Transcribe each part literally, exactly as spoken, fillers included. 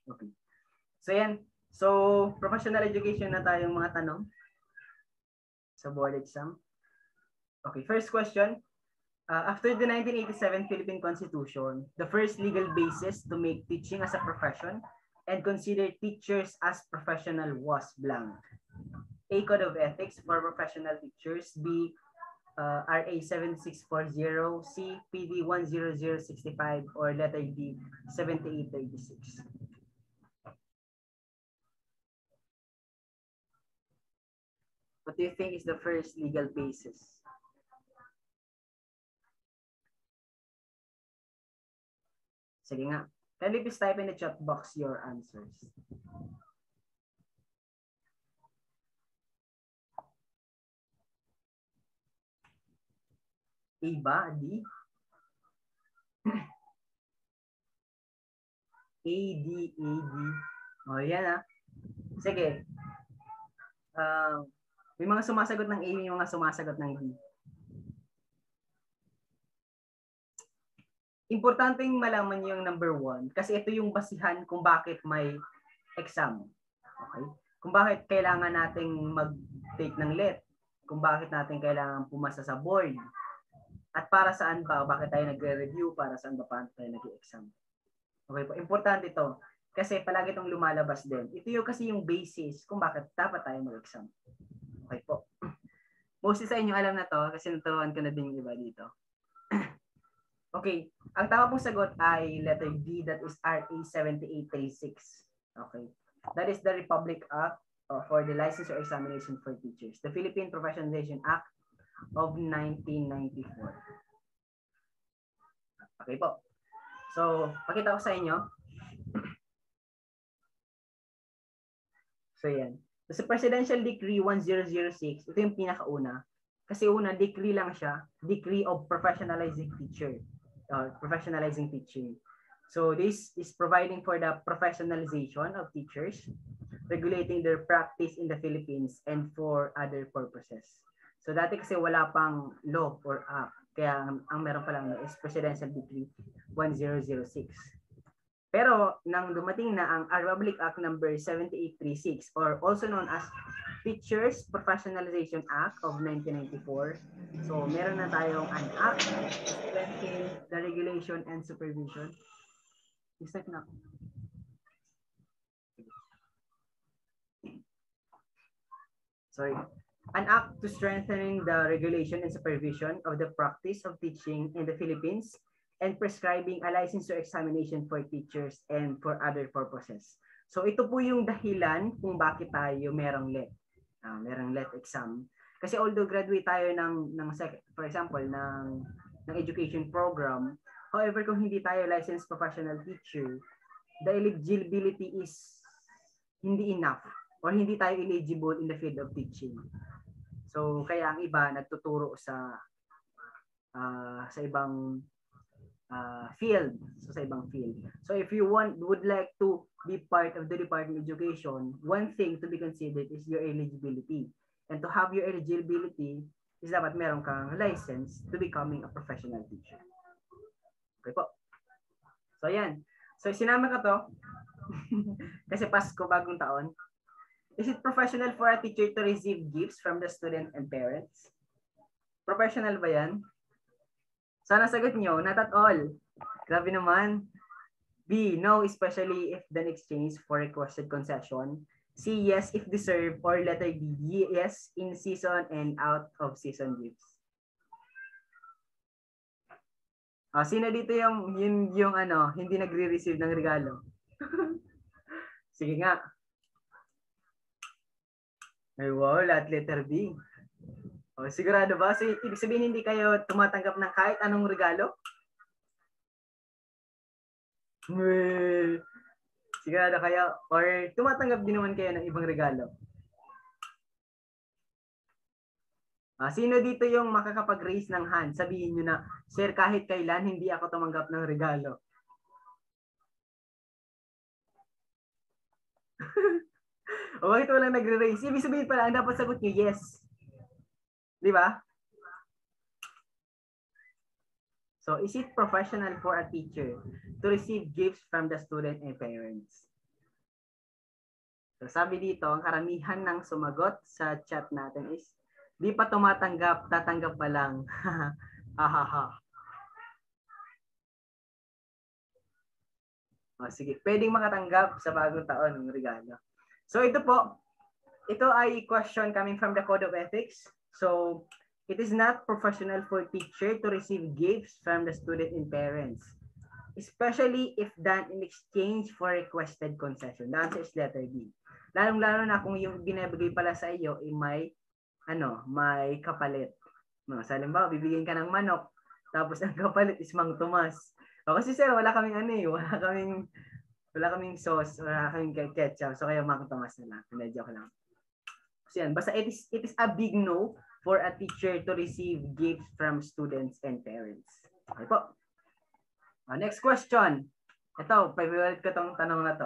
Okay. So yan. So, professional education na tayong mga tanong sa board exam. Okay, first question. Uh, after the nineteen eighty-seven Philippine Constitution, the first legal basis to make teaching as a profession and consider teachers as professional was blank. A. Code of Ethics for Professional Teachers. B. Uh, R A seventy-six forty. C. P D one zero zero six five. Or letter D. seventy-eight thirty-six. What do you think is the first legal basis? Sige nga. Can you please type in the chat box your answers? A ba? D? A, D, A, D. O, oh, yan ah. Sige. Uh, may mga sumasagot ng A, may mga sumasagot ng D. Importanteng malaman yung number one kasi ito yung basihan kung bakit may exam. Okay? Kung bakit kailangan nating mag-take ng L E T, kung bakit natin kailangan pumasa sa board, at para saan ba, bakit tayo nagre-review, para saan ba paano tayo nag-exam. Okay po, importante ito kasi palagi itong lumalabas din. Ito yung kasi yung basis kung bakit dapat tayo mag-exam. Okay po. Mostly sa inyo alam na to kasi naturuan ko na din yung iba dito. Okay, ang tama pong sagot ay letter D, that is R A seventy-eight thirty-six. Okay, that is the Republic Act uh, for the License or Examination for Teachers, the Philippine Professionalization Act of nineteen ninety-four. Okay po. So, pakita ko sa inyo. So, yan. So, sa Presidential Decree one zero zero six, ito yung pinakauna. Kasi una, decree lang siya. Decree of Professionalizing Teacher. Uh, professionalizing teaching. So this is providing for the professionalization of teachers, regulating their practice in the Philippines, and for other purposes. So dati kasi wala pang law or act, kaya ang, ang meron pa lang is Presidential Decree one zero zero six. Pero nang dumating na ang Republic Act number seventy-eight thirty-six, or also known as Teachers Professionalization Act of nineteen ninety-four, so meron na tayong an act to strengthen the regulation and supervision. Isip na. Sorry. An act to strengthening the regulation and supervision of the practice of teaching in the Philippines and prescribing a license or examination for teachers and for other purposes. So ito po yung dahilan kung bakit tayo merong L E T. Uh, merong L E T exam. Kasi although graduate tayo ng, ng for example, ng, ng education program, however, kung hindi tayo licensed professional teacher, the eligibility is hindi enough or hindi tayo eligible in the field of teaching. So kaya ang iba nagtuturo sa uh, sa ibang Uh, field, so sa ibang field. So if you want, would like to be part of the Department of Education, one thing to be considered is your eligibility. And to have your eligibility is dapat meron kang license to becoming a professional teacher. Okay po. So yan. So sinama ko to kasi Pasko, bagong taon. Is it professional for a teacher to receive gifts from the student and parents? Professional ba yan? Sana sagot nyo, not at all. Grabe naman. B, no, especially if done exchange for requested concession. C, yes, if deserved. Or letter D, yes, in season and out of season gifts. Ah, sino dito yung, yung, yung ano, hindi nagre-receive ng regalo? Sige nga. Ay, wow, lahat letter B. O, sigurado ba? So, ibig sabihin hindi kayo tumatanggap ng kahit anong regalo? Well, sigurado kayo? Or tumatanggap din naman kayo ng ibang regalo? Ah, sino dito yung makakapag-raise ng hand? Sabihin nyo na, sir, kahit kailan hindi ako tumanggap ng regalo. O bakit walang nagre-raise? Ibig sabihin pala, ang dapat sagot nyo, yes. Di ba? So, is it professional for a teacher to receive gifts from the student and parents? So sabi dito, ang karamihan ng sumagot sa chat natin is, di pa tumatanggap, tatanggap pa lang. Hahaha. O, sige, pwedeng makatanggap sa bagong taon ng regalo. So ito po, ito ay question coming from the Code of Ethics. So, it is not professional for teacher to receive gifts from the student and parents, especially if done in exchange for requested concession. The answer is letter B. Lalong-lalo na kung yung binibigay pala sa iyo ay may ano, may kapalit. No, sa halimbawa, bibigyan ka ng manok, tapos ang kapalit is Mang Tomas. O, kasi sir, wala kaming ano eh, wala kaming wala kaming sauce, wala kaming ketchup, so kaya Mang Tomas na lang. Hindi, joke lang. So yan, basta it is, it is a big no for a teacher to receive gifts from students and parents. Okay po. Uh, next question. Ito, favorite ko tong tanong na to.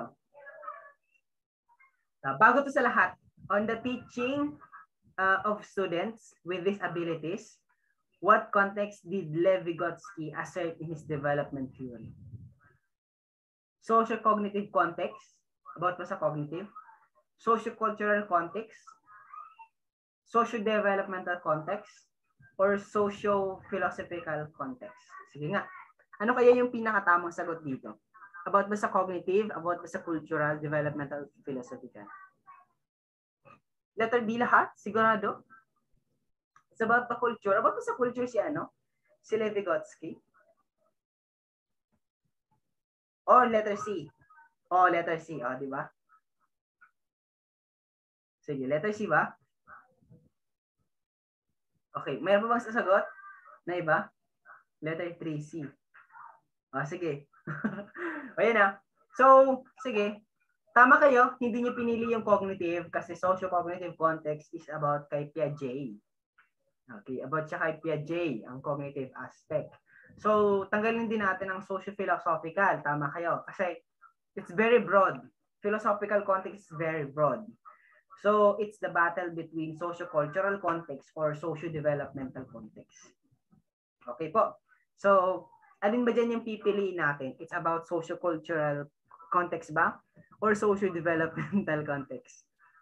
Uh, bago to sa lahat, on the teaching uh, of students with these abilities, what context did Lev Vygotsky assert in his development theory? Socio-cognitive context, about pa sa cognitive, socio-cultural context, socio-developmental context, or socio-philosophical context. Sige nga, ano kaya yung pinakatamang sagot dito? About ba sa cognitive, about ba sa cultural, developmental, philosophical? Letter B lahat? Sigurado? It's about the culture. About ba sa culture si ano? Si Lev Vygotsky? Oh, letter C. Oh, letter C. Oh, di ba? Sige, letter C ba? Okay, mayroon pa bang sasagot na iba? Letter three C. Oh, sige. Ayan na. So, sige. Tama kayo, hindi niyo pinili yung cognitive kasi socio-cognitive context is about kay Piaget. Okay, about siya kay Piaget, ang cognitive aspect. So, tanggalin din natin ang socio-philosophical. Tama kayo. Kasi it's very broad. Philosophical context is very broad. So, it's the battle between socio-cultural context or socio-developmental context. Okay po. So, alin ba dyan yung pipiliin natin? It's about socio-cultural context ba? Or socio-developmental context?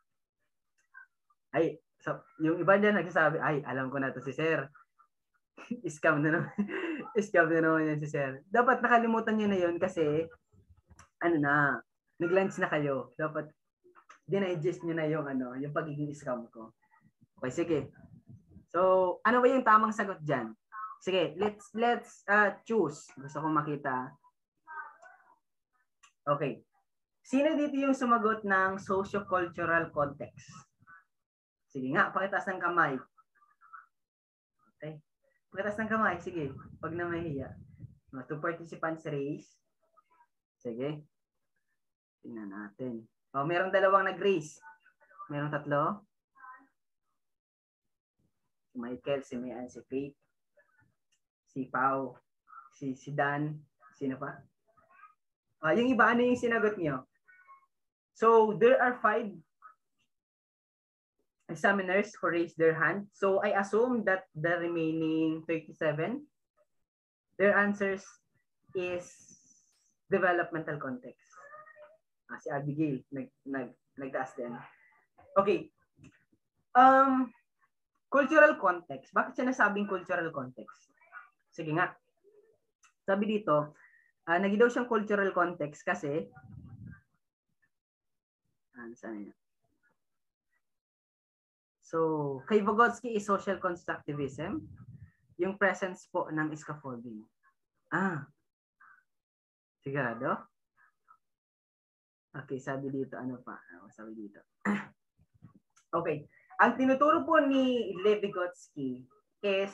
Ay, so, yung iba dyan nagsasabi, ay, alam ko na to si Sir. Scam na naman. Scam na naman yan si Sir. Dapat nakalimutan nyo na yun kasi, ano na, nag-lunch na kayo. Dapat, dinigest nyo na yung, ano, yung pagiging scam ko. Okay, sige. So, ano ba yung tamang sagot dyan? Sige, let's, let's uh, choose. Gusto kong makita. Okay. Sino dito yung sumagot ng socio-cultural context? Sige nga, pakitaas ng kamay. Okay. Pakitaas ng kamay, sige. Pag na mahiya. Two participants raise. Sige. Tingnan natin. Oh, merong dalawang nag-raise. Merong tatlo. Si Michael, si Mayan, si Faith, si Pau, si, si Dan, sino pa? Ah, yung iba, ano yung sinagot niyo? So, there are five examiners who raised their hand. So, I assume that the remaining thirty-seven, their answers is developmental context. Ah, si Abigail, nag, nag, nagtaas din. Okay. Um, cultural context. Bakit siya nasabing cultural context? Sige nga. Sabi dito, uh, naging daw siyang cultural context kasi ano saan yan? So, kay Vygotsky is social constructivism, yung presence po ng scaffolding. Ah, sigurado? Okay, sabi dito, ano pa? Ano sabi dito? Okay, ang tinuturo po ni Lev Vygotsky is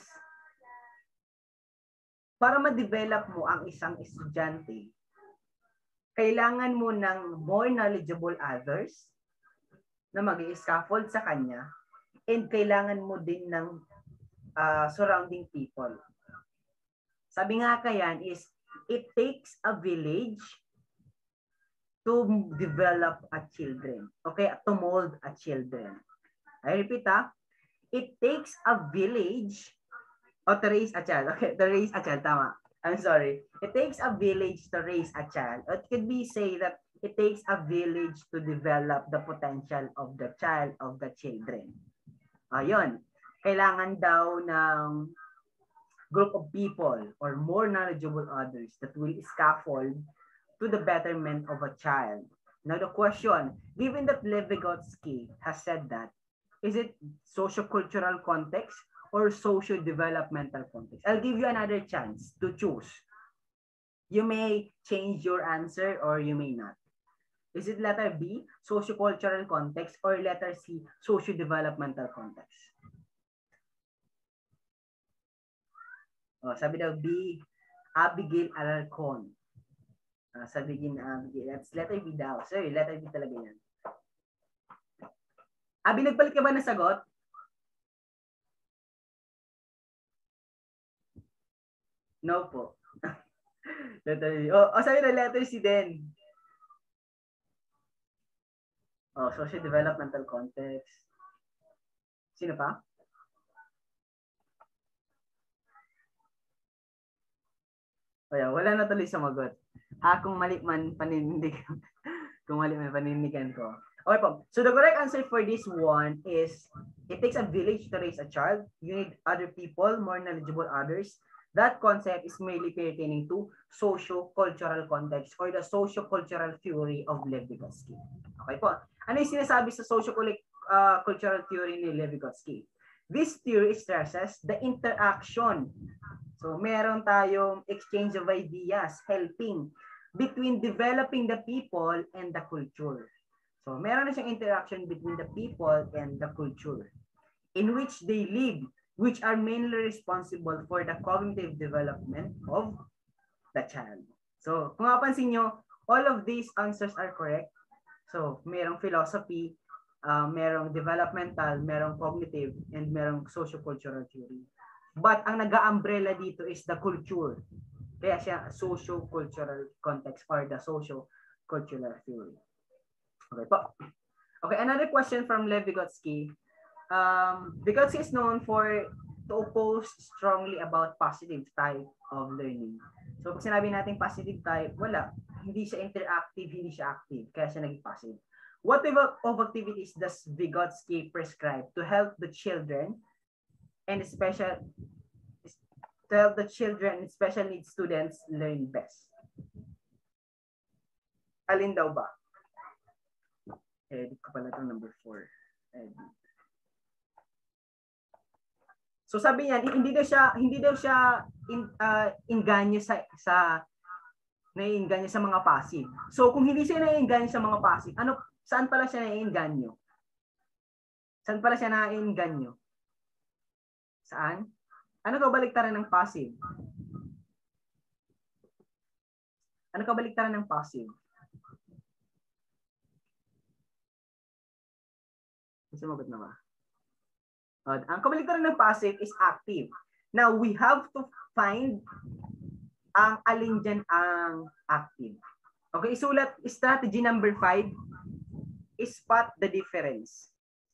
para ma-develop mo ang isang estudyante, kailangan mo ng more knowledgeable others na mag-i-scaffold sa kanya and kailangan mo din ng uh, surrounding people. Sabi nga kayan is, it takes a village to develop a children. Okay, to mold a children. I repeat ha, it takes a village or to raise a child. Okay, to raise a child, tama. I'm sorry. It takes a village to raise a child. It could be say that it takes a village to develop the potential of the child, of the children. Ayun. Kailangan daw ng group of people or more knowledgeable others that will scaffold to the betterment of a child. Now the question, given that Lev Vygotsky has said that, is it socio-cultural context or socio-developmental context? I'll give you another chance to choose. You may change your answer or you may not. Is it letter B, socio-cultural context, or letter C, socio-developmental context? Oh, sabi daw B, Abigail Alarcon. Uh, sabihin na Abigail. That's letter B daw. Sorry, letter B talaga yan. Abi, nagpalit ka ba ng sagot? No po. Letter B. Oh, oh, sabi na letter C din. Oh, social developmental context. Sino pa? Oh, yeah, wala na tuloy sumagot. Ah, kung mali man, panindig. Kung mali man, panindigan ko. Okay po. So the correct answer for this one is, it takes a village to raise a child. You need other people, more knowledgeable others. That concept is mainly pertaining to socio-cultural context or the socio-cultural theory of Lev Vygotsky. Okay po. Ano yung sinasabi sa socio-cultural theory ni Lev Vygotsky? This theory stresses the interaction. So meron tayong exchange of ideas, helping between developing the people and the culture. So meron na siyang interaction between the people and the culture in which they live, which are mainly responsible for the cognitive development of the child. So kung mapansin nyo, all of these answers are correct. So merong philosophy, uh, merong developmental, merong cognitive, and merong socio-cultural theory. But ang nag-umbrella dito is the culture. Kaya siya socio-cultural context or the socio-cultural theory. Okay po. Okay, another question from Lev Vygotsky. Um, Vygotsky is known for to oppose strongly about positive type of learning. So pag sinabi natin positive type, wala. Hindi siya interactive, hindi siya active. Kaya siya naging passive. What type of activities does Vygotsky prescribe to help the children and special to help the children and special needs students learn best? Alin daw ba? Edit ko pala itong number four. Edit. So sabi niya, hindi daw siya hindi daw siya in, uh, inganyo sa sa naiinganyo sa mga passive. So kung hindi siya naiinganyo sa mga passive, ano saan pala siya naiinganyo? Saan pala siya naiinganyo? Saan? Ano kabaliktaran ng passive? Ano kabaliktaran ng passive? Sumagot na ba? Uh, ang kabaliktaran ng passive is active. Now, we have to find ang alin dyan ang active. Okay, isulat strategy number five is spot the difference.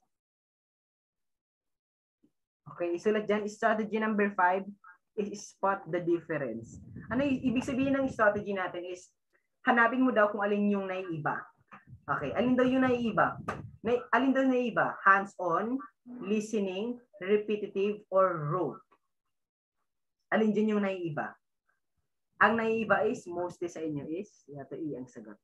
Okay, isulat dyan strategy number five is spot the difference. Ano ibig sabihin ng strategy natin is hanapin mo daw kung alin yung naiiba. Okay, alin daw yung naiiba? Na, alin daw naiiba? Hands-on, listening, repetitive, or rote. Alin dyan yung naiiba? Ang naiiba is, mostly sa inyo is, yato i ang sagot.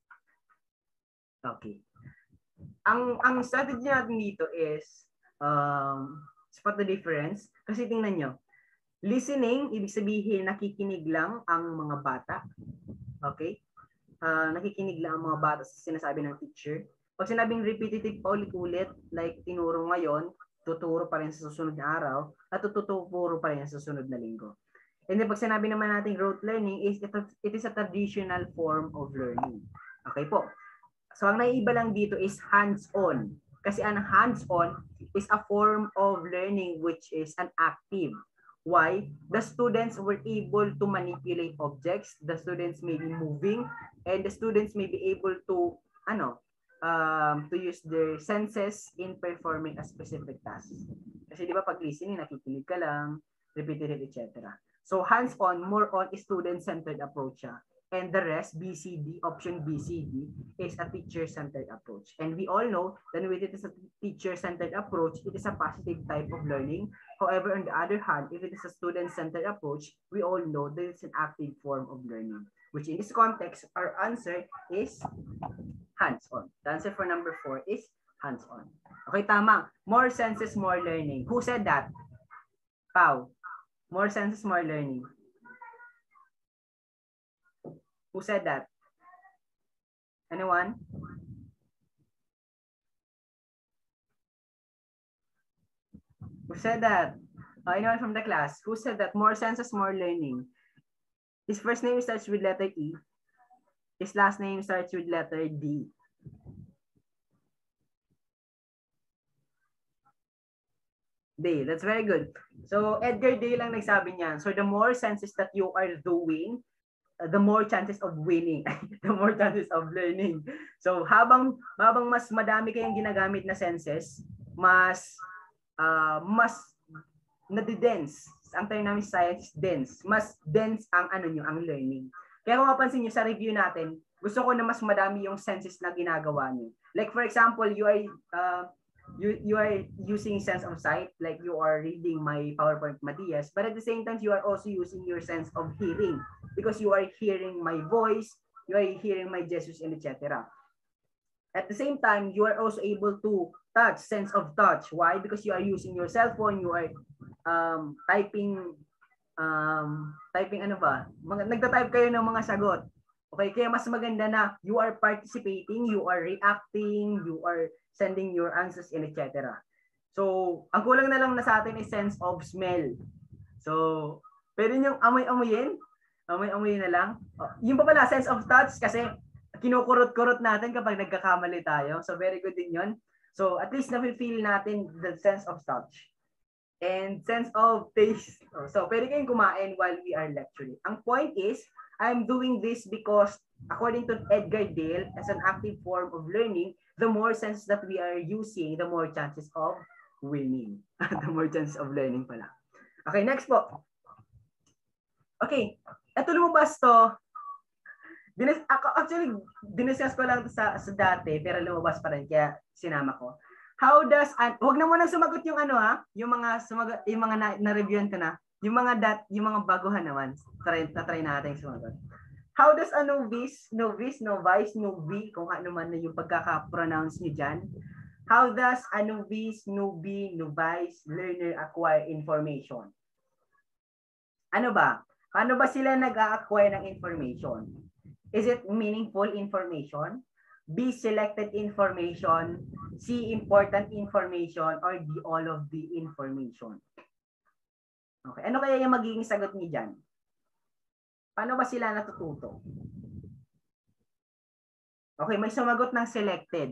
Okay. Ang ang strategy natin dito is, um, spot the difference. Kasi tingnan nyo, listening, ibig sabihin, nakikinig lang ang mga bata. Okay? Uh, nakikinig lang ang mga bata sa sinasabi ng teacher. Pag sinabing repetitive pa ulit-ulit, like tinuro ngayon, tuturo pa rin sa susunod na araw, at tututuro pa rin sa susunod na linggo. And then pag sinabi naman natin rote learning, is it, it is a traditional form of learning. Okay po. So ang naiiba lang dito is hands-on. Kasi ang hands-on is a form of learning which is an active. Why? The students were able to manipulate objects, the students may be moving, and the students may be able to, ano, um, to use their senses in performing a specific task. Kasi di ba pag listening, nakikinig ka lang, repetitive, et cetera. So hands-on, more on student-centered approach siya. and the rest, B C D, option B C D, is a teacher-centered approach. And we all know that when it is a teacher-centered approach, it is a positive type of learning. However, on the other hand, if it is a student-centered approach, we all know that it's an active form of learning, which in this context, our answer is hands-on. The answer for number four is hands-on. Okay, tama. More senses, more learning. Who said that? Pau. More senses, more learning. Who said that? Anyone? Who said that? Uh, anyone from the class? Who said that? More senses, more learning. His first name starts with letter E. His last name starts with letter D. Day. That's very good. So, Edgar Day lang nagsabi niyan. So, the more senses that you are doing, uh, the more chances of winning. The more chances of learning. So, habang, habang mas madami kayong ginagamit na senses, mas, uh, mas nadidense. Ang term namin science, dense. Mas dense ang ano nyo, ang learning. Kaya kung mapansin nyo sa review natin, gusto ko na mas madami yung senses na ginagawa nyo. Like for example, you are uh, you you are using sense of sight, like you are reading my PowerPoint Matias, but at the same time, you are also using your sense of hearing because you are hearing my voice, you are hearing my gestures, and et cetera. At the same time, you are also able to touch, sense of touch. Why? Because you are using your cell phone, you are um, typing, um, typing ano ba? Mga, nagta-type kayo ng mga sagot. Okay, kaya mas maganda na you are participating, you are reacting, you are sending your answers in et cetera. So, ang kulang na lang na sa atin is sense of smell. So, pwede niyong amoy-amoyin, amoy-amoyin na lang. Oh, yung pa pala, sense of touch kasi kinukurot-kurot natin kapag nagkakamali tayo. So, very good din yun. So, at least na-feel natin the sense of touch. And sense of taste. So, pwede kayong kumain while we are lecturing. Ang point is, I'm doing this because according to Edgar Dale, as an active form of learning, the more senses that we are using, the more chances of winning. The more chances of learning pala. Okay, next po. Okay, ito lumabas to. Dinis, actually, diniscuss ko lang sa, sa dati, pero lumabas pa rin, kaya sinama ko. How does, uh, huwag na muna sumagot yung ano ha, yung mga, sumagot, yung mga na, na-reviewan ko na, yung mga dat, yung mga baguhan naman, try, na-try natin sumagot. How does a novice, novice, novice, novi, kung ano man na yung pagkaka-pronounce nyo dyan, how does a novice, novi, novice learner acquire information? Ano ba? Paano ba sila nag-acquire ng information? Is it meaningful information? B, selected information? C, important information? Or D, all of the information? Okay. Ano kaya yung magiging sagot niyo dyan? Paano ba sila natututo? Okay, may sumagot ng selected.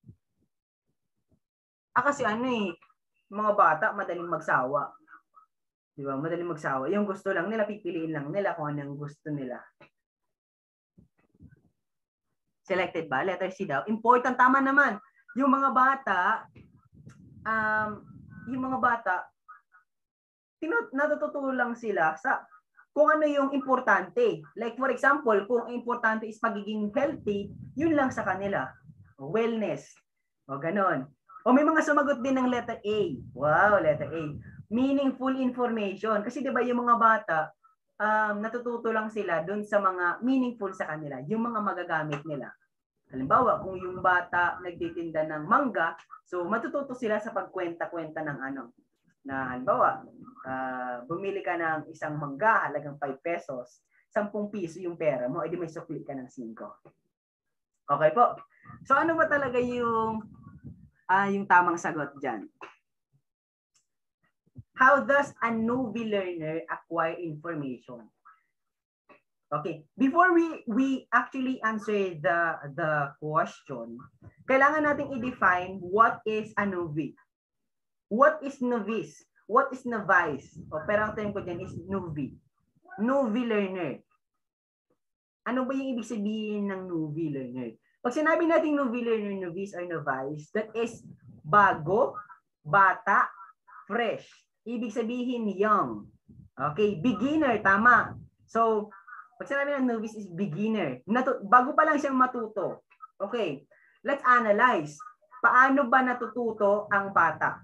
Ah, kasi ano eh, mga bata, madaling magsawa. Di ba? Madaling magsawa. Yung gusto lang nila, pipiliin lang nila kung anong gusto nila. Selected ba? Letter C daw. Important, tama naman. Yung mga bata, um, yung mga bata, tinut natututo lang sila sa kung ano yung importante. Like for example, kung importante is pagiging healthy, yun lang sa kanila. Wellness. O ganon. O may mga sumagot din ng letter A. Wow, letter A. Meaningful information. Kasi di ba yung mga bata, um, natututo lang sila dun sa mga meaningful sa kanila. Yung mga magagamit nila. Halimbawa, kung yung bata nagtitinda ng mangga, so matututo sila sa pagkwenta-kwenta ng ano. Na halimbawa, uh, bumili ka ng isang mangga, halagang five pesos, sampung piso yung pera mo, edi may sukli ka ng five. Okay po. So ano ba talaga yung uh, yung tamang sagot dyan? How does a newbie learner acquire information? Okay, before we we actually answer the the question, kailangan nating i-define what is a newbie. What is novice? What is novice? O, pero ang term ko dyan is newbie. Newbie learner. Ano ba yung ibig sabihin ng newbie learner? Pag sinabi natin newbie learner, novice, or novice, that is bago, bata, fresh. Ibig sabihin young. Okay, beginner, tama. So, Pag sinabi ng novice is beginner. Natu bago pa lang siyang matuto. Okay. Let's analyze. Paano ba natututo ang bata?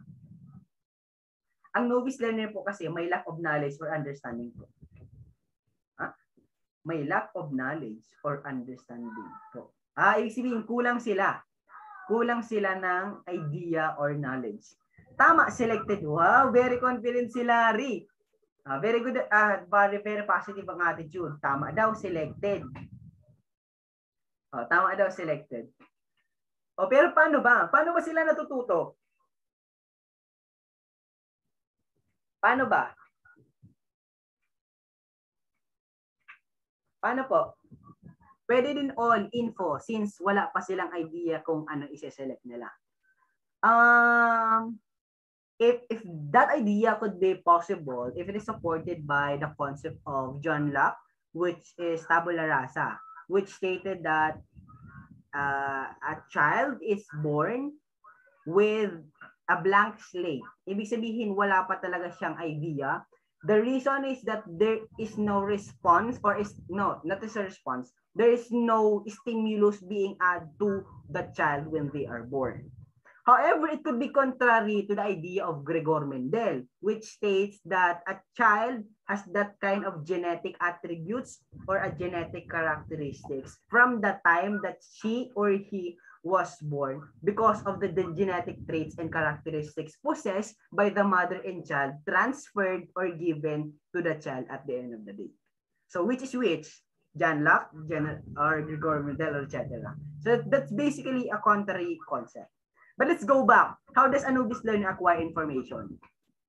Ang novice learner po kasi may lack of knowledge or understanding po. Ha? May lack of knowledge or understanding po. Ah, ibig sabihin, kulang sila. Kulang sila ng idea or knowledge. Tama, selected. Wow, very confident si Larry. Uh, very good, uh, very, very positive ang attitude. Tama daw, selected. Oh, tama daw, selected. O, oh, pero paano ba? Paano ba sila natututo? Paano ba? Paano po? Pwede din all info since wala pa silang idea kung ano isi-select nila. Um, if, if that idea could be possible, if it is supported by the concept of John Locke, which is tabula rasa, which stated that uh, a child is born with a blank slate. Ibig sabihin, wala pa talaga siyang idea. The reason is that there is no response or is no, not a response. There is no stimulus being added to the child when they are born. However, it could be contrary to the idea of Gregor Mendel, which states that a child has that kind of genetic attributes or a genetic characteristics from the time that she or he was born because of the, the genetic traits and characteristics possessed by the mother and child transferred or given to the child at the end of the day. So which is which? John Locke, Gen or Gregor Mendel, or et cetera. So that's basically a contrary concept. But let's go back. How does a novice learner acquire information?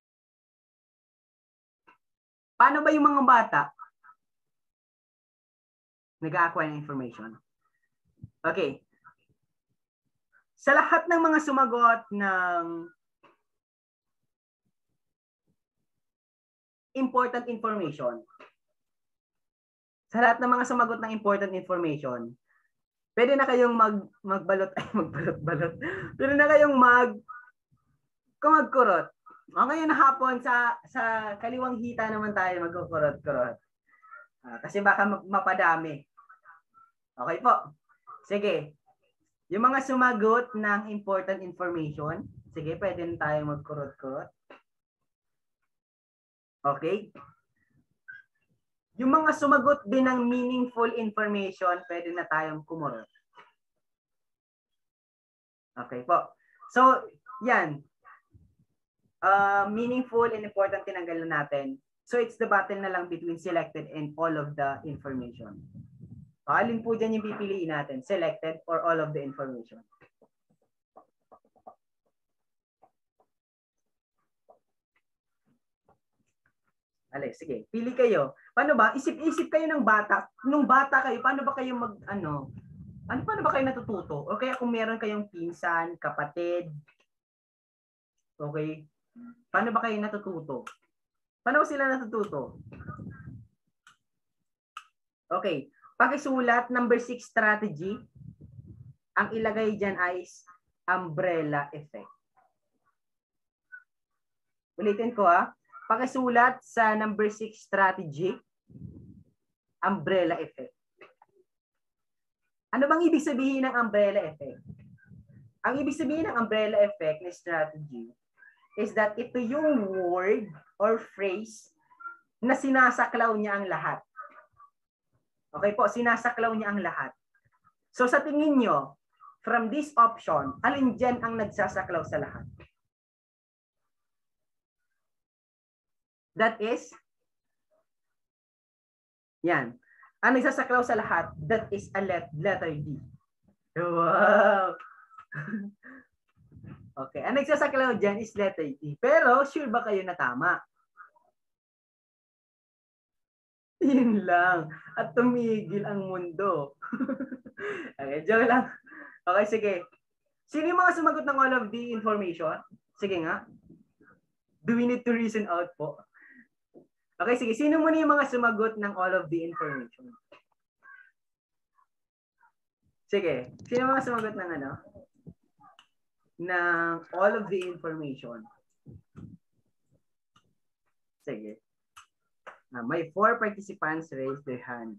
Paano ba yung mga bata nag-acquire ng information? Okay. Sa lahat ng mga sumagot ng important information, sa lahat ng mga sumagot ng important information, pwede na kayong mag magbalot ay magbalot-balot. Pwede na kayong mag kumagkurot. O ngayon hapon sa sa kaliwang hita naman tayo magkukurot-kurot. Ah, kasi baka mapadami. Okay po. Sige. Yung mga sumagot ng important information, sige, pwede na tayo magkurot-kurot. Okay? Yung mga sumagot din ng meaningful information, pwede na tayong kumurot. Okay po. So, yan. Uh, meaningful and important tinanggal na natin. So, it's the battle na lang between selected and all of the information. Alin po dyan yung pipiliin natin? Selected or all of the information? Ale, sige, pili kayo. Paano ba? Isip-isip kayo ng bata. Nung bata kayo, paano ba kayo mag, ano, ano paano ba kayo natututo? O kaya kung meron kayong pinsan, kapatid, okay, paano ba kayo natututo? Paano ba sila natututo? Okay, pakisulat, number six strategy, ang ilagay dyan ay umbrella effect. Ulitin ko ha. Pakisulat sa number six strategy, umbrella effect. Ano bang ibig sabihin ng umbrella effect? Ang ibig sabihin ng umbrella effect na strategy is that ito yung word or phrase na sinasaklaw niya ang lahat. Okay po, sinasaklaw niya ang lahat. So sa tingin nyo, from this option, alin dyan ang nagsasaklaw sa lahat? That is, yan. Ang nagsasaklaw sa lahat, that is a let, letter D. Wow! Okay, ang nagsasaklaw dyan is letter D. Pero, sure ba kayo na tama? Yun lang. At tumigil ang mundo. Okay, joke lang. Okay, sige. Sino yung mga sumagot ng all of the information? Sige nga. Do we need to reason out po? Okay, sige. Sino muna yung mga sumagot ng all of the information? Sige. Sino mga sumagot ng ano? Ng all of the information? Sige. Uh, may four participants raise their hand.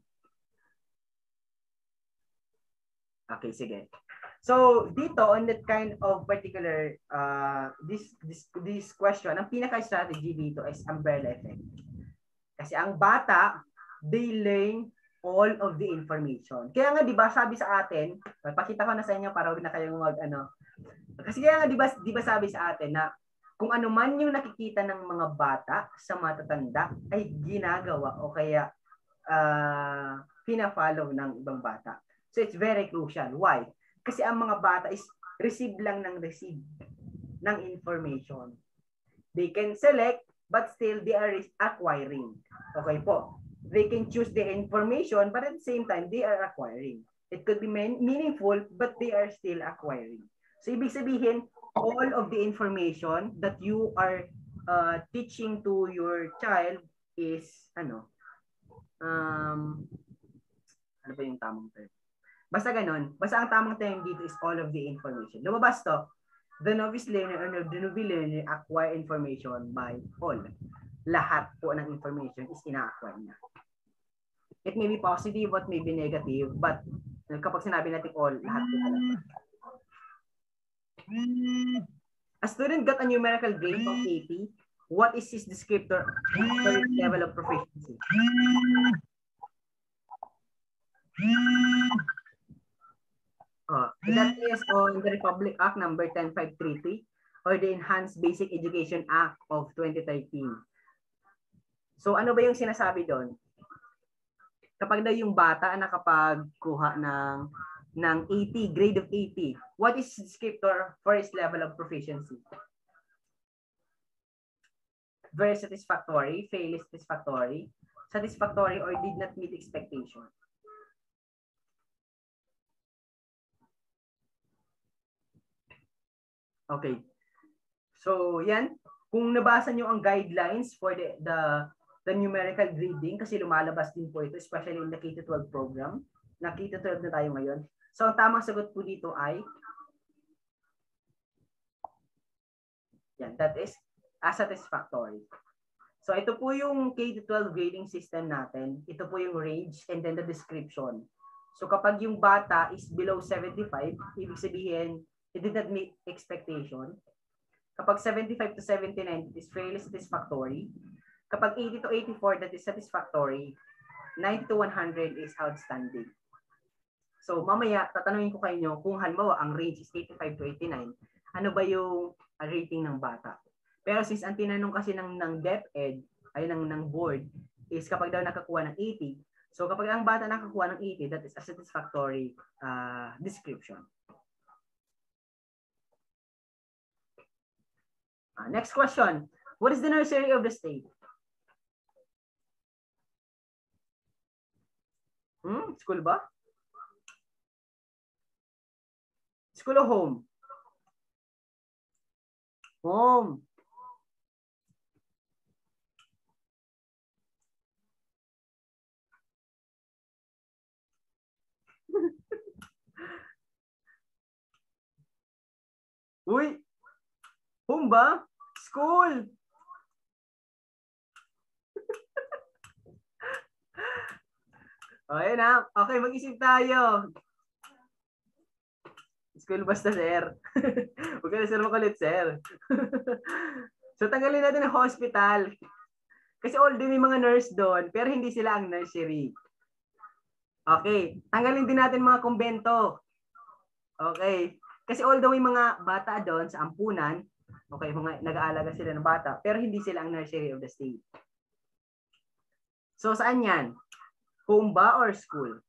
Okay, sige. So, dito on that kind of particular uh, this this this question, ang pinaka-strategy dito is umbrella effect. Kasi ang bata, they learn all of the information. Kaya nga 'di ba sabi sa atin, pakita ko na sa inyo para wag na kayong mag ano. Kasi kaya nga 'di ba 'di ba sabi sa atin na kung ano man yung nakikita ng mga bata sa matatanda ay ginagawa o kaya uh, pina-follow ng ibang bata. So it's very crucial. Why? Kasi ang mga bata is receive lang ng receive ng information. They can select but still they are acquiring. Okay po. They can choose the information but at the same time they are acquiring. It could be meaningful but they are still acquiring. So ibig sabihin, all of the information that you are uh, teaching to your child is ano um ano ba yung tamang term? Basta ganun, basta ang tamang term dito is all of the information. Lumabas to, the novice learner or the newbie learner acquire information by all. Lahat po ng information is ina-acquire niya. It may be positive, what may be negative, but kapag sinabi natin all, lahat po talaga. A student got a numerical grade of eighty. What is his descriptor for his level of proficiency? Uh, that is on the Republic Act number ten five thirty or the Enhanced Basic Education Act of twenty thirteen. So ano ba yung sinasabi doon? Kapag daw yung bata nakapagkuha ng ng eighty, grade of eighty, what is the descriptor for his level of proficiency? Very satisfactory, fairly satisfactory, satisfactory or did not meet expectation. Okay. So, yan. Kung nabasa nyo ang guidelines for the, the, the numerical grading, kasi lumalabas din po ito, especially in the K to twelve program. Na K to twelve na tayo ngayon. So, ang tamang sagot po dito ay, yan, that is a satisfactory. So, ito po yung K to twelve grading system natin. Ito po yung range and then the description. So, kapag yung bata is below seventy-five, ibig sabihin, it did not meet expectation. Kapag seventy-five to seventy-nine, it is fairly satisfactory. Kapag eighty to eighty-four, that is satisfactory. ninety to one hundred is outstanding. So, mamaya, tatanungin ko kayo kung halimbawa, ang range is eighty-five to eighty-nine, ano ba yung rating ng bata? Pero since ang tinanong kasi ng, ng DepEd, ay ng, ng board, is kapag daw nakakuha ng eighty, so kapag ang bata nakakuha ng eighty, that is a satisfactory uh, description. Uh, next question. What is the nursery of the state? Hmm? School ba? School o home? Home. Uy! Home ba? School! Okay na. Okay, mag-isip tayo. School basta, sir. Huwag ka na, sir, makulit, sir. So, tanggalin natin ang hospital. Kasi although may mga nurse doon, pero hindi sila ang nursery. Okay. Tanggalin din natin mga kumbento. Okay. Kasi although may mga bata doon sa ampunan, okay, mga nag-aalaga sila ng bata, pero hindi sila ang nursery of the state. So, saan yan? Home ba or school?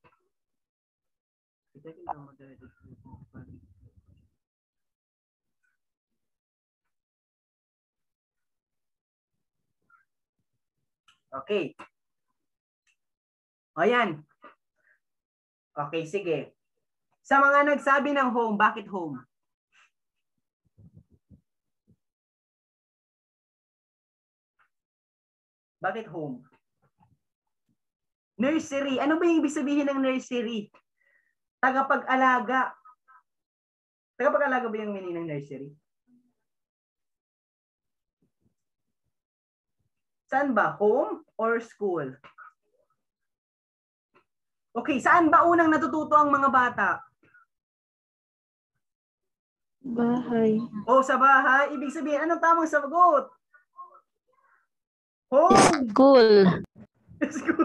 Okay. O yan. Okay, sige. Sa mga nagsabi ng home, bakit home? Bakit home? Nursery. Ano ba yung ibig sabihin ng nursery? Tagapag-alaga. Tagapag-alaga ba yung meaning ng nursery? Saan ba? Home or school? Okay, saan ba unang natututo ang mga bata? Bahay. O, sa bahay. Ibig sabihin, anong tamang sagot? Home. School. School.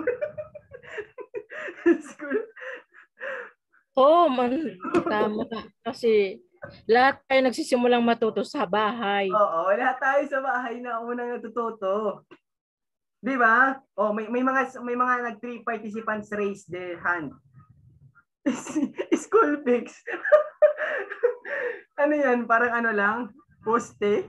School. Home. Tama. Kasi lahat tayo nagsisimulang matuto sa bahay. Oo, lahat tayo sa bahay na unang natututo. Di ba? Oh, may may mga may mga nag three participants raise their hand. School pics. Ano yan? Parang ano lang? Poste?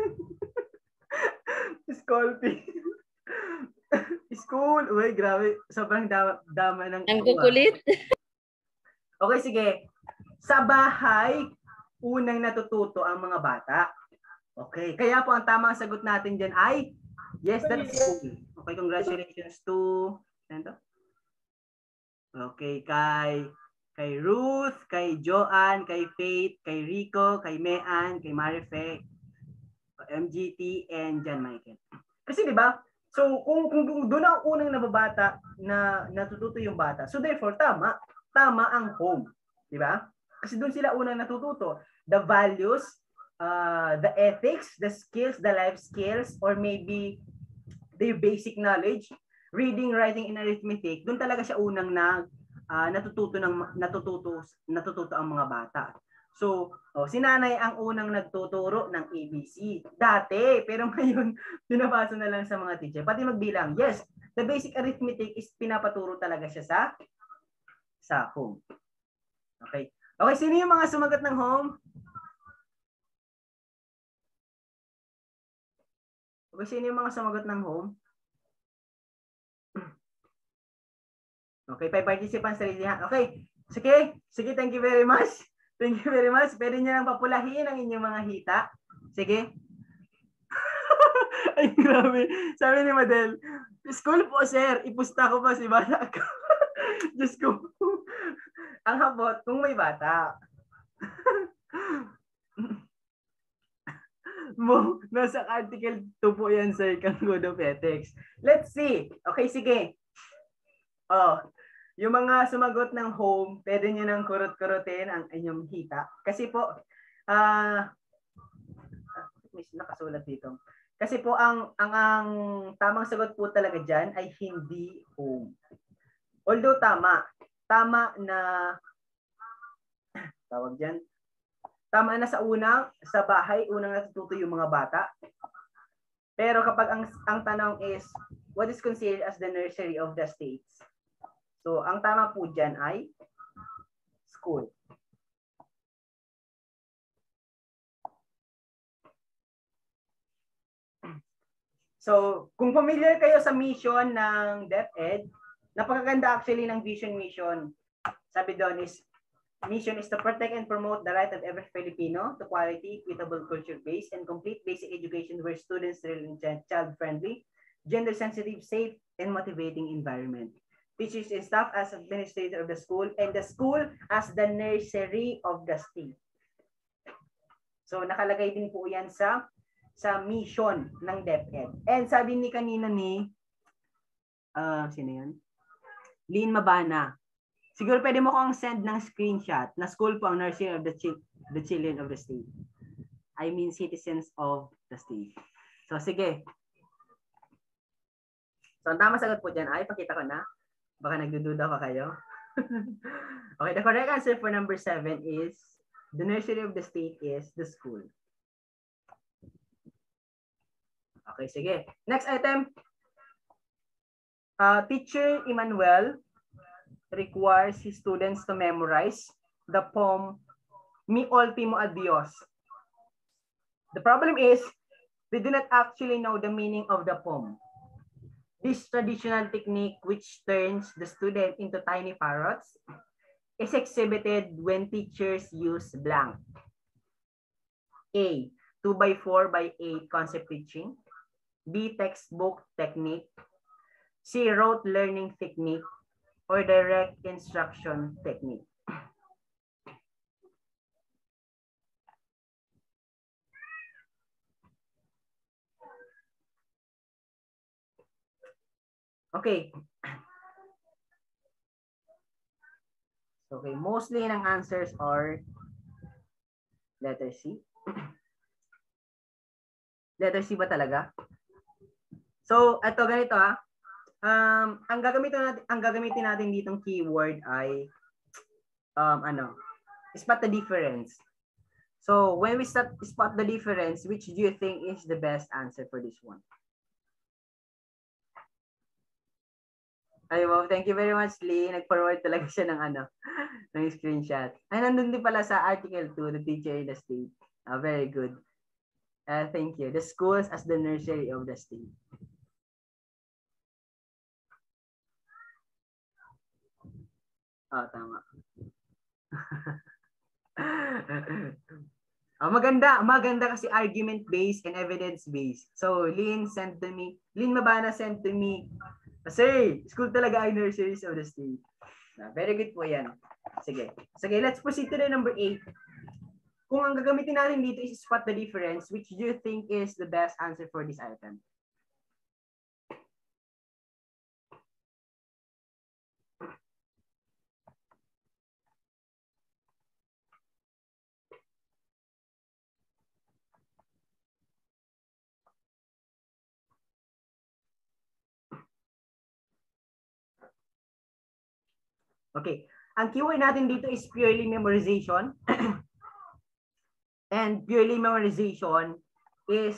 School pics. School. Uy, grabe. Sobrang dama, dama ng Ang kukulit. Okay, sige. Sa bahay, unang natututo ang mga bata. Okay. Kaya po ang tamang sagot natin dyan ay yes, that's school. Okay, congratulations to ano? Okay, kay kay Ruth, kay Joanne, kay Faith, kay Rico, kay Mean, kay Marife, M G T, and John Michael. Kasi di ba? So kung kung, kung doon ang unang nababata na natututo yung bata. So therefore tama, tama ang home, di ba? Kasi doon sila unang natututo. The values, uh, the ethics, the skills, the life skills, or maybe their basic knowledge, reading, writing, and arithmetic, doon talaga siya unang na uh, natututo ng natututo natututo ang mga bata. So, oh, si nanay ang unang nagtuturo ng A B C. Dati, pero ngayon pinapasa na lang sa mga teacher. Pati magbilang. Yes, the basic arithmetic is pinapaturo talaga siya sa sa home. Okay. Okay, sino yung mga sumagot ng home? Okay, sino yung mga sumagot ng home? Okay, five participants sa raising hand. Okay, sige, sige, thank you very much. Thank you very much. Pwede niyo lang papulahin ang inyong mga hita. Sige. Ay, grabe. Sabi ni Madel, school po, sir. Ipusta ko pa si bata ko. Diyos ko. Ang habot kung may bata. Mo, nasa article two po yan, sir, kang Code of Ethics. Let's see. Okay, sige. Oh, yung mga sumagot ng home, pwede nyo nang kurot-kurotin ang inyong hita. Kasi po, ah, uh, nakasulat dito. Kasi po, ang, ang, ang tamang sagot po talaga dyan ay hindi home. Although tama, tama na, tawag dyan, tama na sa unang, sa bahay, unang natututo yung mga bata. Pero kapag ang, ang tanong is, what is considered as the nursery of the states? So, ang tama po dyan ay school. So, kung familiar kayo sa mission ng DepEd, napakaganda actually ng vision mission. Sabi doon is, mission is to protect and promote the right of every Filipino to quality, equitable, culture-based, and complete basic education where students are child-friendly, gender-sensitive, safe, and motivating environment. Teachers and staff as administrator of the school, and the school as the nursery of the state. So nakalagay din po yan sa sa mission ng DepEd. And sabi ni kanina ni uh, sino yan? Lynn Mabana. Siguro pwede mo kong send ng screenshot na school po ang nursery of the, ch the children of the state. I mean citizens of the state. So sige. So ang tama sagot po dyan ay, pakita ko na. Baka nagdududa pa kayo. Okay, the correct answer for number seven is the nursery of the state is the school. Okay, sige. Next item. Uh, teacher Emmanuel requires his students to memorize the poem Mi Ultimo Adios. The problem is, they do not actually know the meaning of the poem. This traditional technique, which turns the student into tiny parrots, is exhibited when teachers use blank. A. two by four by eight concept teaching. B. Textbook technique. C. Rote learning technique. Or direct instruction technique. Okay. Okay, mostly ng answers are letter C. Letter C ba talaga? So, ito ganito ah. Um, ang gagamitin natin, ang gagamitin natin ditong keyword ay um ano, spot the difference. So, when we start spot the difference, which do you think is the best answer for this one? Ay, wow, thank you very much, Lee. Nag-forward talaga siya ng ano, ng screenshot. Ay, nandun din pala sa article two, the teacher in the state. Uh, very good. Uh, thank you. The schools as the nursery of the state. Oh, tama. Oh, maganda, maganda kasi argument-based and evidence-based. So, Lynn sent to me, Lynn Mabana sent to me, Sir, school talaga ay nurseries of the state. Uh, very good po yan. Sige. Sige, let's proceed to the number eight. Kung ang gagamitin natin dito is spot the difference, which do you think is the best answer for this item? Okay. Ang keyword natin dito is purely memorization. And purely memorization is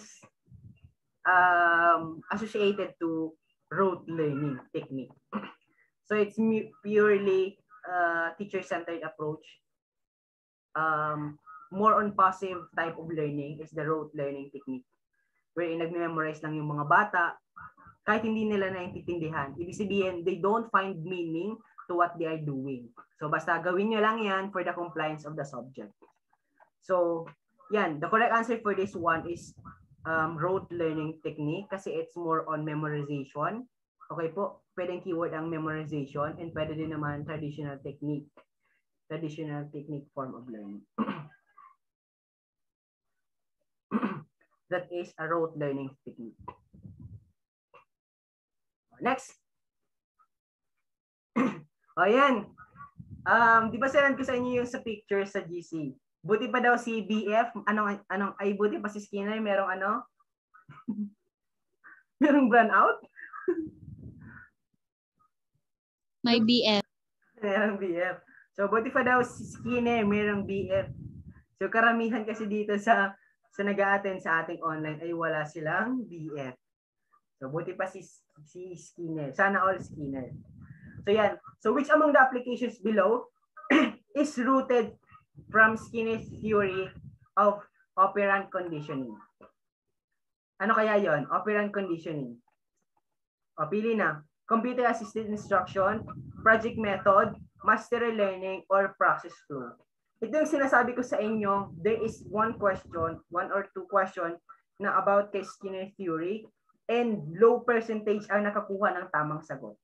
um, associated to rote learning technique. So it's purely uh, teacher-centered approach. Um, more on passive type of learning is the rote learning technique. Wherein nag-memorize lang yung mga bata, kahit hindi nila naiintindihan. Ibig sabihin, they don't find meaning to what they are doing. So basta gawin nyo lang yan for the compliance of the subject. So, yan. The correct answer for this one is um, rote learning technique kasi it's more on memorization. Okay po, pwedeng keyword ang memorization and pwede din naman traditional technique. Traditional technique form of learning. That is a rote learning technique. Next. O yan. Um, di ba sinend ko sa inyo yung sa picture sa G C? Buti pa daw si B F, anong, anong, ay buti pa si Skinner, merong ano? merong brand out? May B F. Merong B F. So, buti pa daw si Skinner, merong B F. So, karamihan kasi dito sa sa nag-a-attend sa ating online ay wala silang B F. So, buti pa si, si Skinner. Sana all Skinner. So, yan. So, which among the applications below is rooted from Skinner's theory of operant conditioning? Ano kaya yon? Operant conditioning. O, pili na. Computer-assisted instruction, project method, mastery learning, or process flow. Ito yung sinasabi ko sa inyo, there is one question, one or two question na about kay Skinner theory and low percentage ang nakakuha ng tamang sagot.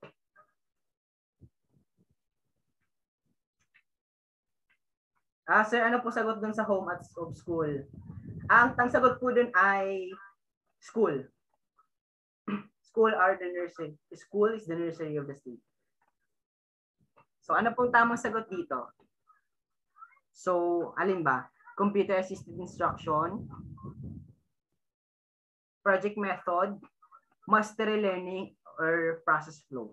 Ah, sir, ano po sagot dun sa home at of school? Ang tang sagot po dun ay school. School are the nursery. School is the nursery of the state. So, ano pong tamang sagot dito? So, alin ba? Computer-assisted instruction, project method, mastery learning, or process flow?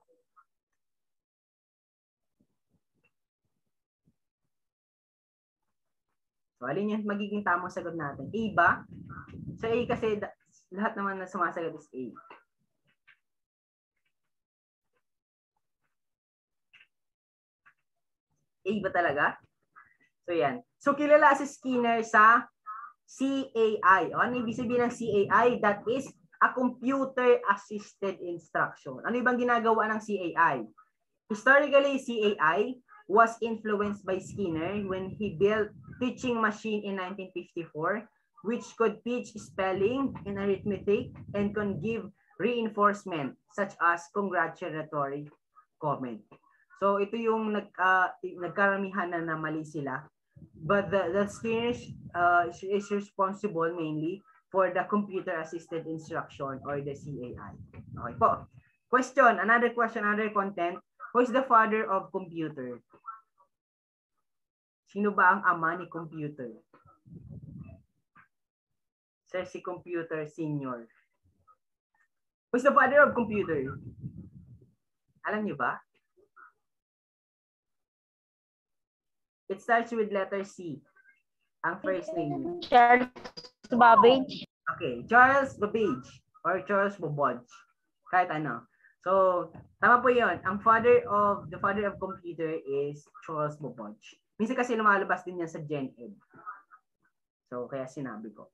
So, alin yung magiging tamang sagot natin? A ba? So, A kasi lahat naman na sumasagot is A. A ba talaga? So, yan. So, kilala si Skinner sa C A I. O, ano ibig sabihin ng C A I? That is a computer-assisted instruction. Ano ibang ginagawa ng C A I? Historically, C A I was influenced by Skinner when he built teaching machine in nineteen fifty-four, which could teach spelling and arithmetic and can give reinforcement such as congratulatory comment. So ito yung nag, uh, nagkaramihan na na mali sila. But the, the Skinner uh, is responsible mainly for the computer-assisted instruction or the C A I. Okay po. Question, another question, another content. Who is the father of computer? Sino ba ang ama ni computer? Sir, si computer senior. Who is the father of computer? Alam niyo ba? It starts with letter C. Ang first name. Charles Babbage. Okay, Charles Babbage or Charles Babbage. Kahit ano. So, tama po 'yon. Ang father of the father of computer is Charles Babbage. Minsan kasi lumalabas din yan sa Gen Ed. So, kaya sinabi ko.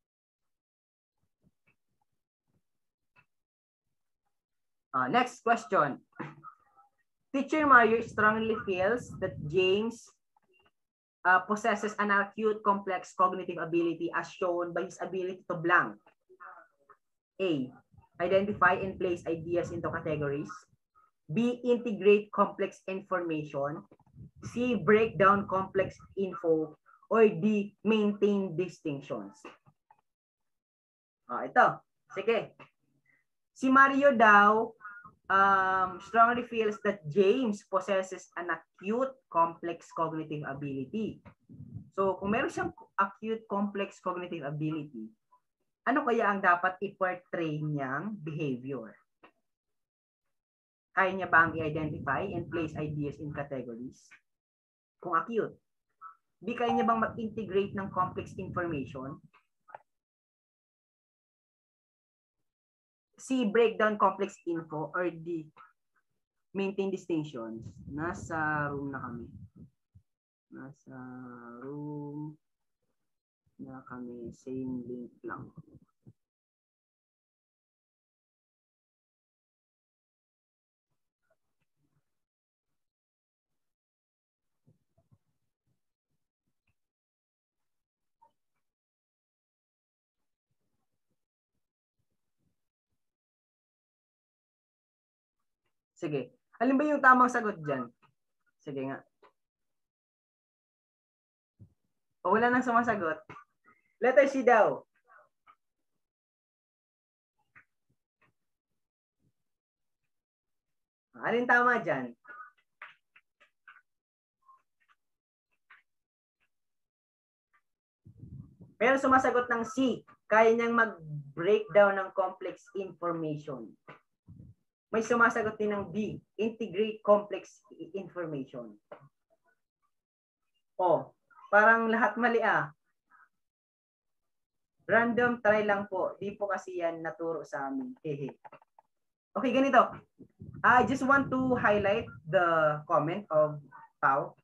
Uh, next question. Teacher Mario strongly feels that James uh, possesses an acute complex cognitive ability as shown by his ability to blank. A. Identify and place ideas into categories. B. Integrate complex information. C. Break down complex info. Or D. Maintain distinctions. Ah, ito. Sige. Si Mario daw um, strongly feels that James possesses an acute complex cognitive ability. So, kung meron siyang acute complex cognitive ability, ano kaya ang dapat i-portray niyang behavior? Kaya niya ba ang i-identify and place ideas in categories? Kung acute. Di kaya niya bang mag-integrate ng complex information? C. Breakdown complex info or D. Maintain distinctions. Nasa room na kami. Nasa room na kami. Same link lang. Sige. Alin ba yung tamang sagot dyan? Sige nga. O wala nang sumasagot. Letter C daw. Alin tama dyan? Pero sumasagot ng C. Kaya niyang mag-breakdown ng complex information. May sumasagot din ng B. Integrate complex information. O, parang lahat mali ah. Random try lang po. Di po kasi yan naturo sa amin. Hehe. Okay, ganito. I just want to highlight the comment of Pao.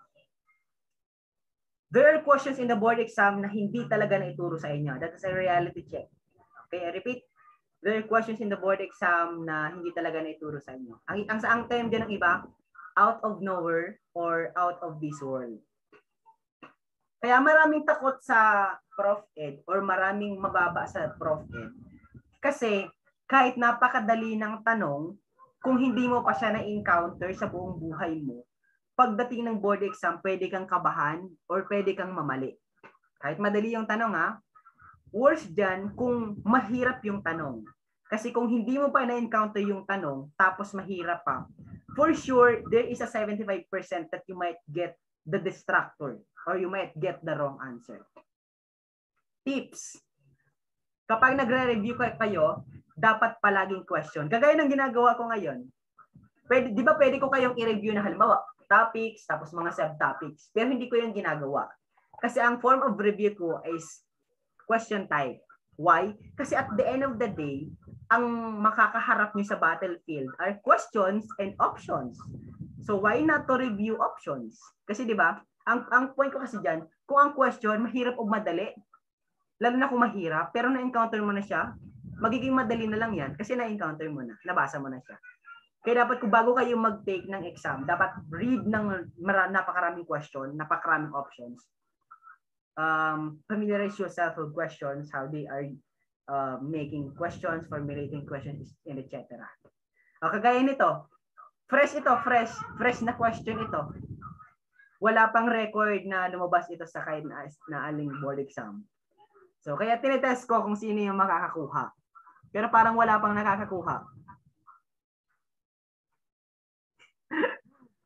There are questions in the board exam na hindi talaga naituro sa inyo. That is a reality check. Okay, I repeat. There are questions in the board exam na hindi talaga naituro sa inyo. Ang, ang saang term din ng iba, out of nowhere or out of this world. Kaya maraming takot sa Prof Ed or maraming mababa sa Prof Ed. Kasi kahit napakadali ng tanong, kung hindi mo pa siya na-encounter sa buong buhay mo, pagdating ng board exam, pwede kang kabahan or pwede kang mamali. Kahit madali yung tanong ha, worse dyan kung mahirap yung tanong. Kasi kung hindi mo pa na-encounter yung tanong, tapos mahirap pa, for sure, there is a seventy-five percent that you might get the distractor or you might get the wrong answer. Tips. Kapag nagre-review kayo, dapat palaging question. Kagaya ng ginagawa ko ngayon, pwede, di ba pwede ko kayong i-review na halimbawa, topics, tapos mga subtopics, pero hindi ko yung ginagawa. Kasi ang form of review ko is question type. Why? Kasi at the end of the day, ang makakaharap nyo sa battlefield are questions and options. So why not to review options? Kasi di ba, ang, ang point ko kasi dyan, kung ang question, mahirap o madali, lalo na kung mahirap, pero na-encounter mo na siya, magiging madali na lang yan kasi na-encounter mo na, nabasa mo na siya. Kaya dapat kung bago kayo mag-take ng exam, dapat read ng napakaraming question, napakaraming options. Um, familiarize yourself with questions, how they are uh, making questions, formulating questions, and et cetera. O, kagaya nito, fresh ito, fresh, fresh na question ito. Wala pang record na lumabas ito sa kahit na, na aling board exam. So, kaya tinetest ko kung sino yung makakakuha. Pero parang wala pang nakakakuha.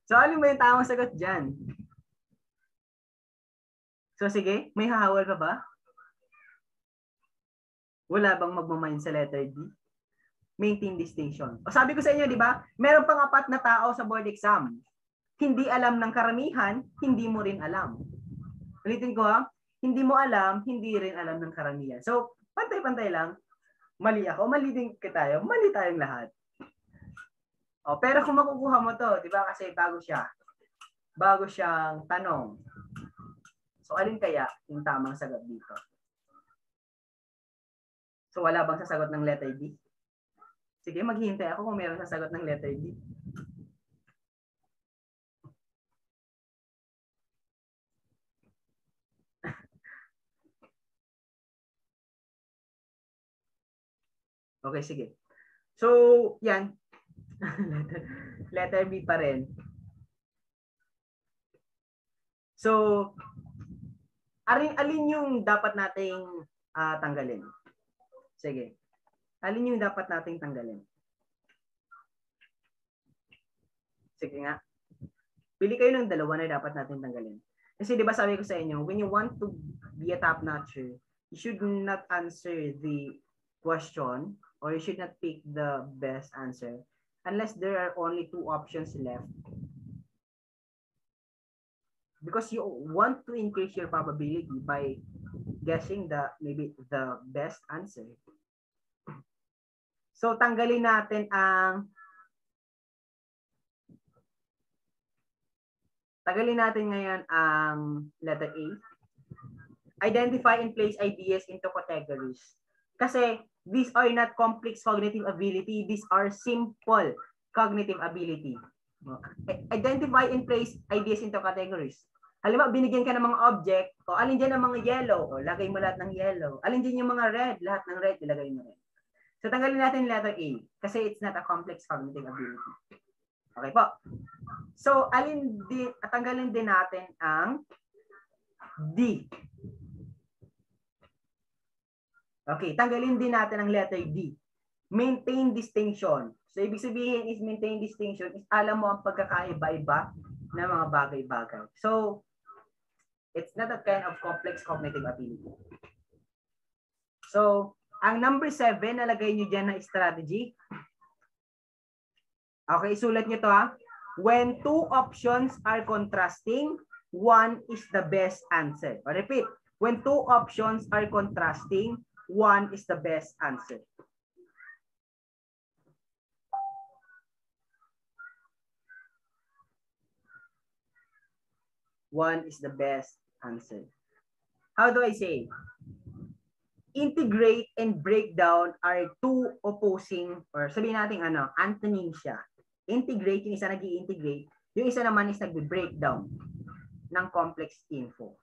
So, alin ba yung tamang sagot dyan? So, sige, may hahawal ka ba? Wala bang magmamind sa letter D? Maintain distinction. O sabi ko sa inyo, di ba? Meron pang apat na tao sa board exam. Hindi alam ng karamihan, hindi mo rin alam. Ulitin ko ha, hindi mo alam, hindi rin alam ng karamihan. So, pantay-pantay lang. Mali ako, mali din tayo, mali tayong lahat. O, pero kung makukuha mo to, di ba? Kasi bago siya. Bago siyang tanong. So, alin kaya yung tamang sagot dito? So, wala bang sasagot ng letter D? Sige, maghihintay ako kung meron sasagot ng letter D. Okay, sige. So, yan. letter, letter B pa rin. So, alin, alin yung dapat nating uh, tanggalin? Sige. Alin yung dapat nating tanggalin? Sige nga. Pili kayo ng dalawa na dapat nating tanggalin. Kasi di ba sabi ko sa inyo, when you want to be a top notcher, you should not answer the question or you should not pick the best answer unless there are only two options left. Because you want to increase your probability by guessing the maybe the best answer. So tanggalin natin ang Tanggalin natin ngayon ang letter A. Identify and place ideas into categories. Kasi these are not complex cognitive ability, these are simple cognitive ability. Identify and place ideas into categories. Halimbawa, binigyan ka ng mga object, o alin dyan ang mga yellow, o lagay mo lahat ng yellow. Alin dyan yung mga red, lahat ng red, ilagay mo red. So, tanggalin natin letter A, kasi it's not a complex cognitive ability. Okay po. So, alin din, tanggalin din natin ang D. Okay, tanggalin din natin ang letter D. Maintain distinction. So, ibig sabihin is maintain distinction is alam mo ang pagkakaiba-iba ng mga bagay-bagay. So, it's not a kind of complex cognitive ability. So, ang number seven, nalagay nyo dyan na strategy. Okay, isulat nyo to ha. When two options are contrasting, one is the best answer. O, repeat. When two options are contrasting, one is the best answer. One is the best answer. How do I say? Integrate and breakdown are two opposing, or sabihin natin ano, antonym siya. Integrate, yung isa nag-i-integrate, yung isa naman is nag-breakdown ng complex info.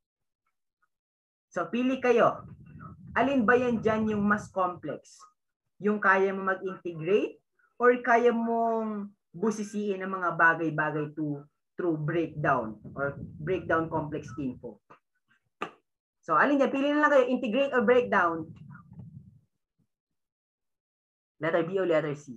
So, pili kayo. Alin ba yan dyan yung mas complex? Yung kaya mo mag-integrate or kaya mong busisiin ng mga bagay-bagay to through breakdown or breakdown complex info? So, alin dyan? Pili na lang kayo, integrate or breakdown. Letter B o letter C?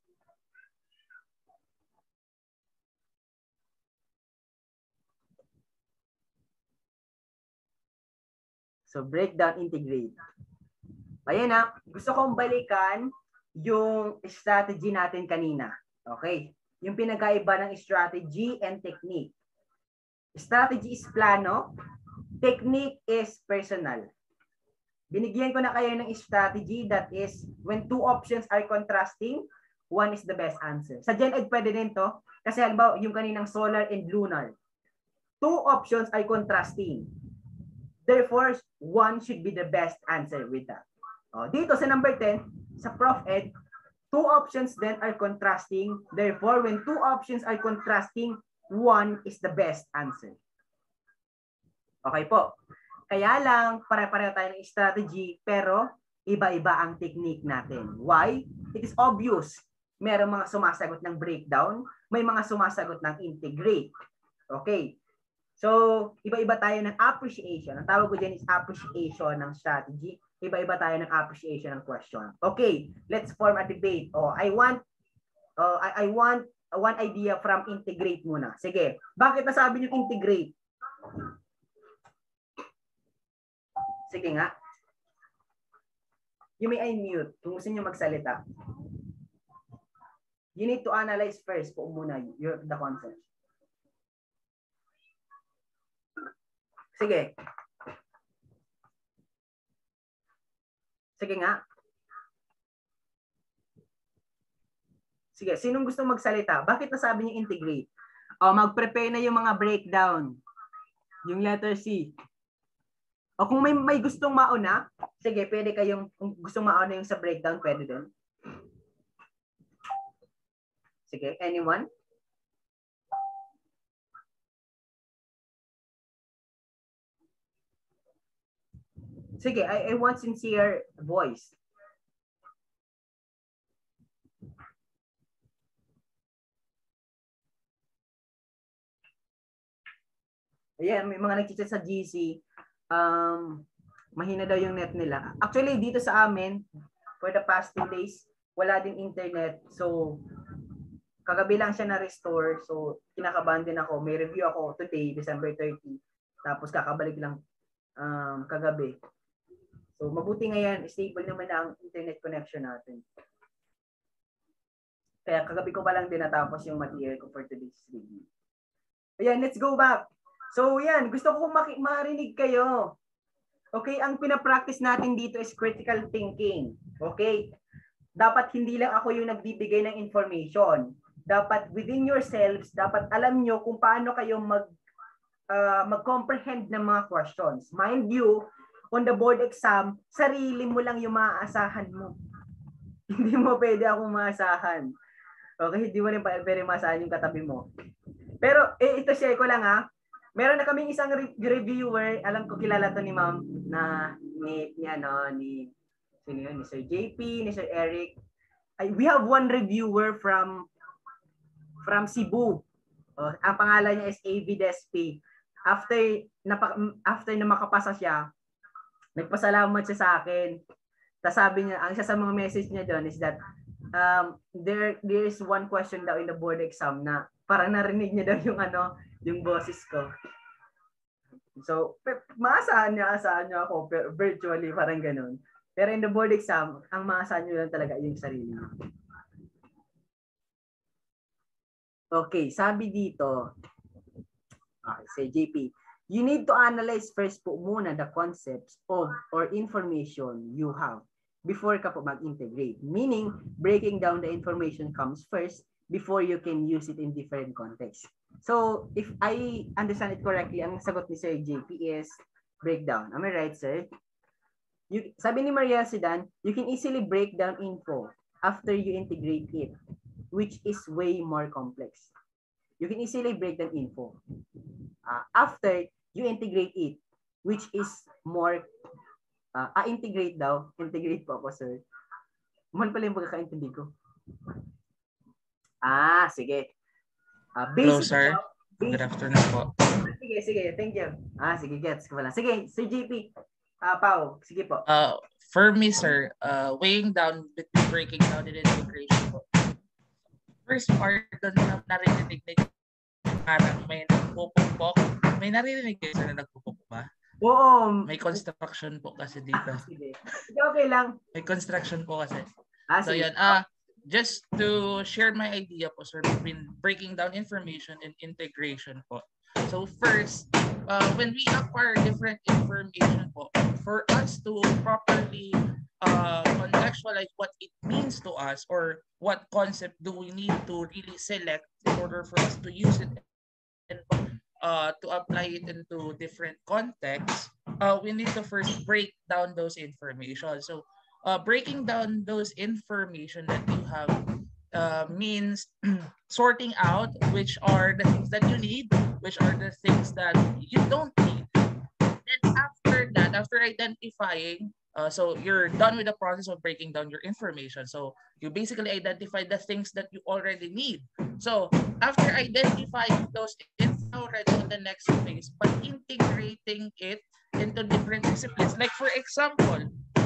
So, breakdown, integrate. Ayan na, gusto kong balikan yung strategy natin kanina. Okay? Yung pinagkaiba ng strategy and technique. Strategy is plano. Technique is personal. Binigyan ko na kayo ng strategy that is when two options are contrasting, one is the best answer. Sa Gen Ed pwede din to. Kasi halimbawa yung kaninang solar and lunar. Two options are contrasting. Therefore, one should be the best answer with that. O, dito sa number ten, sa Prof Ed, two options then are contrasting. Therefore, when two options are contrasting, one is the best answer. Okay po. Kaya lang, pare-pareho tayo ng strategy, pero iba-iba ang technique natin. Why? It is obvious. Merong mga sumasagot ng breakdown, may mga sumasagot ng integrate. Okay. So, iba-iba tayo ng appreciation. Ang tawag ko dyan is appreciation ng strategy. Iba-iba tayo ng appreciation ng question. Okay, let's form a debate. Oh, I want, uh, I, I want one idea from integrate muna. Sige, bakit nasabi niyo integrate? Sige nga. You may unmute kung gusto niyo magsalita. You need to analyze first po muna your, the concept. Sige. Sige nga. Sige, sinong gustong magsalita? Bakit nasabi niyo integrate? O, mag-prepare na yung mga breakdown. Yung letter C. O kung may may gustong mauna, sige, pwede kayong, kung gustong mauna yung sa breakdown, pwede din. Sige, anyone? Sige, I, I want sincere voice. Ayan, may mga nag-chat sa G C. Um, mahina daw yung net nila. Actually, dito sa amin, for the past two days, wala din internet. So, kagabi lang siya na-restore. So, kinakabahan din ako. May review ako today, December thirtieth. Tapos, kakabalik lang um, kagabi. So, mabuti ngayon, stable naman ang internet connection natin. Kaya kagabi ko pa lang din natapos yung material ko for today's review. Ayan, let's go back. So, yan. Gusto ko marinig kayo. Okay, ang pinapractice natin dito is critical thinking. Okay? Dapat hindi lang ako yung nagbibigay ng information. Dapat within yourselves, dapat alam nyo kung paano kayo mag, uh, mag-comprehend ng mga questions. Mind you, on the board exam, sarili mo lang yung maaasahan mo. Hindi mo pwede akong maasahan. Okay, hindi mo rin pwede maasahan yung katabi mo. Pero, eh, ito share ko lang ha. Meron na kaming isang re- reviewer, alam ko kilala to ni ma'am, na ni, ni ano, ni, sino yun, ni Sir J P, ni Sir Eric. Ay, we have one reviewer from from Cebu. Oh, ang pangalan niya is A V Despi. After, napa, after na makapasa siya, nagpasalamat siya sa akin. Tapos sabi niya, ang isa sa mga message niya doon is that um, there, there is one question daw in the board exam na parang narinig niya daw yung ano, yung boses ko. So, maasahan niya, asahan niya ako virtually, parang ganun. Pero in the board exam, ang maasahan niyo lang talaga yung sarili niyo. Okay, sabi dito, okay, say J P, you need to analyze first po muna the concepts of or information you have before ka po mag-integrate. Meaning, breaking down the information comes first before you can use it in different contexts. So, if I understand it correctly, ang sagot ni Sir J P is breakdown. Am I right, sir? You, sabi ni Maria Sidan, you can easily break down info after you integrate it, which is way more complex. You can easily break down info uh, after you integrate it, which is more, uh, ah, integrate daw. Integrate po ako, sir. Man pala yung pagkakaintindi ko. Ah, sige. Uh, Hello, sir. Daw, Good afternoon po. Sige, sige. Thank you. Ah, sige, gets ko pala. Sige, Sir J P. Ah, Pao, sige po. Uh, for me, sir, uh, weighing down between breaking down and integration po. First part, doon na narinig na parang may nagpupukpok. May narinig kayo, sir, na nagpupukpok ba? Oo. May construction po kasi dito. Ah, sige. Sige, okay lang. May construction po kasi. Ah, So, sige. yun. Ah, just to share my idea po, sir, between breaking down information and integration po. So first, uh, when we acquire different information po, for us to properly uh, contextualize what it means to us or what concept do we need to really select in order for us to use it and uh, to apply it into different contexts, uh, we need to first break down those information. So Uh, breaking down those information that you have uh, means sorting out which are the things that you need, which are the things that you don't need. Then after that, after identifying, uh, so you're done with the process of breaking down your information. So you basically identify the things that you already need. So after identifying those, it's already on the next phase, but integrating it into different disciplines. Like for example,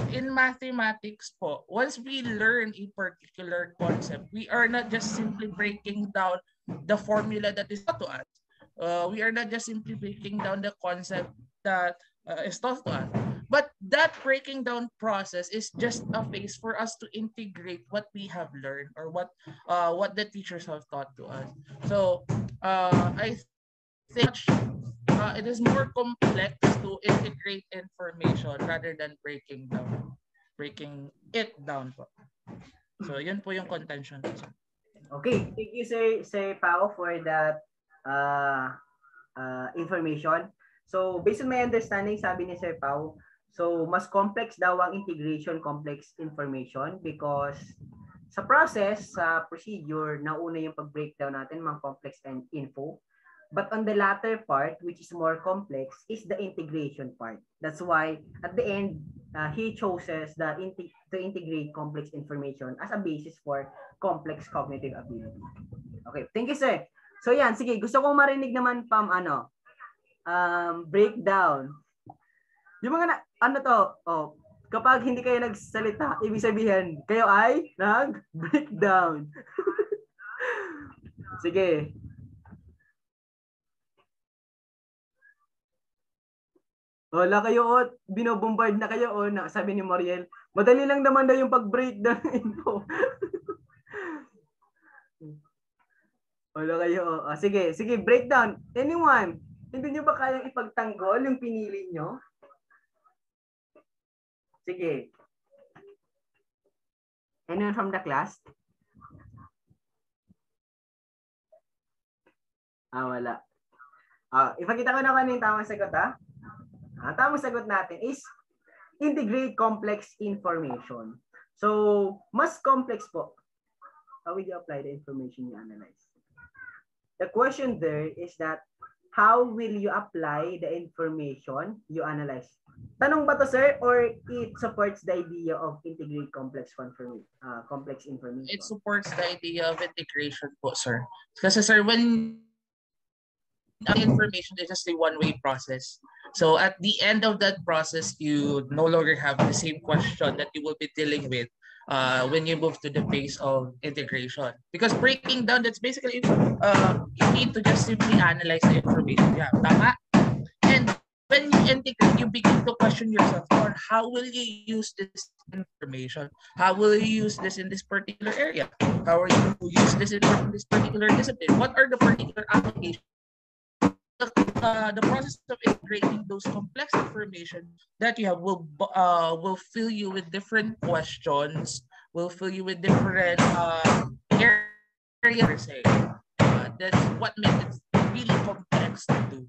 in mathematics po, once we learn a particular concept, we are not just simply breaking down the formula that is taught to us. Uh, we are not just simply breaking down the concept that uh, is taught to us. But that breaking down process is just a phase for us to integrate what we have learned or what uh, what the teachers have taught to us. So uh, I think uh, it is more complex to integrate information rather than breaking down, breaking it down po. So yun po yung contention. Okay, thank you Sir Sir Pao for that uh, uh, information. So based on my understanding, sabi ni Sir Pao, so mas complex daw ang integration complex information because sa process, sa procedure, nauna yung pag-breakdown natin mga complex and info. But on the latter part, which is more complex, is the integration part. That's why at the end, uh, he chooses the inte- to integrate complex information as a basis for complex cognitive ability. Okay, thank you, sir. So yan, sige, gusto kong marinig naman pam ano, um, breakdown. Yung mga na, ano to, oh, kapag hindi kayo nagsalita, ibig sabihin, kayo ay nag-breakdown. Sige. Wala kayo o, binobombard na kayo o, na, sabi ni Moriel, madali lang naman daw yung pag-breakdown ng info. Wala kayo o. Ah, sige, sige, breakdown. Anyone? Hindi nyo ba kayang ipagtanggol yung pinili nyo? Sige. Anyone from the class? Ah, wala. Ah, ipakita ko na kung ano yung tamang sagot, ha? Ang tamang sagot natin is integrate complex information. So, mas complex po. How will you apply the information you analyze? The question there is that how will you apply the information you analyze? Tanong ba to, sir, or it supports the idea of integrate complex confirm, uh, complex information? It supports the idea of integration po, sir. Kasi, sir, when the information is just a one-way process. So at the end of that process, you no longer have the same question that you will be dealing with uh, when you move to the phase of integration. Because breaking down, that's basically, uh, you need to just simply analyze the information. Yeah, tama? And when you integrate, you begin to question yourself on how will you use this information? How will you use this in this particular area? How are you to use this in this particular discipline? What are the particular applications? The, uh, the process of integrating those complex information that you have will uh, will fill you with different questions, will fill you with different uh, areas per se. Uh, that's what makes it really complex to do.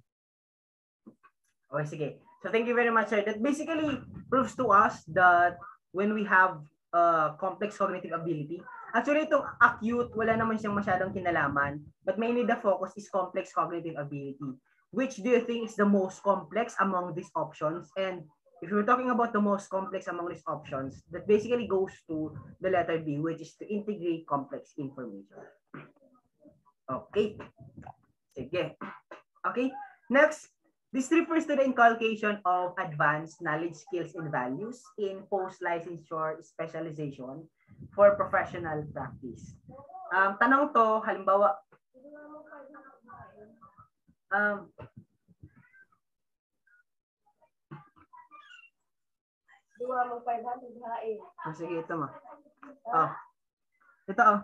Okay, sige. So thank you very much, sir. That basically proves to us that when we have uh, complex cognitive ability, actually itong acute, wala naman siyang masyadong kinalaman, but mainly the focus is complex cognitive ability. Which do you think is the most complex among these options? And if you're talking about the most complex among these options, that basically goes to the letter B, which is to integrate complex information. Okay. Sige. Okay. Next, this refers to the inculcation of advanced knowledge, skills, and values in post-licensure specialization for professional practice. Um, tanong to, halimbawa, um, oh, sige, ito mo. Oh. Ito, oh.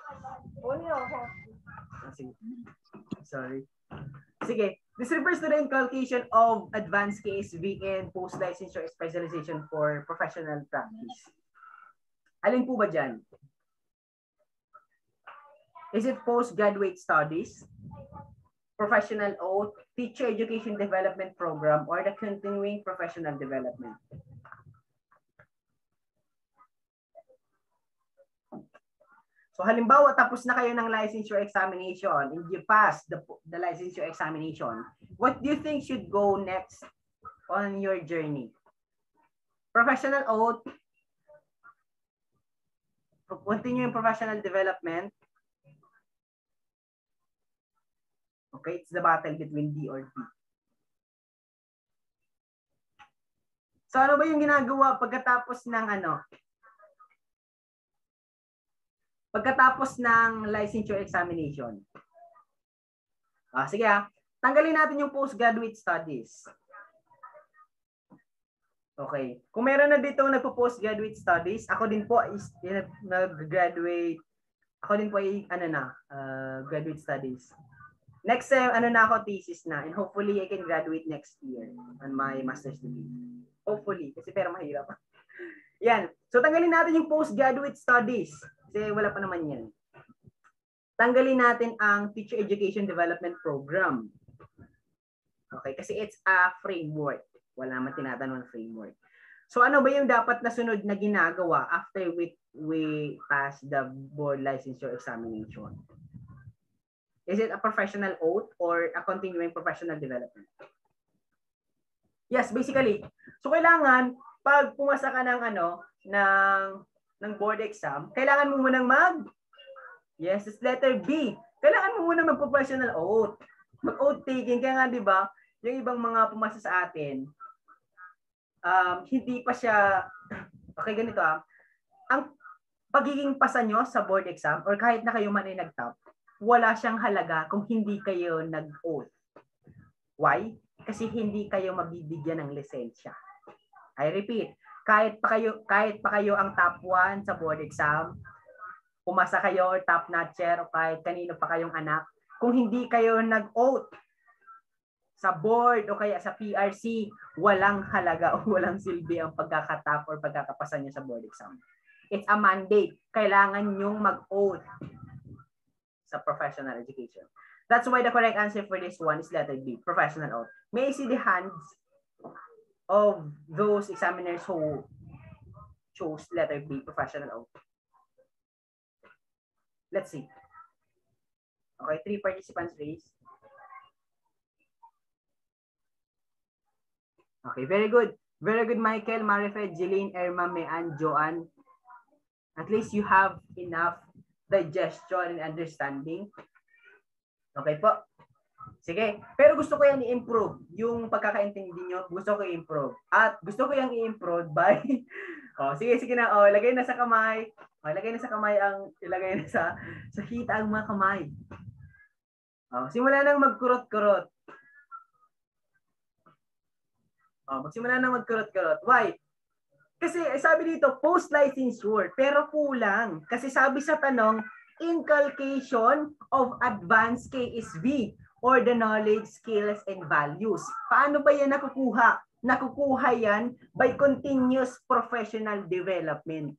Oh, sige. Sorry. Sige. This refers to the inculcation of advanced K S V and post-licensure specialization for professional practice. Alin po ba dyan? Is it postgraduate studies, professional oath, teacher education development program, or the continuing professional development? So halimbawa, tapos na kayo ng licensure examination and you pass the, the licensure examination, what do you think should go next on your journey? Professional oath, continuing professional development. Okay, it's the battle between D or T. So ano ba yung ginagawa pagkatapos ng ano? Pagkatapos ng licensure examination? Ah, sige ah. Tanggalin natin yung postgraduate studies. Okay. Kung meron na dito nagpo-postgraduate studies, ako din po is nag-graduate. Ako din po ay ano na, uh, graduate studies. Next sem, ano na ako, thesis na. And hopefully, I can graduate next year on my master's degree. Hopefully, kasi pero mahirap. Yan. So, tanggalin natin yung postgraduate studies. Kasi wala pa naman yan. Tanggalin natin ang Teacher Education Development Program. Okay, kasi it's a framework. Wala naman tinatanong ng framework. So, ano ba yung dapat na sunod na ginagawa after we, we pass the board licensure examination? Is it a professional oath or a continuing professional development? Yes, basically. So kailangan pag pumasa ka ng ano ng ng board exam, kailangan mo munang mag Yes, it's letter B. Kailangan mo munang mag-professional oath. Mag-oath taking kaya nga 'di ba? Yung ibang mga pumasa sa atin um hindi pa siya okay ganito ah. Ang pagiging pasa nyo sa board exam or kahit na kayo man ay nag-top, wala siyang halaga kung hindi kayo nag-oath. Why? Kasi hindi kayo mabibigyan ng lisensya. I repeat, kahit pa kayo kahit pa kayo ang top one sa board exam, pumasa kayo or top notcher o kahit kanino pa kayong anak, kung hindi kayo nag-oath sa board o kaya sa P R C, walang halaga o walang silbi ang pagkakatap or pagkakapasa niyo sa board exam. It's a mandate. Kailangan nyong mag-oath sa professional education. That's why the correct answer for this one is letter B, professional oath. May I see the hands of those examiners who chose letter B, professional oath? Let's see. Okay, three participants raised. Okay, very good. Very good, Michael, Marife, Jeline, Erma, Mean, Joanne. At least you have enough digestion and understanding. Okay po. Sige. Pero gusto ko yan i-improve. Yung pagkakaintindi nyo, gusto ko i-improve. At gusto ko yung i-improve by... oh, sige, sige na. Oh, ilagay na sa kamay. Oh, ilagay na sa kamay ang... Ilagay na sa... Sa hita ang mga kamay. Oh, simula nang magkurot-kurot. Oh, magsimula nang magkurot-kurot. Why? Kasi sabi dito, post-licensure. Pero kulang. Kasi sabi sa tanong, inculcation of advanced K S V or the knowledge, skills, and values. Paano ba yan nakukuha? Nakukuha yan by continuous professional development.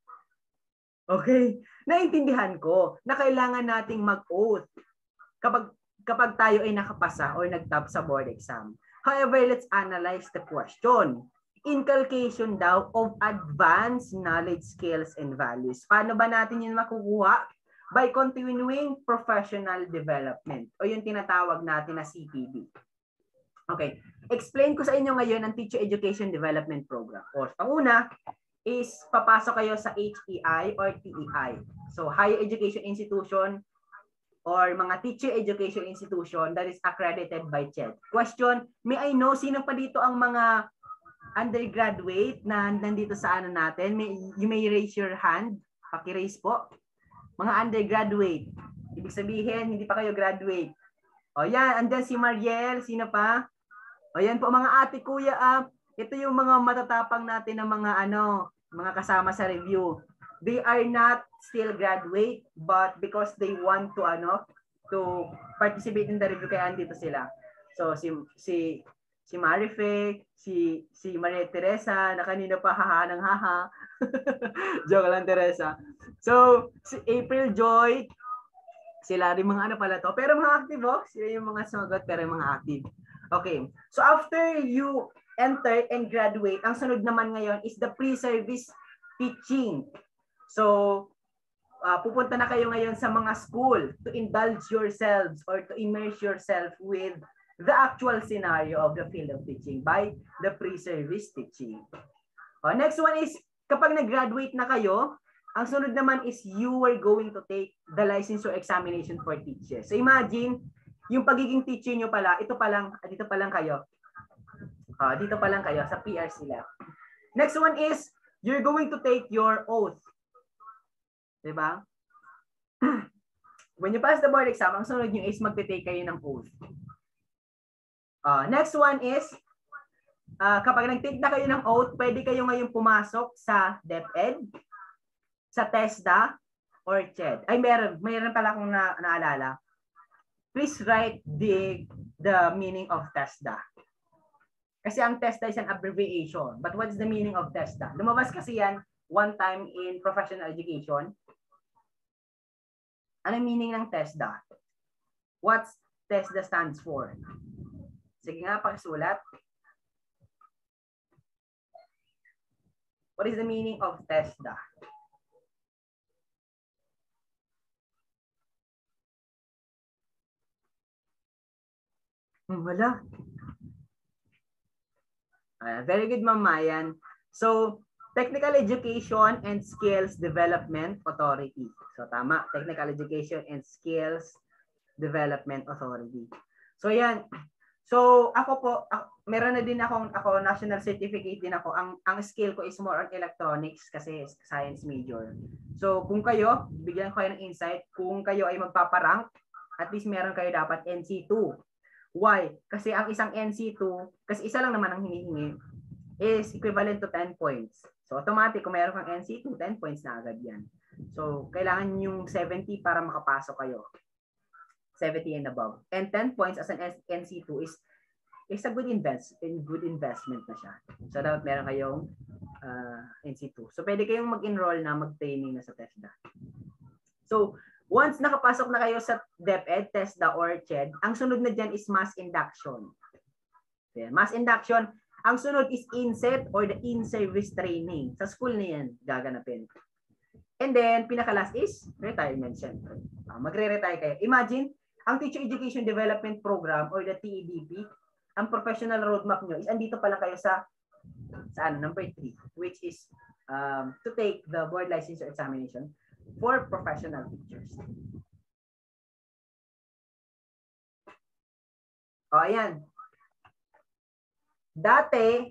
Okay? Naintindihan ko na kailangan nating mag-oath kapag, kapag tayo ay nakapasa or nag-top sa board exam. However, let's analyze the question. Inculcation daw of advanced knowledge, skills, and values. Paano ba natin yun makukuha? By continuing professional development o yung tinatawag natin na C P D. Okay. Explain ko sa inyo ngayon ang Teacher Education Development Program. O, ang una is papasok kayo sa H E I or T E I. So, Higher Education Institution or mga Teacher Education Institution that is accredited by C E D. Question, may I know sino pa dito ang mga undergraduate na nandito sa ano natin? May, you may raise your hand. Paki-raise po. Mga undergraduate. Ibig sabihin, hindi pa kayo graduate. O yan, andyan si Mariel. Sino pa? O yan po, mga ate, kuya. Ah, ito yung mga matatapang natin ng mga ano, mga kasama sa review. They are not still graduate, but because they want to ano, to participate in the review, kaya andito sila. So, si si si Marife, si si Maria Teresa, na kanina pa haha ng haha. Joke lang, Teresa. So, si April Joy, sila rin mga ano pala to. Pero mga active, oh. Sila yung mga sumagot, pero yung mga active. Okay. So, after you enter and graduate, ang sunod naman ngayon is the pre-service teaching. So, uh, pupunta na kayo ngayon sa mga school to indulge yourselves or to immerse yourself with the actual scenario of the field of teaching by the pre-service teaching. Uh, next one is, kapag nag-graduate na kayo, ang sunod naman is you are going to take the licensure examination for teachers. So imagine, yung pagiging teacher nyo pala, ito pa lang, dito pa lang kayo. Uh, dito pa lang kayo, sa P R sila. Next one is, you're going to take your oath. Diba? When you pass the board exam, ang sunod nyo is magte-take kayo ng oath. Uh, next one is, uh, kapag nag-take na kayo ng oath, pwede kayo ngayon pumasok sa DepEd, sa TESDA, or CHED. Ay, meron. Meron pala akong na naalala. Please write the, the meaning of TESDA. Kasi ang TESDA is an abbreviation. But what's the meaning of TESDA? Lumabas kasi yan one time in professional education. Ano meaning ng TESDA? What TESDA stands for? Sige nga, pakisulat. What is the meaning of TESDA? Hmm, wala. Uh, very good, Ma'am Mayan. So, Technical Education and Skills Development Authority. So, tama. Technical Education and Skills Development Authority. So, yan. So, ako po, ako, meron na din akong ako, national certificate din ako. Ang, ang skill ko is more on electronics kasi science major. So, kung kayo, bigyan ko kayo ng insight, kung kayo ay magpaparank, at least meron kayo dapat N C two. Why? Kasi ang isang N C two, kasi isa lang naman ang hinihingi, is equivalent to ten points. So, automatic, kung meron kang N C two, ten points na agad yan. So, kailangan yung seventy para makapasok kayo. seventy and above. And ten points as an N C two is is a good invest in good investment na siya. So, dapat meron kayong uh, N C two. So, pwede kayong mag-enroll na, mag-training na sa TESDA. So, once nakapasok na kayo sa DepEd, TESDA, or CHED, ang sunod na dyan is mass induction. Okay. Mass induction, ang sunod is inset or the in-service training. Sa school na yan, gaganapin. And then, pinakalas is retirement center. Uh, magre-retire kayo. Imagine, ang Teacher Education Development Program or the T E D P, ang professional roadmap nyo is andito pa lang kayo sa, sa ano, number three, which is um, to take the board licensure examination for professional teachers. O, ayan. Dati,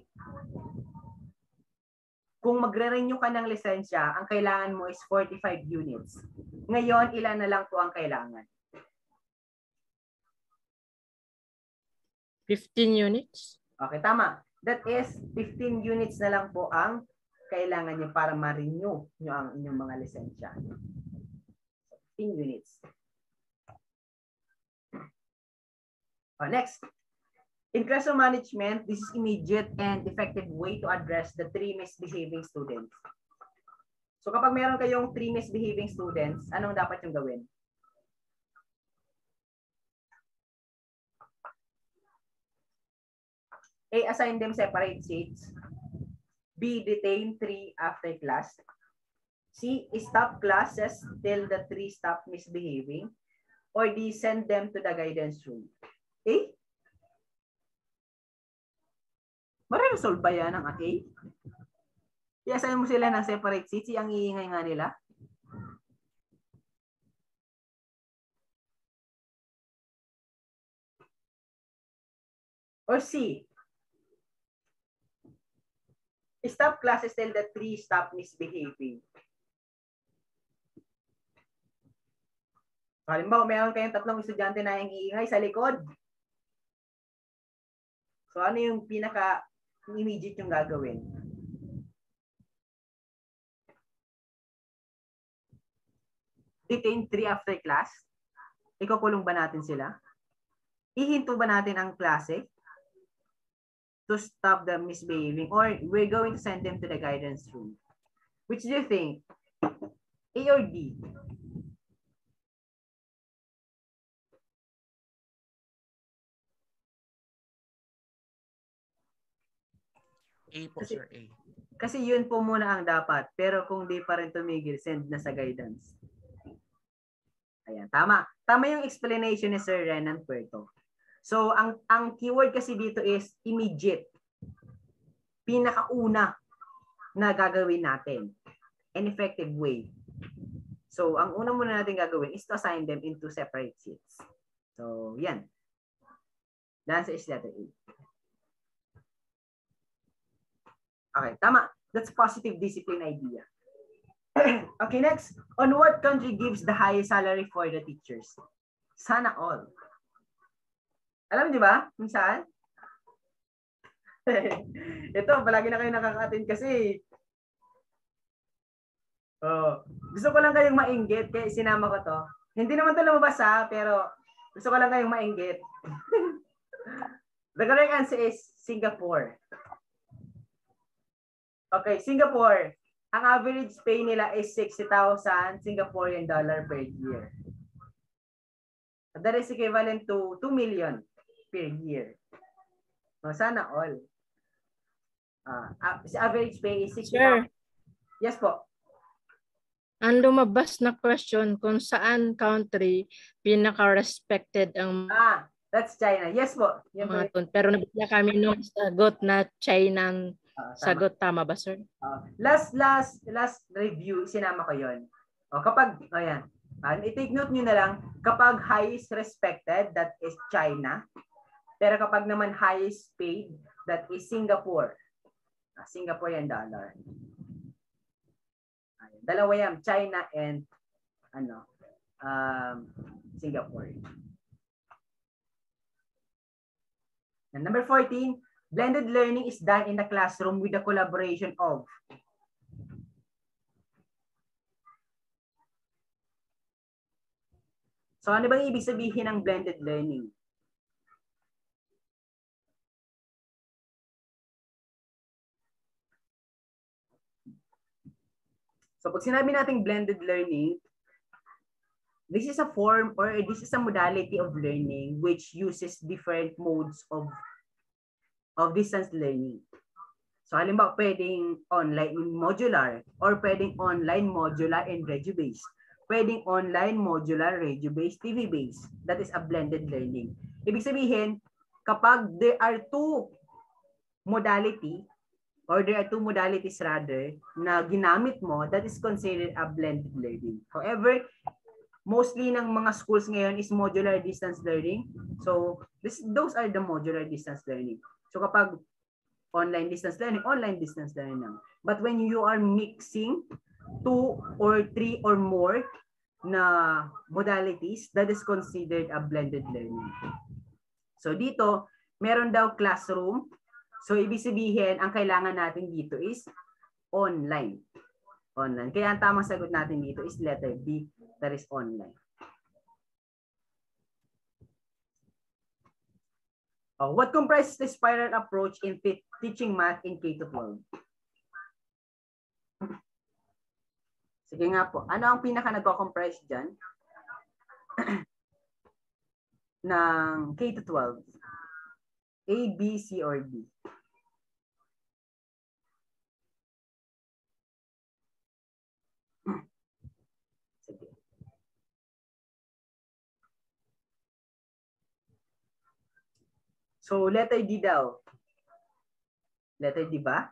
kung magre-renew ka ng lisensya, ang kailangan mo is forty-five units. Ngayon, ilan na lang po ang kailangan? fifteen units? Okay, tama. That is, fifteen units na lang po ang kailangan nyo para ma-renew nyo ang inyong mga lisensya. fifteen units. Oh, next. In classroom management, this is immediate and effective way to address the three misbehaving students. So kapag meron kayong three misbehaving students, anong dapat yung gawin? A, assign them separate seats. B, detain three after class. C, stop classes till the three stop misbehaving. Or D, send them to the guidance room. A? Mare-resolve ba yan ang A? I-assign mo sila ng separate seats. Ang iingay nga nila. Or C, stop classes till the three stop misbehaving. Halimbawa, mayroon kayong tatlong estudyante na yung iingay sa likod. So, ano yung pinaka-immediate yung gagawin? Detain three after class? Ikukulong ba natin sila? Ihinto ba natin ang klase to stop the misbehaving, or we're going to send them to the guidance room? Which do you think? A or D? A po, Kasi, sir, A. Kasi yun po muna ang dapat. Pero kung di pa rin tumigil, send na sa guidance. Ayan, tama. Tama yung explanation ni Sir Renan Puerto. So, ang ang keyword kasi dito is immediate. Pinakauna na gagawin natin. An effective way. So, ang una muna natin gagawin is to assign them into separate seats. So, yan. The answer is letter A. Okay, tama. That's positive discipline idea. Okay, next. On what country gives the highest salary for the teachers? Sana all. Alam di ba? Kung saan? Ito, palagi na kayo nakaka-attend kasi. Oh, gusto ko lang kayong mainggit kaya sinama ko to. Hindi naman to lumabas ha, pero gusto ko lang kayong mainggit. The correct answer is Singapore. Okay, Singapore. Ang average pay nila is sixty thousand Singaporean dollar per year. That is equivalent to two million per year. No, sana all. Uh, average pay is sixty thousand. Sure. Yes po. Ang lumabas na question kung saan country pinaka-respected ang Ah, that's China. Yes po. Yan po. mga ton. Pero nabigla kami nung sagot na China. Uh, tama. Sagot tama ba, sir? Uh, last, last, last review, sinama ko yon. O, kapag, ayan, uh, i-take note nyo na lang, kapag highest respected, that is China. Pero kapag naman highest paid, that is Singapore. Uh, Singaporean dollar. Dalawa yan, China and ano, um, Singapore. And number fourteen, blended learning is done in the classroom with the collaboration of. So ano bang ibig sabihin ng blended learning? So pag sinabi nating blended learning, this is a form or this is a modality of learning which uses different modes of of distance learning. So halimbawa pwedeng online modular or pwedeng online modular and regio-based. Pwedeng online modular regio-based T V-based. That is a blended learning. Ibig sabihin, kapag there are two modality or there are two modalities rather na ginamit mo, that is considered a blended learning. However, mostly ng mga schools ngayon is modular distance learning. So, this, those are the modular distance learning. So, kapag online distance learning, online distance learning lang. But when you are mixing two or three or more na modalities, that is considered a blended learning. So, dito, meron daw classroom. So, ibig sabihin, ang kailangan natin dito is online. Online. Kaya ang tamang sagot natin dito is letter B, that is online. Oh, what comprises the spiral approach in teaching math in K to twelve? Sige nga po. Ano ang pinaka nagko-comprise dyan? ng K to twelve? A, B, C, or D? Sige. So, letter D daw. Letter D ba?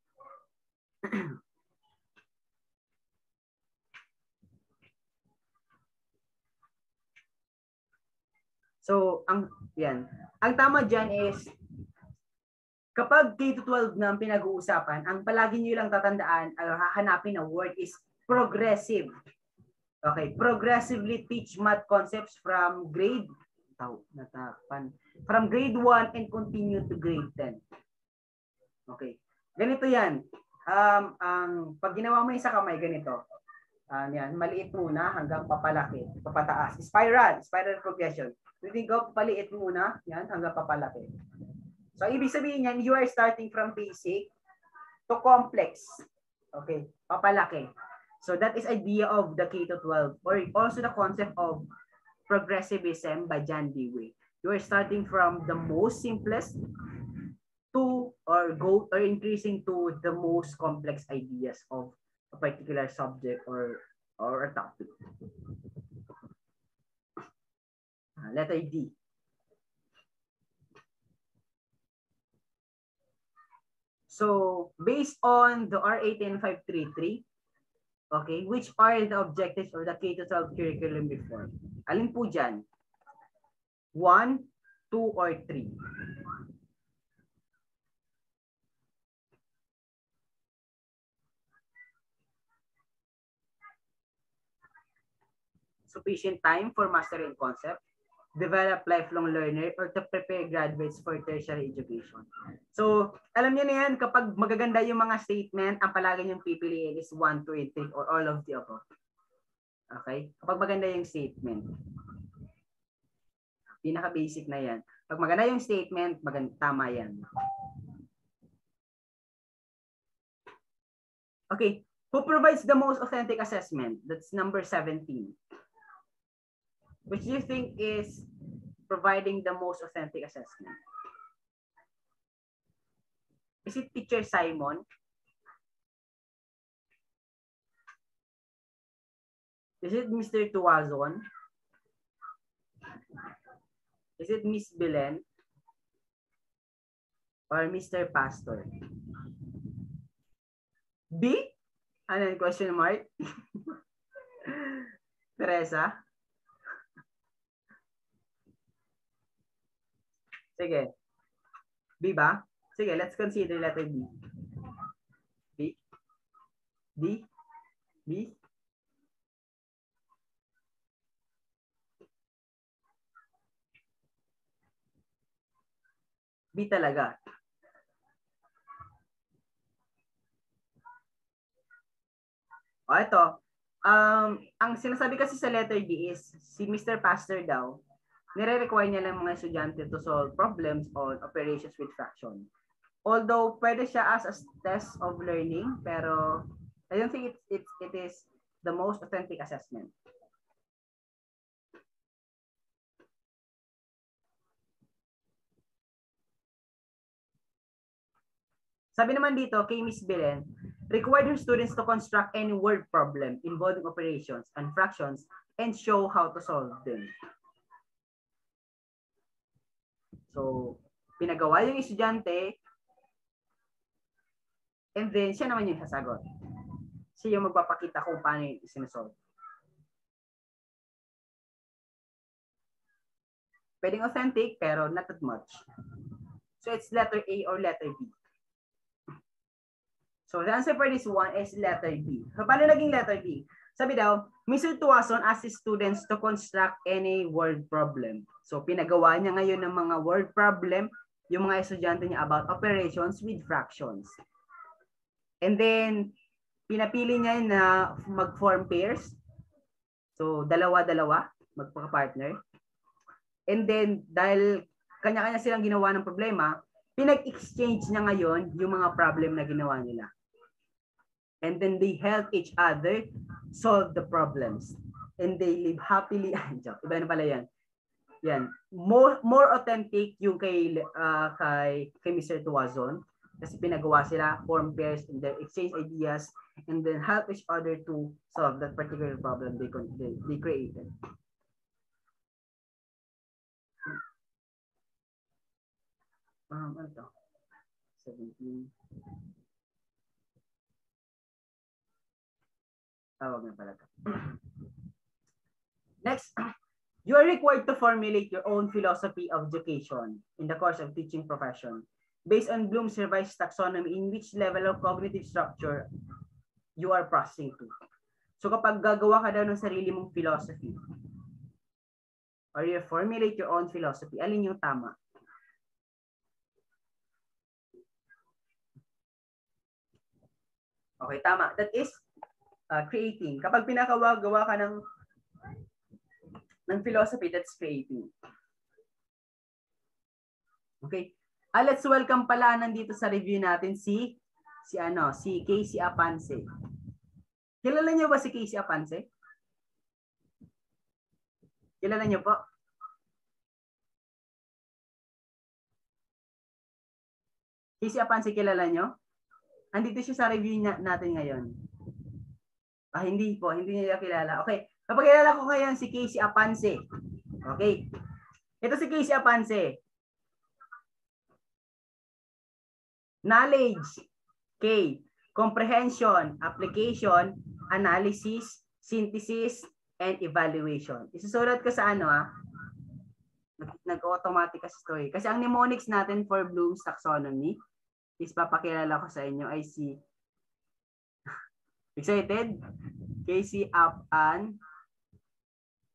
So, ang yan. Ang tama dyan is kapag K to twelve na ang pinag-uusapan, ang palagi niyo lang tatandaan, uh, hahanapin na word is progressive. Okay, progressively teach math concepts from grade taw, natapan, from grade one and continue to grade ten. Okay. Ganito 'yan. Um ang pag ginawa mo 'yung sa kamay ganito. Um, yan, maliit muna hanggang papalaki, papataas. Spiral, spiral progression. Pwede go paliit muna, yan, hanggang papalaki. So, ibig sabihin yan, you are starting from basic to complex. Okay, papalaki. So, that is idea of the K to twelve or also the concept of progressivism by John Dewey. You are starting from the most simplest to or go or increasing to the most complex ideas of a particular subject or or a topic. Letter D. So, based on the R eighteen five thirty-three, okay, which are the objectives of the K to twelve curriculum reform? Alin po dyan? One, two, or three? sufficient time for mastering concept, develop lifelong learner, or to prepare graduates for tertiary education. So, alam niyo na yan, kapag magaganda yung mga statement, ang palagi niyong pipiliin is one, two, three, or all of the above. Okay? Kapag maganda yung statement. Pinaka-basic na yan. Pag maganda yung statement, maganda, tama yan. Okay. Who provides the most authentic assessment? That's number seventeen. Which do you think is providing the most authentic assessment? Is it Teacher Simon? Is it Mister Tuazon? Is it Miss Belen? Or Mister Pastor? B? Ano yung question mark? Teresa? Sige. B ba? Sige, let's consider letter B. B? B? B? B talaga. O, ito. Um, ang sinasabi kasi sa letter B is, si Mister Pastor daw, nire-require niya lang mga estudyante to solve problems on operations with fraction. Although, pwede siya as a test of learning, pero I don't think it, it, it is the most authentic assessment. Sabi naman dito, kay Miss Belen, required her students to construct any word problem involving operations and fractions and show how to solve them. So, pinagawa yung estudyante, and then siya naman yung sasagot. Siya yung magpapakita kung paano yung isinusolve. Pwedeng authentic, pero not that much. So, it's letter A or letter B. So, the answer for this one is letter B. So, paano naging letter B? Sabi daw, Mister Tuason asked his students to construct any word problem. So, pinagawa niya ngayon ng mga word problem, yung mga estudyante niya about operations with fractions. And then, pinapili niya na mag-form pairs. So, dalawa-dalawa, magpaka-partner. And then, dahil kanya-kanya silang ginawa ng problema, pinag-exchange niya ngayon yung mga problem na ginawa nila. And then they help each other solve the problems. And they live happily. Iba na pala yan. Yan. More, more authentic yung kay, uh, kay, kay Mister Tuazon. Kasi pinagawa sila, form pairs, and then exchange ideas, and then help each other to solve that particular problem they, they, they created. Um, ano to? seventeen. Tawag na pala to. Next, you are required to formulate your own philosophy of education in the course of teaching profession based on Bloom's revised taxonomy in which level of cognitive structure you are processing to. So kapag gagawa ka daw ng sarili mong philosophy or you formulate your own philosophy, alin yung tama? Okay, tama. That is uh, creating. Kapag pinakagawa ka ng ng philosophy, that's creating. Okay. Ah, let's welcome pala nandito sa review natin si si ano, si Casey Apanse. Kilala niyo ba si Casey Apanse? Kilala niyo po? Casey Apanse, kilala niyo? Andito siya sa review na, natin ngayon. Ah, hindi po, hindi niya kilala. Okay. Kapag kilala ko ngayon si Casey Apanse. Okay. Ito si Casey Apanse. Knowledge, K. Comprehension, application, analysis, synthesis, and evaluation. Isusulat ko sa ano ah. Nag-automatic kasi ito eh. Kasi ang mnemonics natin for Bloom's taxonomy is papakilala ko sa inyo ay si excited? Casey Apan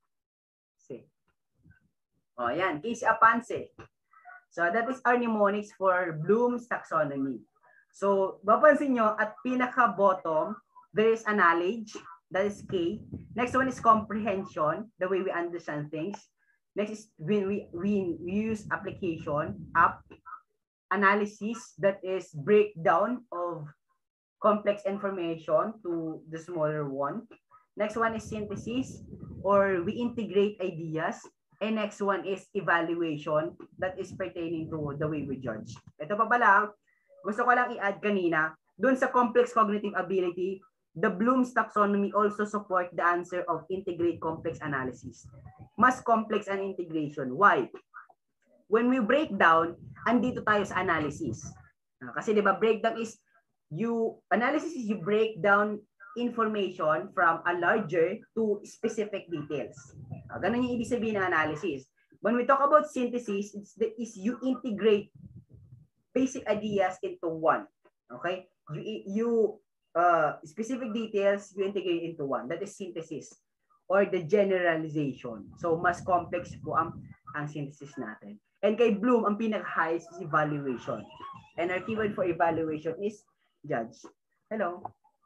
O, yan. Case Apanse. So, that is our mnemonics for Bloom's taxonomy. So, mapansin nyo, at pinaka-bottom, there is a knowledge. That is K. Next one is comprehension, the way we understand things. Next is when we, we, we use application, app, analysis, that is breakdown of complex information to the smaller one. Next one is synthesis, or we integrate ideas. And next one is evaluation, that is pertaining to the way we judge. Ito pa pala, gusto ko lang i-add kanina, doon sa complex cognitive ability, the Bloom's taxonomy also support the answer of integrate complex analysis. Mas complex ang integration. Why? When we break down, andito tayo sa analysis. Kasi di ba breakdown is, you, analysis is you break down information from a larger to specific details. Ganun yung ibig sabihin ng analysis. When we talk about synthesis, it's the, is you integrate basic ideas into one. Okay? You, you uh, specific details, you integrate into one. That is synthesis or the generalization. So, mas complex po ang, ang synthesis natin. And kay Bloom, ang pinaka-highest is evaluation. And our keyword for evaluation is judge. Hello?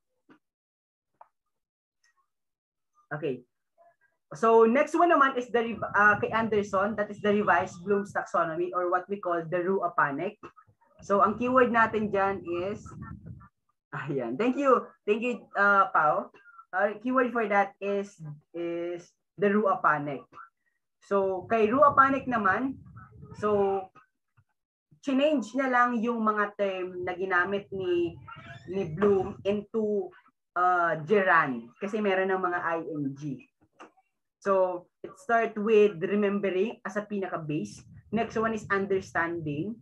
Okay. So, next one naman is the uh, kay Anderson, that is the revised Bloom's taxonomy or what we call the Ruapanic. So, ang keyword natin dyan is, ayan. Thank you. Thank you, uh, Pao. Our keyword for that is, is the Ruapanic. So, kay Ruapanic naman, so, change na lang yung mga term na ginamit ni, ni Bloom into uh, gerund. Kasi meron ng mga I N G. So, it starts with remembering as a pinaka-base. Next one is understanding.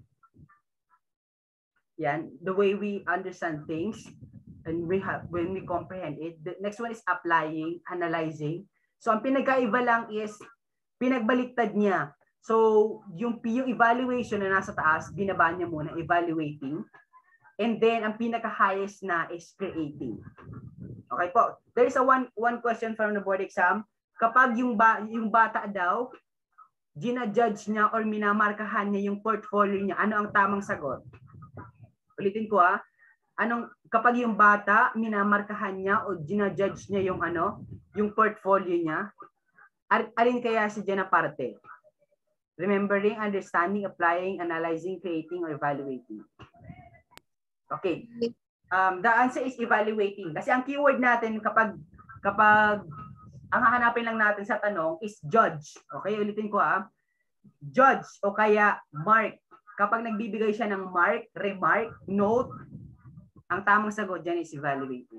Yan, the way we understand things and we have when we comprehend it. The next one is applying, analyzing. So, ang pinagkaiba lang is pinagbaliktad niya. So, yung, yung evaluation na nasa taas, binaba niya muna, evaluating. And then, ang pinaka-highest na is creating. Okay po. There is a one, one question from the board exam. Kapag yung, ba, yung bata daw, gina-judge niya or minamarkahan niya yung portfolio niya, ano ang tamang sagot? Ulitin ko ha. Anong, kapag yung bata, minamarkahan niya o gina-judge niya yung ano, yung portfolio niya, alin kaya si dyan na parte? Remembering, understanding, applying, analyzing, creating, or evaluating. Okay. Um, the answer is evaluating. Kasi ang keyword natin kapag kapag ang hahanapin lang natin sa tanong is judge. Okay, ulitin ko ha. Judge o kaya mark. Kapag nagbibigay siya ng mark, remark, note, ang tamang sagot dyan is evaluating.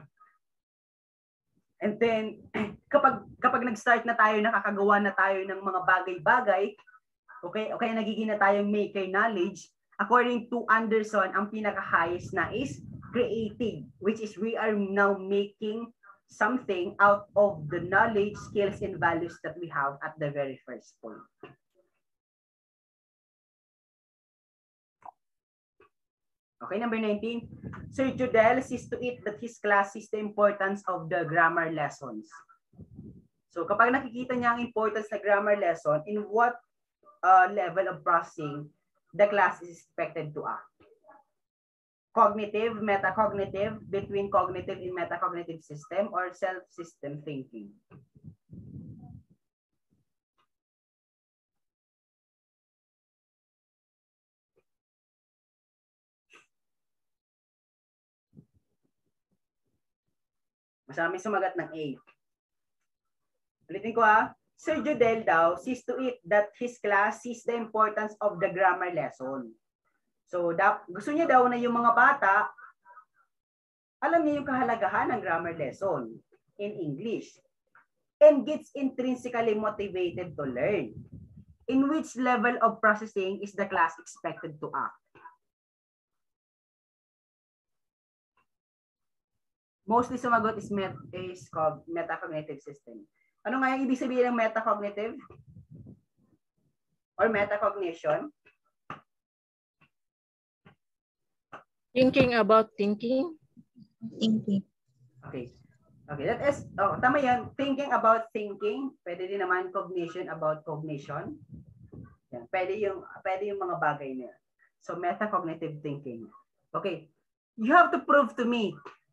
And then, kapag kapag nag-start na tayo, nakakagawa na tayo ng mga bagay-bagay, okay, okay, nagiging na tayong maker knowledge, according to Anderson, ang pinaka-highest na is creating, which is we are now making something out of the knowledge, skills, and values that we have at the very first point. Okay, number nineteen. Sir Judel sees to it that his class sees the importance of the grammar lessons. So kapag nakikita niya ang importance ng grammar lesson, in what uh, level of processing the class is expected to act? Cognitive, metacognitive, between cognitive and metacognitive system, or self-system thinking? Masaming sumagat ng A. Ulitin ko ha. Sir Judel daw sees to it that his class sees the importance of the grammar lesson. So, da, gusto niya daw na yung mga bata, alam niya yung kahalagahan ng grammar lesson in English and gets intrinsically motivated to learn. In which level of processing is the class expected to act? Mostly sumagot is, met, is called metacognitive system. Ano nga yung ibig sabihin ng metacognitive? Or metacognition? Thinking about thinking. Thinking. Okay. Okay, that is, oh, tama yan. Thinking about thinking. Pwede din naman cognition about cognition. Yan. Pwede yung, pwede yung mga bagay na yan. So, metacognitive thinking. Okay. You have to prove to me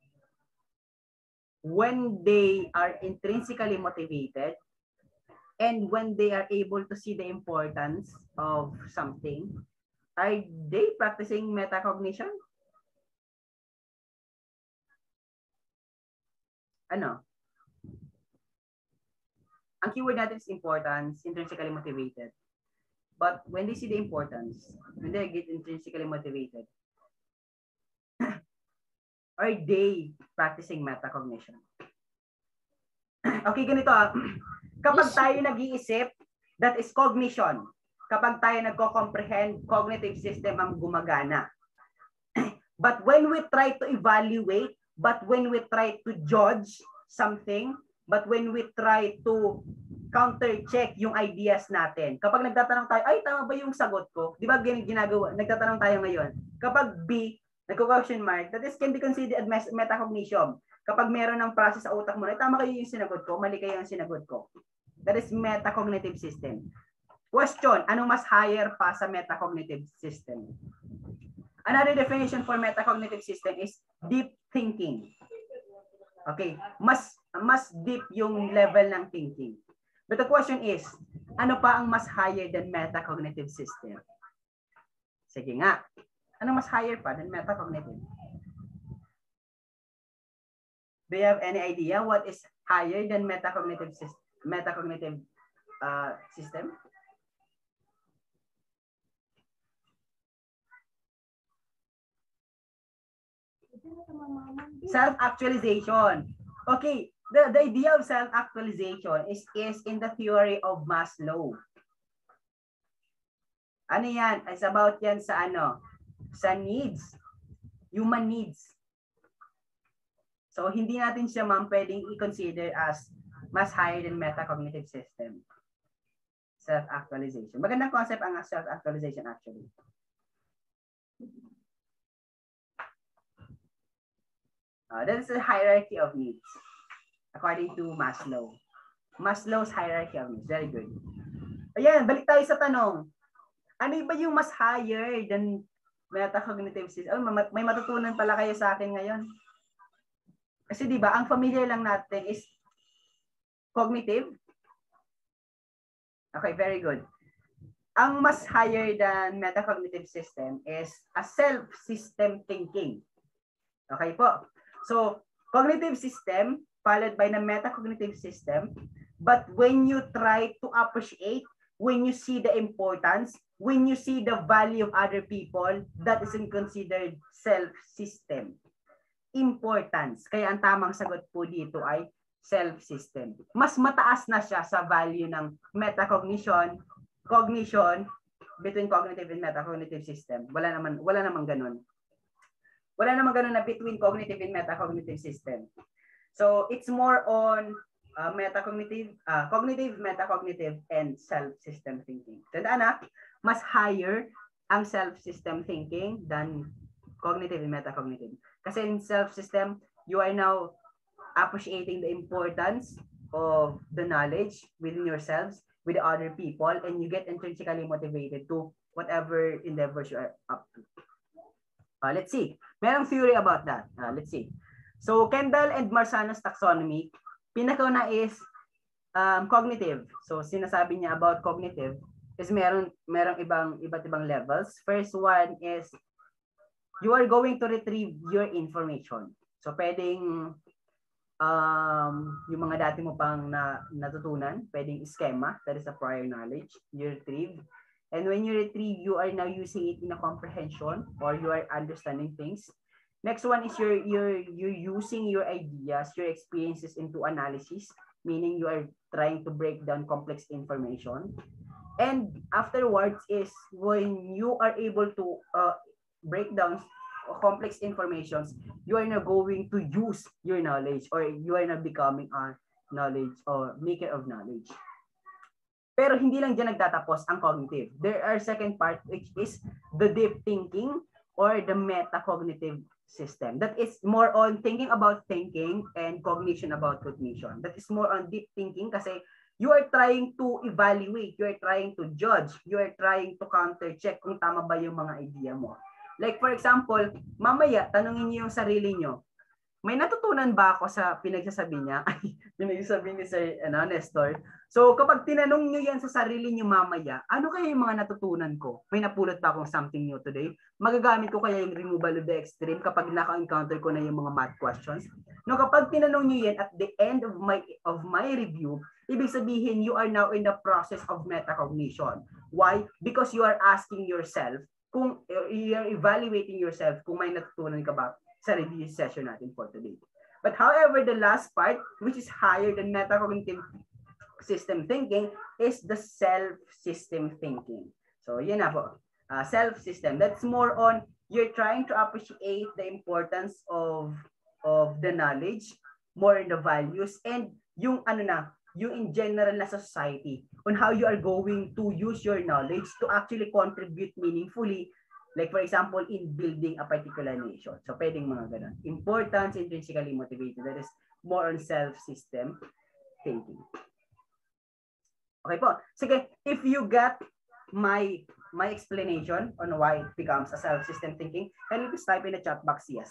when they are intrinsically motivated and when they are able to see the importance of something, are they practicing metacognition? Ano? Ang keyword natin is importance, intrinsically motivated. But when they see the importance, when they get intrinsically motivated, are they practicing metacognition? Okay, ganito ah. Kapag tayo nag-iisip, that is cognition. Kapag tayo nagko-comprehend, cognitive system ang gumagana. But when we try to evaluate, but when we try to judge something, but when we try to counter-check yung ideas natin, kapag nagtatanong tayo, ay, tama ba yung sagot ko? Di ba ginagawa, nagtatanong tayo ngayon? Kapag B, nagko-question mark, that is can be considered as metacognition. Kapag meron ng process sa utak mo, ay, tama kayo yung sinagot ko, mali kayo yung sinagot ko. That is metacognitive system. Question, ano mas higher pa sa metacognitive system? Another definition for metacognitive system is deep thinking. Okay, mas mas deep yung level ng thinking. But the question is, ano pa ang mas higher than metacognitive system? Sige nga. Ano mas higher pa than metacognitive? Do you have any idea what is higher than metacognitive system? Metacognitive uh, system? Self-actualization. Okay, the, the idea of self-actualization is, is in the theory of Maslow. Ano yan? It's about yan sa ano? Sa needs. Human needs. So, hindi natin siya ma'am pwedeng i-consider as mas higher than metacognitive system. Self-actualization. Magandang concept ang self-actualization actually. Uh, that is the hierarchy of needs according to Maslow. Maslow's hierarchy of needs. Very good. Ayan, balik tayo sa tanong. Ano ba yung mas higher than metacognitive system? Oh, may matutunan pala kayo sa akin ngayon. Kasi di ba, ang familiar lang natin is cognitive. Okay, very good. Ang mas higher than metacognitive system is a self-system thinking. Okay po. So, cognitive system followed by the metacognitive system. But when you try to appreciate, when you see the importance, when you see the value of other people, that is considered self-system. Importance. Kaya ang tamang sagot po dito ay self-system. Mas mataas na siya sa value ng metacognition, cognition, between cognitive and metacognitive system. Wala naman, wala naman ganun. Wala naman ganun na between cognitive and metacognitive system. So, it's more on uh, metacognitive, uh, cognitive, metacognitive, and self-system thinking. Tandaan na, mas higher ang self-system thinking than cognitive and metacognitive. Kasi in self-system, you are now appreciating the importance of the knowledge within yourselves, with other people, and you get intrinsically motivated to whatever endeavors you are up to. Uh, let's see. Merong theory about that. Uh, let's see. So, Kendall and Marzano's taxonomy, pinakauna is um, cognitive. So, sinasabi niya about cognitive is meron, merong ibang, iba't ibang levels. First one is you are going to retrieve your information. So, pwedeng um, yung mga dati mo pang na, natutunan, pwedeng schema, that is a prior knowledge, you retrieve. And when you retrieve, you are now using it in a comprehension or you are understanding things. Next one is you're, you're, you're using your ideas, your experiences into analysis, meaning you are trying to break down complex information. And afterwards is when you are able to uh, break down complex informations, you are now going to use your knowledge or you are now becoming a knowledge or maker of knowledge. Pero hindi lang dyan nagtatapos ang cognitive. There are second part which is the deep thinking or the metacognitive system. That is more on thinking about thinking and cognition about cognition. That is more on deep thinking kasi You are trying to evaluate, you are trying to judge, you are trying to counter-check kung tama ba yung mga idea mo. Like for example, mamaya, tanungin niyo yung sarili niyo, may natutunan ba ako sa pinagsasabi niya? Ay, pinagsasabi ni Sir ano, Nestor. So kapag tinanong niyo yan sa sarili niyo mamaya, ano kaya yung mga natutunan ko? May napulot ba akong something new today? Magagamit ko kaya yung removal of the extreme kapag naka-encounter ko na yung mga math questions? No, kapag tinanong niyo yan at the end of my of my review, ibig sabihin you are now in the process of metacognition. Why? Because you are asking yourself, kung you are evaluating yourself kung may natutunan ka ba sa review session natin for today. But however, the last part, which is higher than metacognitive system thinking, is the self-system thinking. So, yun na po. Uh, self-system. That's more on, you're trying to appreciate the importance of, of the knowledge, more in the values, and yung ano na, yung in general na society, on how you are going to use your knowledge to actually contribute meaningfully. Like for example, in building a particular nation. So pwedeng mga ganun. Importance, intrinsically motivated. That is more on self-system thinking. Okay po. Sige, if you got my my explanation on why it becomes a self-system thinking, can you please type in the chat box yes.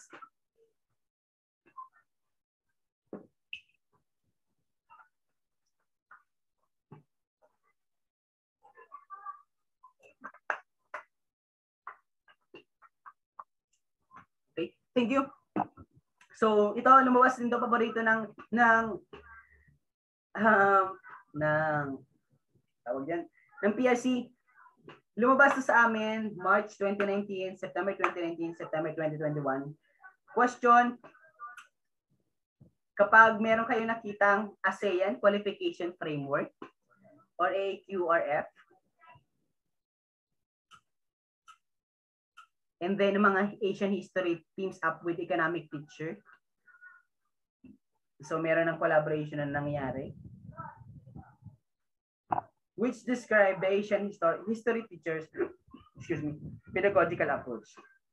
Thank you. So, ito lumabas din 'to paborito ng ng um, ng tawag diyan, ng P R C. Lumabas 'to sa amin March twenty nineteen, September twenty nineteen, September twenty twenty-one. Question: kapag meron kayong nakitang ASEAN Qualification Framework or A Q R F, and then mga Asian history teams up with economic picture. So meron ng collaboration na nangyari. Which describe the Asian history, history teachers, excuse me, pedagogical approach.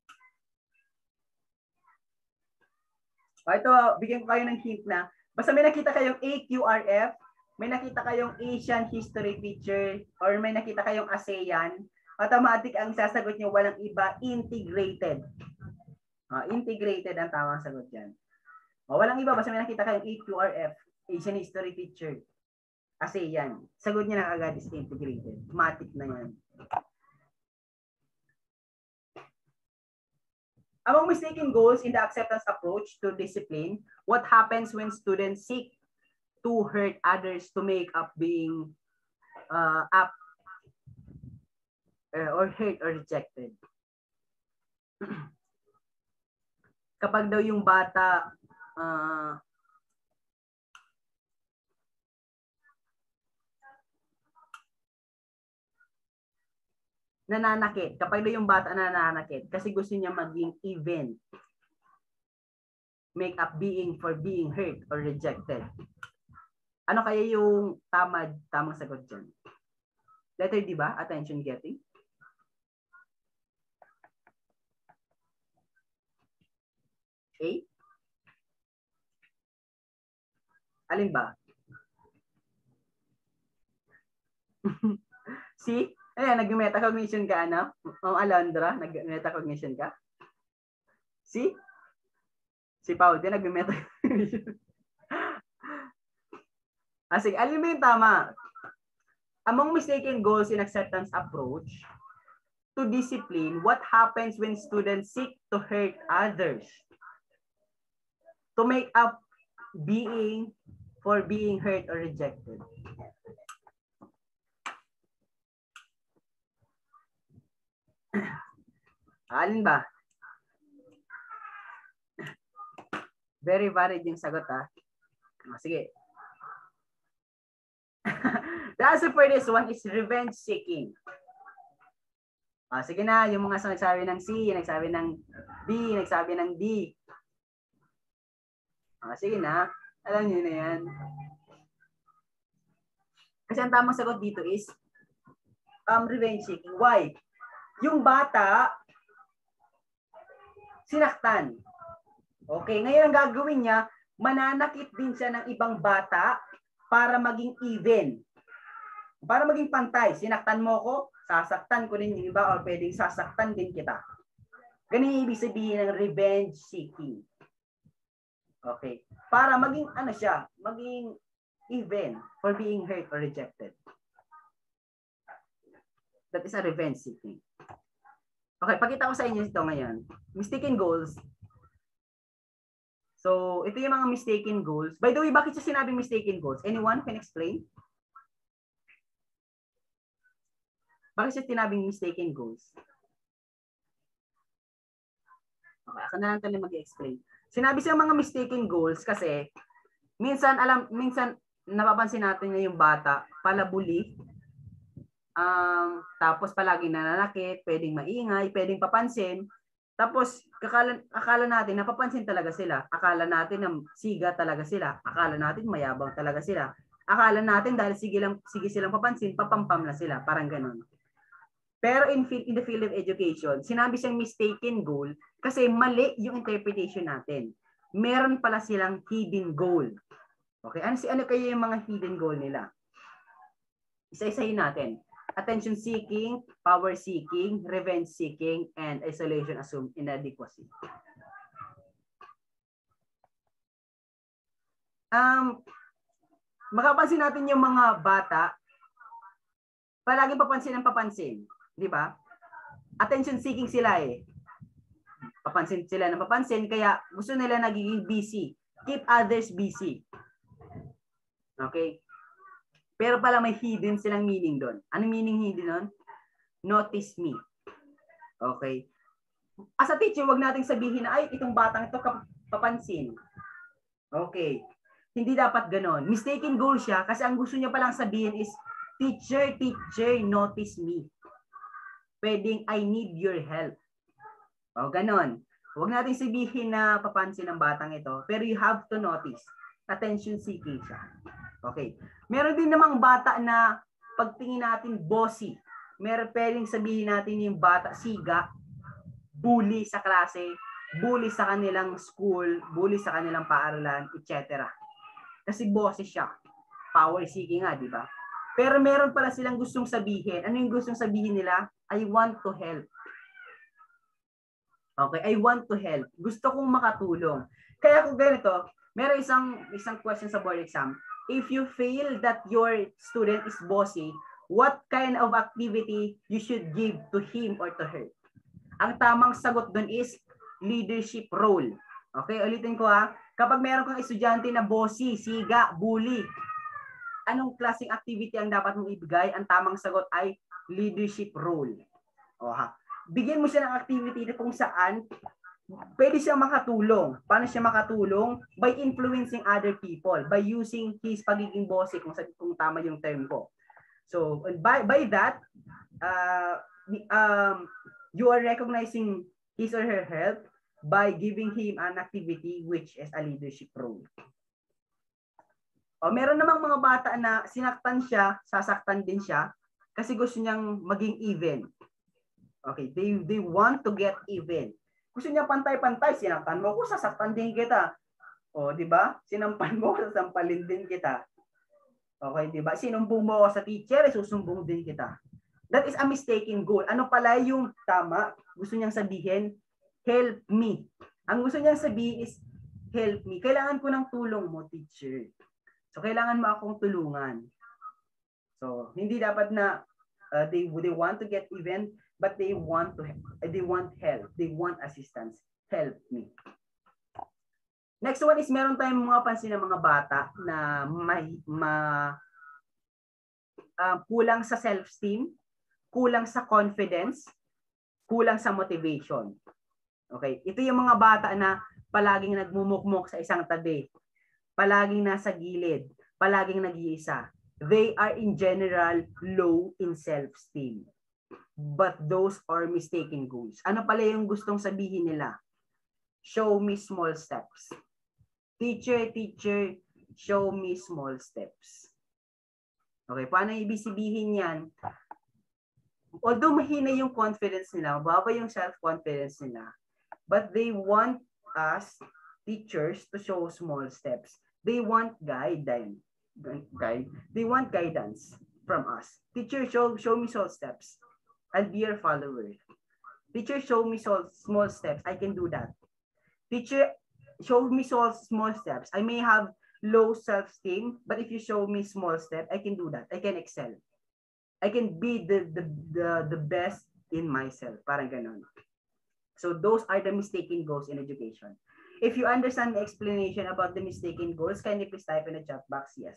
O ito, bigyan ko kayo ng hint na, basta may nakita kayong A Q R F, may nakita kayong Asian history teacher, or may nakita kayong ASEAN, automatic ang sasagot niyo walang iba, integrated. Uh, integrated ang tamang sagot dyan. O, walang iba, basta may nakita kayong A Q R F, Asian history teacher, ASEAN. Sagot niya na agad is integrated. Automatic na yan. Among mistaken goals in the acceptance approach to discipline, what happens when students seek to hurt others to make up being uh, up Uh, or hurt or rejected? Kapag daw yung bata uh, nananakit, kapag daw yung bata nananakit kasi gusto niya maging even, make up being for being hurt or rejected, ano kaya yung tama, tamang sagot dyan? Letter D ba? Attention getting? A? Alin ba? C? Ayan, nag-metacognition ka, ano? O Alondra, nag-metacognition ka? C? Si Paul din, nag-metacognition. Ah, sige, alin ba yung tama? Among mistaken goals in acceptance approach to discipline, what happens when students seek to hurt others? To make up being for being hurt or rejected. Alin ba? Very varied yung sagot, ha? Oh, sige. The answer for this one is revenge seeking. Ah, sige na, yung mga nagsabi ng C, nagsabi ng B, nagsabi ng D. Ah, sige na, alam niyo na yan. Kasi ang tamang sagot dito is um, revenge seeking. Why? Yung bata, sinaktan. Okay, ngayon ang gagawin niya, mananakit din siya ng ibang bata para maging even. Para maging pantay. Sinaktan mo ko, sasaktan ko din yung iba or pwedeng sasaktan din kita. Ganun yung ibig sabihin ng revenge seeking. Okay. Para maging ano siya, maging even for being hurt or rejected. That is a revenge seeking. Okay, pakita ko sa inyo ito ngayon. Mistaken goals. So, ito yung mga mistaken goals. By the way, bakit siya sinabing mistaken goals? Anyone can explain? Bakit siya sinabing mistaken goals? Okay, ako na lang tayo mag-explain. Sinabi siya mga mistaken goals kasi minsan alam minsan napapansin natin na yung bata palabuli, um, tapos palagi nananakit, pwedeng maingay, pwedeng papansin. Tapos akala, akala natin napapansin talaga sila. Akala natin na siga talaga sila. Akala natin mayabang talaga sila. Akala natin dahil sige lang sige silang papansin, papampam na sila, parang ganoon. Pero in, in the field of education, sinabi siyang mistaken goal kasi mali yung interpretation natin. Meron pala silang hidden goal. Okay, ano, ano kaya yung mga hidden goal nila? Isa-isahin natin. Attention seeking, power seeking, revenge seeking, and isolation assumed inadequacy. Um, makapansin natin yung mga bata, palaging papansin ang papansin. Di ba? Attention seeking sila eh. Papansin sila ng papansin, kaya gusto nila nagiging busy. Keep others busy. Okay? Pero pala may hidden silang meaning doon. Ano meaning hidden doon? Notice me. Okay? As a teacher, wag nating sabihin na, ay, itong batang ito papansin. Okay. Hindi dapat ganon. Mistaken goal siya kasi ang gusto niya palang sabihin is, teacher, teacher, notice me. Pwedeng, I need your help. O, ganon. Huwag natin sabihin na papansin ng batang ito, pero you have to notice. Attention seeking siya. Okay. Meron din namang bata na pagtingin natin bossy. Meron pwedeng sabihin natin yung bata siga, bully sa klase, bully sa kanilang school, bully sa kanilang paaralan, et cetera. Kasi bossy siya. Power seeking nga, di ba? Pero meron pala silang gustong sabihin. Ano yung gustong sabihin nila? I want to help. Okay, I want to help. Gusto kong makatulong. Kaya kung ganito, meron isang isang question sa board exam. If you feel that your student is bossy, what kind of activity you should give to him or to her? Ang tamang sagot doon is leadership role. Okay, ulitin ko ha. Kapag meron kang estudyante na bossy, siga, bully, anong klaseng activity ang dapat mong ibigay? Ang tamang sagot ay leadership role. O ha. Bigyan mo siya ng activity na kung saan pwede siya makatulong. Paano siya makatulong? By influencing other people, by using his pagiging bossy, kung, kung tama yung term ko. So, by, by that, uh, um, you are recognizing his or her help by giving him an activity which is a leadership role. O, meron namang mga bata na sinaktan siya, sasaktan din siya, kasi gusto niyang maging even. Okay, they, they want to get even. Gusto niya pantay-pantay, sinaktan mo ko, sasaktan din kita. O, di ba? Sinampan mo, sasampalin din kita. Okay, di ba? Sinumbong mo sa teacher, susumbong din kita. That is a mistaken goal. Ano pala yung tama? Gusto niyang sabihin, help me. Ang gusto niyang sabihin is, help me. Kailangan ko ng tulong mo, teacher. So, kailangan mo akong tulungan. So, hindi dapat na uh, they, they want to get even, but they want to they want help. They want assistance. Help me. Next one is meron tayong mga pansin ng mga bata na may ma uh, kulang sa self-esteem, kulang sa confidence, kulang sa motivation. Okay, ito yung mga bata na palaging nagmumukmok sa isang tabi, palaging nasa gilid, palaging nag-iisa. They are in general low in self-esteem. But those are mistaken goals. Ano pala yung gustong sabihin nila? Show me small steps. Teacher, teacher, show me small steps. Okay, paano ibig sabihin yan? Although mahina yung confidence nila, mababa yung self-confidence nila, but they want us, teachers, to show small steps. They want guidance. guide. They want guidance from us. Teacher, show, show me small steps. I'll be your follower. Teacher, show me small, small steps. I can do that. Teacher, show me small, small steps. I may have low self-esteem, but if you show me small steps, I can do that. I can excel. I can be the, the, the, the best in myself. Parang ganon. So those are the mistaken goals in education. If you understand the explanation about the mistaken goals, can you please type in the chat box? Yes.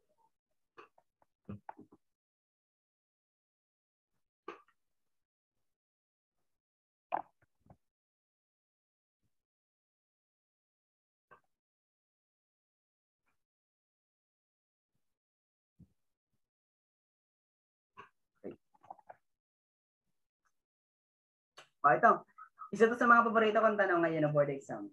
O, ito. Isa to sa mga paborito kong tanong ngayon na board exam.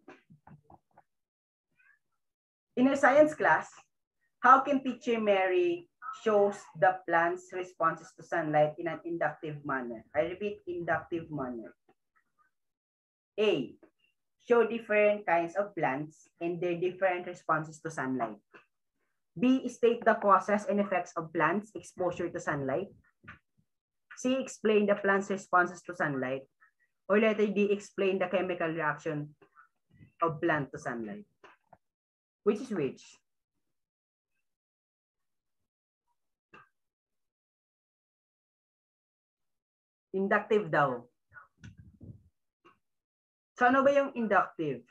In a science class, how can teacher Mary shows the plant's responses to sunlight in an inductive manner? I repeat, inductive manner. A, show different kinds of plants and their different responses to sunlight. B, state the causes and effects of plants' exposure to sunlight. C, explain the plant's responses to sunlight. Or letter D, explain the chemical reaction of plant to sunlight. Which is which? Inductive daw. So ano ba yung inductive?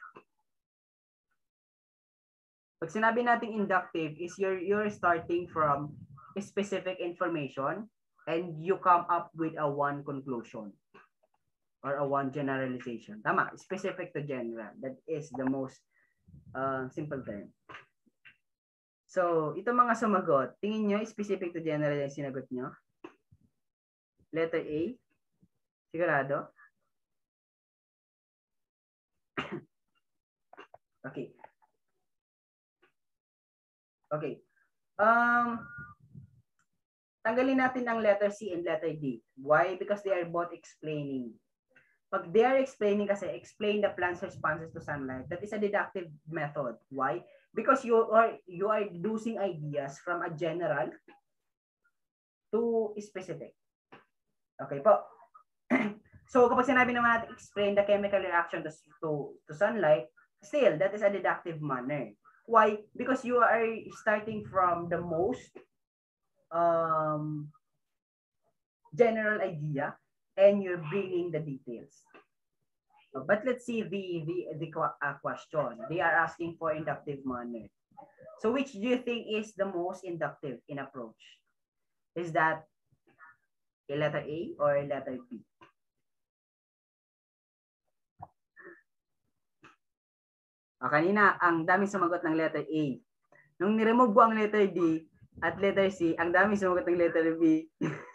Pag sinabi natin inductive is you're, you're starting from a specific information and you come up with a one conclusion or a one generalization. Tama, specific to general. That is the most uh, simple term. So, ito mga sumagot, tingin nyo specific to general yung sinagot nyo? Letter A? Sigurado? Okay. Okay. Um, tanggalin natin ang letter C and letter D. Why? Because they are both explaining. Pag they are explaining kasi, explain the plant's responses to sunlight. That is a deductive method. Why? Because you are you are deducing ideas from a general to specific. Okay po. So kapag sinabi naman natin explain the chemical reaction to, to, to sunlight, still, that is a deductive manner. Why? Because you are starting from the most um, general idea and you're bringing the details. But let's see the, the, the uh, question. They are asking for inductive manner. So which do you think is the most inductive in approach? Is that a letter A or a letter B? O, kanina, ang daming sumagot ng letter A. Nung niremove ko ang letter D at letter C, ang daming sumagot ng letter B.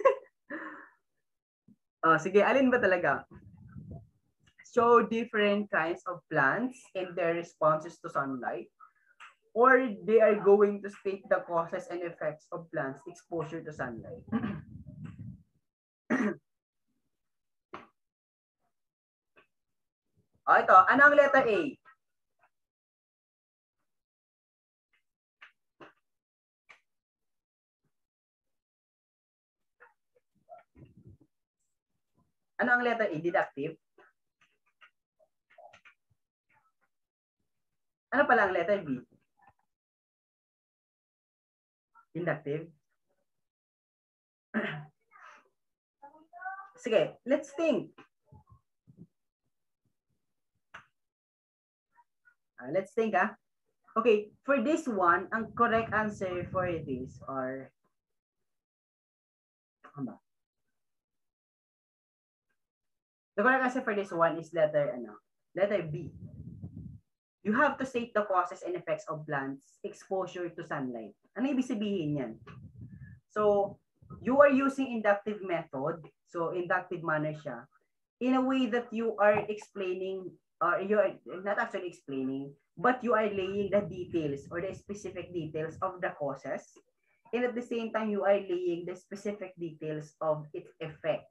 O, sige, alin ba talaga? Show different kinds of plants and their responses to sunlight. Or they are going to state the causes and effects of plants' exposure to sunlight. O, ito, ano ang letter A? Ano ang letter A? Deductive? Ano pala ang letter B? Inductive? Sige, let's think. Uh, let's think, ah. Okay, for this one, ang correct answer for this are ano ba? The correct answer for this one is letter ano? Letter B. You have to state the causes and effects of plants' exposure to sunlight. Ano ibig sabihin yan? So, you are using inductive method. So, inductive manner siya. In a way that you are explaining, or you are not actually explaining, but you are laying the details or the specific details of the causes. And at the same time, you are laying the specific details of its effect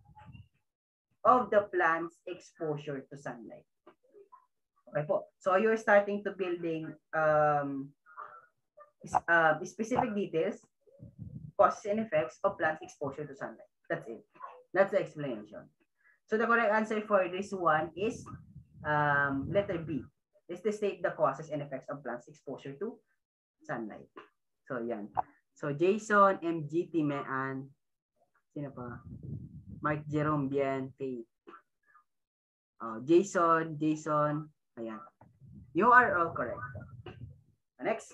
of the plant's exposure to sunlight. Okay po. So you're starting to building um, uh, specific details, causes and effects of plants exposure to sunlight. That's it. That's the explanation. So the correct answer for this one is um, letter B. Is to state the causes and effects of plants exposure to sunlight. So yan. So Jason, M G, Timean, sino pa? Mark Jerome, Bien, Faith. Oh, Jason, Jason, ayan. You are all correct. Next.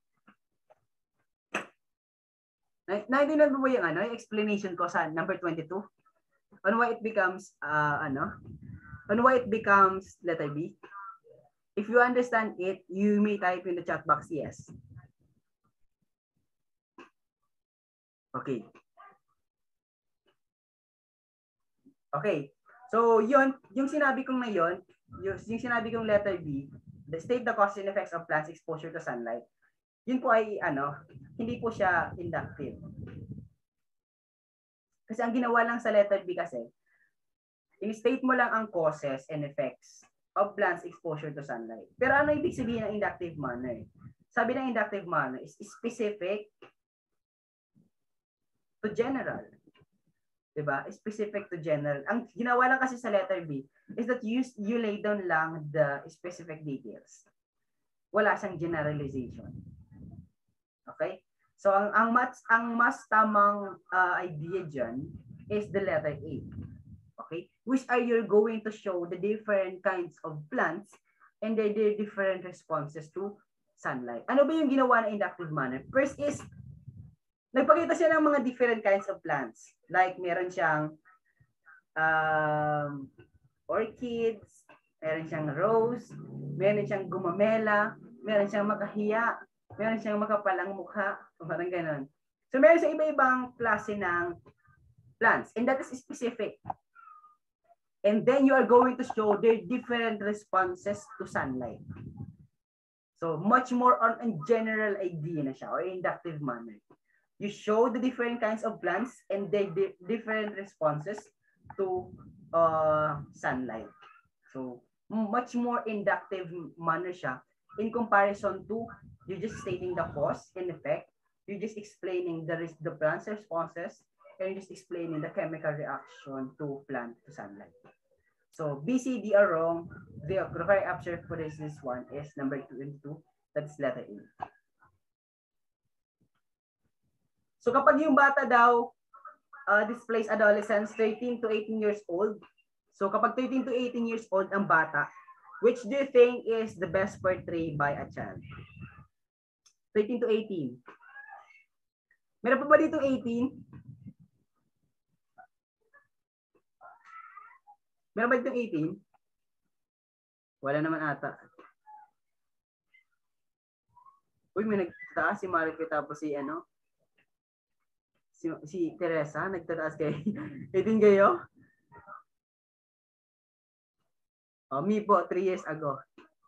Naintindihan mo ba yung ano, yung explanation ko sa number twenty-two? On why it becomes, uh, ano? On why it becomes letter B? If you understand it, you may type in the chat box yes. Okay. Okay. So, yun, yung sinabi kong na yun, yung, yung sinabi kong letter B, the state the causes and effects of plants exposure to sunlight, yun po ay, ano, hindi po siya inductive. Kasi ang ginawa lang sa letter B kasi, in-state mo lang ang causes and effects of plants exposure to sunlight. Pero ano ibig sabihin ng inductive manner? Sabi ng inductive manner is specific to general. Diba? Specific to general. Ang ginawa lang kasi sa letter B is that you, you lay down lang the specific details. Wala siyang generalization. Okay? So ang ang mas ang mas tamang uh, idea diyan is the letter A. Okay? Which are you going to show the different kinds of plants and their, their different responses to sunlight. Ano ba yung ginawa na inductive manner? First is, nagpakita siya ng mga different kinds of plants. Like, meron siyang um, orchids, meron siyang rose, meron siyang gumamela, meron siyang makahiya, meron siyang makapalang mukha, parang ganon. So, meron siyang iba-ibang klase ng plants. And that is specific. And then you are going to show their different responses to sunlight. So much more on a general idea na siya or inductive manner. You show the different kinds of plants and their di different responses to uh, sunlight. So much more inductive manner siya in comparison to you just stating the cause and effect. You're just explaining the the plant's responses and you're just explaining the chemical reaction to plant to sunlight. So B, C, D are wrong. The correct answer for this, this one is number twenty-two. That's letter A. So kapag yung bata daw uh, displays adolescence thirteen to eighteen years old. So kapag thirteen to eighteen years old ang bata, which do you think is the best portrayed by a child? thirteen to eighteen. Meron pa ba dito eighteen? Meron ba itong eighteen? Wala naman ata. Uy, may nagtataas si Marike tapos si ano? Si, si Teresa, nagtataas kay eighteen kayo? Oh, me po, three years ago.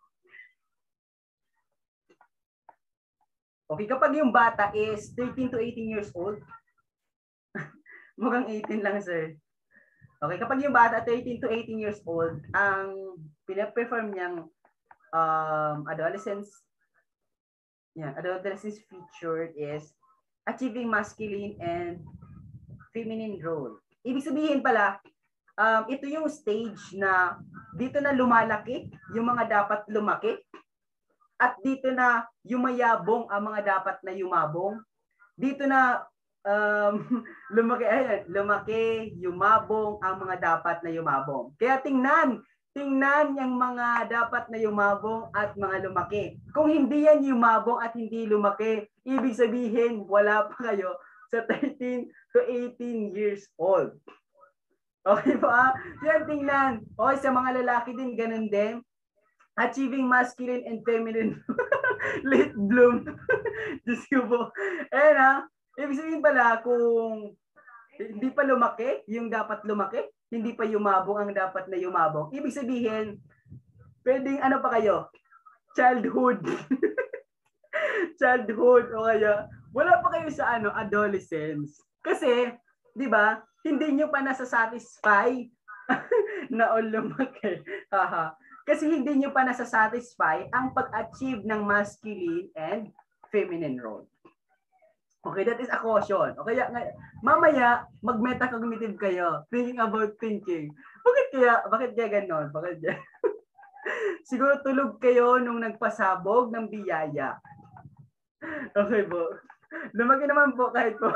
Okay, kapag yung bata is thirteen to eighteen years old, mukhang eighteen lang, sir. Okay, kapag yung bata thirteen to eighteen years old, ang pina-perform niyang um, adolescence, yeah, adolescence feature is achieving masculine and feminine role. Ibig sabihin pala, um, ito yung stage na dito na lumalaki yung mga dapat lumaki at dito na yumayabong ang mga dapat na yumabong. Dito na Um, lumaki, ayan, lumaki, yumabong ang mga dapat na yumabong. Kaya tingnan, tingnan yung mga dapat na yumabong at mga lumaki. Kung hindi yan yumabong at hindi lumaki, ibig sabihin wala pa kayo sa thirteen to eighteen years old. Okay ba? Yan, tingnan. Okay, sa mga lalaki din, ganun din. Achieving masculine and feminine late bloom. Diyos ko po. Ayan ha. Ibig sabihin pala kung hindi pa lumaki, yung dapat lumaki, hindi pa yumabong ang dapat na yumabong. Ibig sabihin, pwedeng ano pa kayo? Childhood. Childhood o kaya wala pa kayo sa ano, adolescence. Kasi, di ba, hindi nyo pa nasa-satisfy na o lumaki. Kasi hindi nyo pa nasa-satisfy ang pag-achieve ng masculine and feminine role. Okay, that is a caution. Okay, nga, mamaya, mag-metacognitive kayo, thinking about thinking. Bakit kaya, bakit kaya ganon? Bakit kaya? Siguro tulog kayo nung nagpasabog ng biyaya. Okay po. Lumaki naman po kahit po.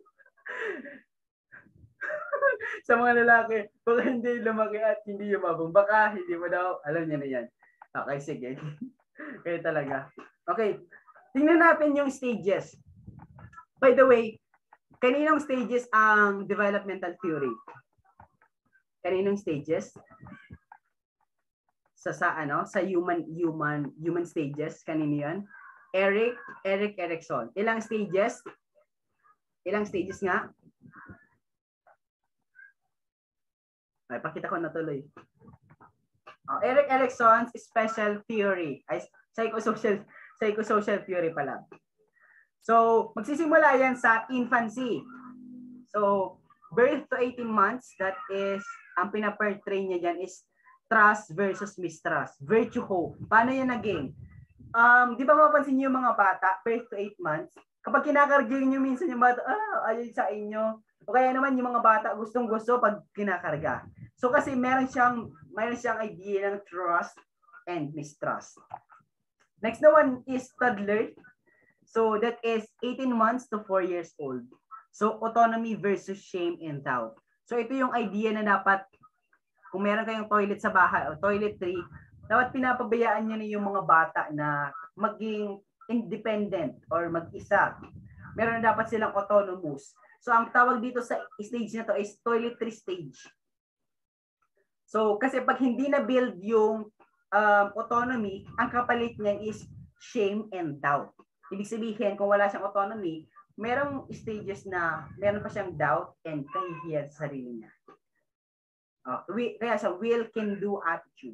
Sa mga lalaki, baka hindi lumaki at hindi yumabong. Baka hindi mo daw, alam niya na yan. Okay, sige. Kaya talaga. Okay, tingnan natin yung stages. By the way, kaninong stages ang developmental theory? Kaninong stages? Sa sa ano, sa human human human stages, kanino 'yan? Eric, Eric Erikson. Ilang stages? Ilang stages nga? Ay, pakita ko na tuloy. Oh, Eric Erikson's special theory, ay psychosocial psychosocial theory pala. So, magsisimula yan sa infancy. So, birth to eighteen months, that is, ang pinaportray niya dyan is trust versus mistrust. Virtue, hope. Paano yan naging? Um, di ba mapansin niyo yung mga bata, birth to eight months, kapag kinakarga niyo minsan yung bata, ah, ayun sa inyo. O kaya naman yung mga bata gustong gusto pag kinakarga. So, kasi meron siyang, meron siyang idea ng trust and mistrust. Next na one is toddler. So that is eighteen months to four years old. So autonomy versus shame and doubt. So ito yung idea na dapat kung meron kayong toilet sa bahay o toiletry, dapat pinapabayaan niyo na yung mga bata na maging independent or mag-isa. Meron na dapat silang autonomous. So ang tawag dito sa stage na to is toiletry stage. So kasi pag hindi na build yung um, autonomy, ang kapalit niya is shame and doubt. Ibig sabihin, kung wala siyang autonomy, merong stages na meron pa siyang doubt and kahihiyan sa sarili niya. Uh, we, kaya sa will can do attitude.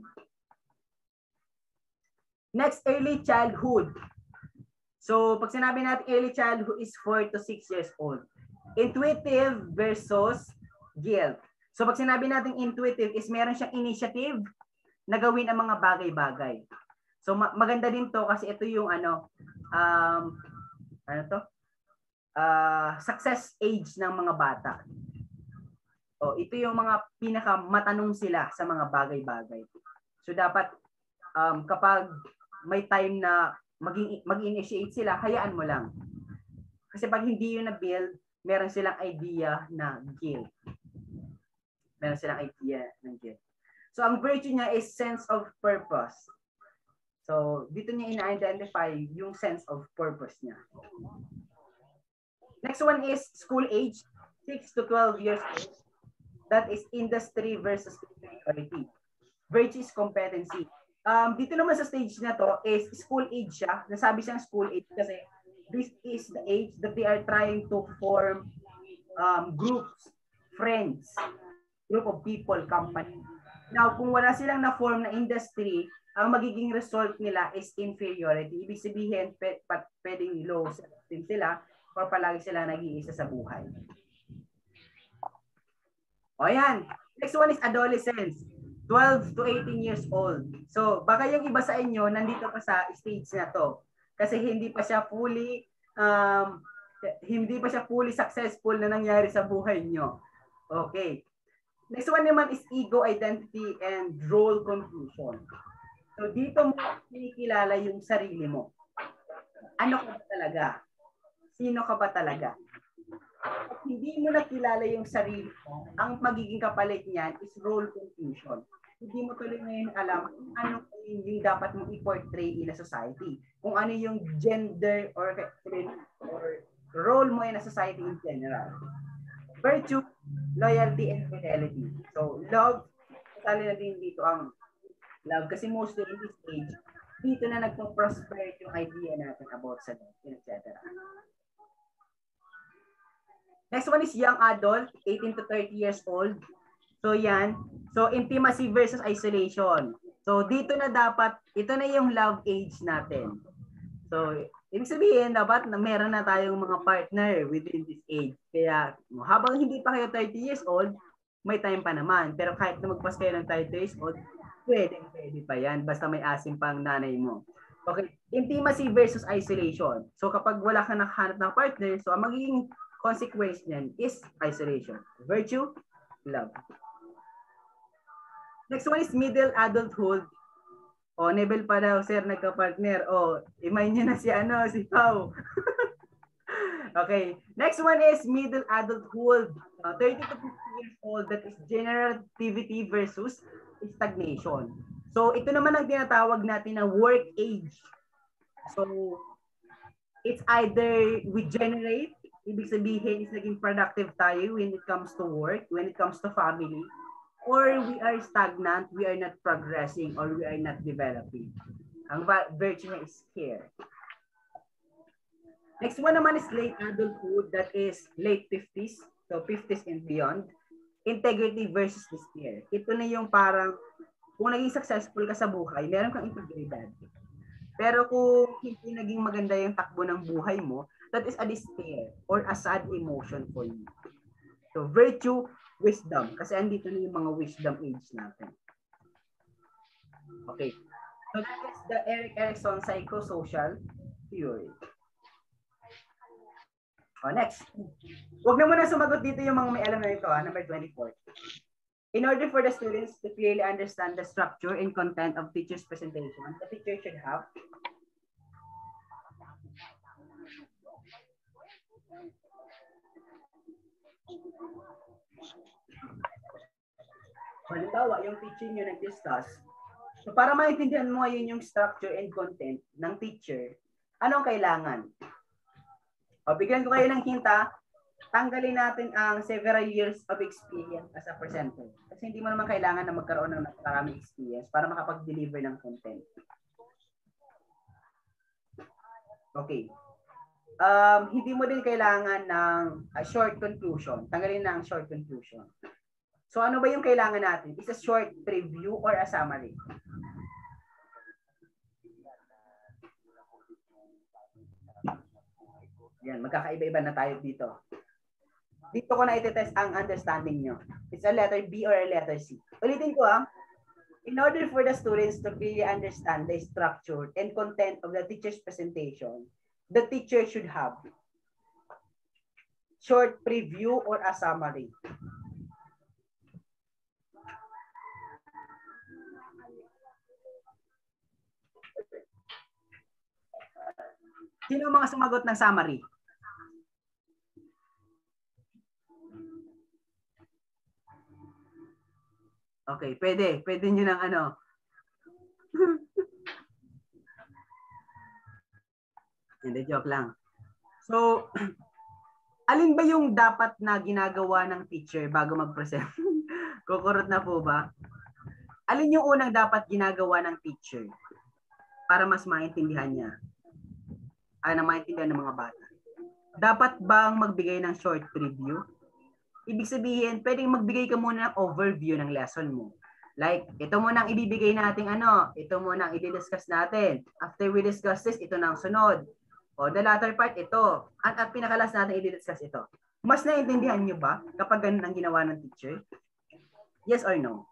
Next, early childhood. So, pag sinabi natin early childhood is four to six years old. Intuitive versus guilt. So, pag sinabi natin intuitive is meron siyang initiative na gawin ang mga bagay-bagay. So, ma maganda din to kasi ito yung ano, um, ano to? Uh, success age ng mga bata. O, ito yung mga pinaka matanong sila sa mga bagay-bagay. So, dapat um, kapag may time na maging mag-initiate sila, hayaan mo lang. Kasi pag hindi yun na-build, meron silang idea na guilt. Meron silang idea ng guilt. So, ang virtue niya is sense of purpose. So, dito niya ina-identify yung sense of purpose niya. Next one is school age, six to twelve years old. That is industry versus superiority. Virtue is competency. Um, dito naman sa stage na to is school age siya. Nasabi siyang school age kasi this is the age that they are trying to form um, groups, friends, group of people, company. Now, kung wala silang na-form na industry, ang magiging result nila is inferiority. Ibig sabihin, pwedeng low self-esteem sila or palagi sila nag-iisa sa buhay. O yan. Next one is adolescence. twelve to eighteen years old. So, baka yung iba sa inyo, nandito pa sa stage na to. Kasi hindi pa siya fully, um, hindi pa siya fully successful na nangyari sa buhay nyo. Okay. Next one naman is ego, identity, and role confusion. So, dito mo kinikilala yung sarili mo. Ano ka ba talaga? Sino ka ba talaga? At hindi mo nakilala yung sarili mo, ang magiging kapalit niyan is role confusion. Hindi mo tuloy ngayon alam kung ano yung dapat mong i-portray in a society. Kung ano yung gender or, or role mo in a society in general. Virtue, loyalty, and fidelity. So, love, kasali na din dito ang love. Kasi mostly in this age, dito na nagpo-prosper yung idea natin about sa love, et cetera. Next one is young adult, eighteen to thirty years old. So yan. So intimacy versus isolation. So dito na dapat, ito na yung love age natin. So ibig sabihin, dapat na meron na tayong mga partner within this age. Kaya habang hindi pa kayo thirty years old, may time pa naman. Pero kahit na magpas kayo ng thirty years old, pwede, pwede pa yan. Basta may asim pang nanay mo. Okay, intimacy versus isolation. So kapag wala ka nakahanap ng partner, so ang magiging consequence niyan is isolation. Virtue, love. Next one is middle adulthood. O, Nebel pa daw, sir, nagka-partner. O, imay niyo na si ano, si Pao. Okay, next one is middle adulthood. Uh, thirty to fifty years old, that is general activity versus stagnation. So, ito naman ang tinatawag natin na work age. So, it's either we generate, ibig sabihin is naging productive tayo when it comes to work, when it comes to family, or we are stagnant, we are not progressing, or we are not developing. Ang virtue niya is here. Next one naman is late adulthood, that is late fifties, so fifties and beyond. Integrity versus despair. Ito na yung parang, kung naging successful ka sa buhay, meron kang integridad. Pero kung hindi naging maganda yung takbo ng buhay mo, that is a despair or a sad emotion for you. So virtue, wisdom. Kasi andito na yung mga wisdom age natin. Okay. So that is the Erik Erikson psychosocial theory. Oh, next. Huwag na muna sumagot dito yung mga may alam na ito, ha? Number twenty-four. In order for the students to clearly understand the structure and content of teacher's presentation, the teacher should have halimbawa, yung teacher nyo nag-discuss. So para maintindihan mo yun yung structure and content ng teacher, anong kailangan? O, bigyan ko kayo ng hinta, tanggalin natin ang several years of experience as a presenter. Kasi hindi mo naman kailangan na magkaroon ng maraming experience para makapag-deliver ng content. Okay. Um, hindi mo din kailangan ng a short conclusion. Tanggalin na ang short conclusion. So ano ba yung kailangan natin? Is a short preview or a summary? Yan, magkakaiba-iba na tayo dito. Dito ko na iti-test ang understanding nyo. It's a letter B or a letter C. Ulitin ko ah. In order for the students to really understand the structure and content of the teacher's presentation, the teacher should have short preview or a summary. Sino ang mga sumagot ng summary? Okay, pwede. Pwede nyo ng ano. Hindi, joke lang. So, alin ba yung dapat na ginagawa ng teacher bago mag-present? Kukurot na po ba? Alin yung unang dapat ginagawa ng teacher para mas maintindihan niya? Ay, na maintindihan ng mga bata. Dapat bang magbigay ng short preview? Ibig sabihin, pwedeng magbigay ka muna ng overview ng lesson mo. Like, ito muna ang ibibigay nating ano, ito muna ang i-discuss natin. After we discuss this, ito na ang sunod. O, the latter part, ito. At, at pinakalas natin i-discuss ito. Mas naiintindihan nyo ba kapag ganun ang ginawa ng teacher? Yes or no?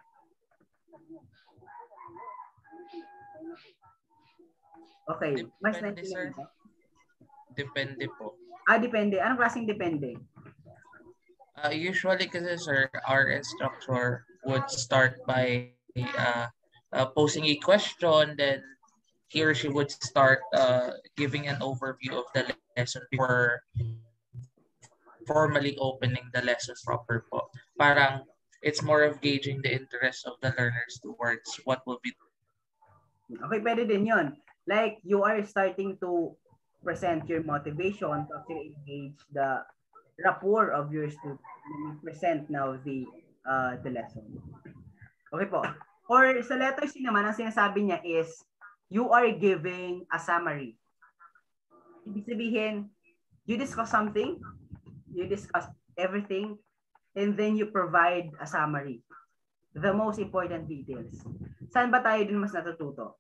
Okay. Mas Depende, sir. naiintindihan ba? Depende po. Ah, depende. Anong klaseng depende? Uh, usually kasi sir, our instructor would start by uh, uh, posing a question, then he or she would start uh, giving an overview of the lesson before formally opening the lesson proper po. Parang it's more of gauging the interest of the learners towards what will be. Okay, pwede din yun. Like, you are starting to present your motivation to actually engage the rapport of your student when you present now the uh, the lesson. Okay po. Or sa letter C naman, ang sinasabi niya is, you are giving a summary. Ibig sabihin, you discuss something, you discuss everything, and then you provide a summary. The most important details. Saan ba tayo din mas natututo?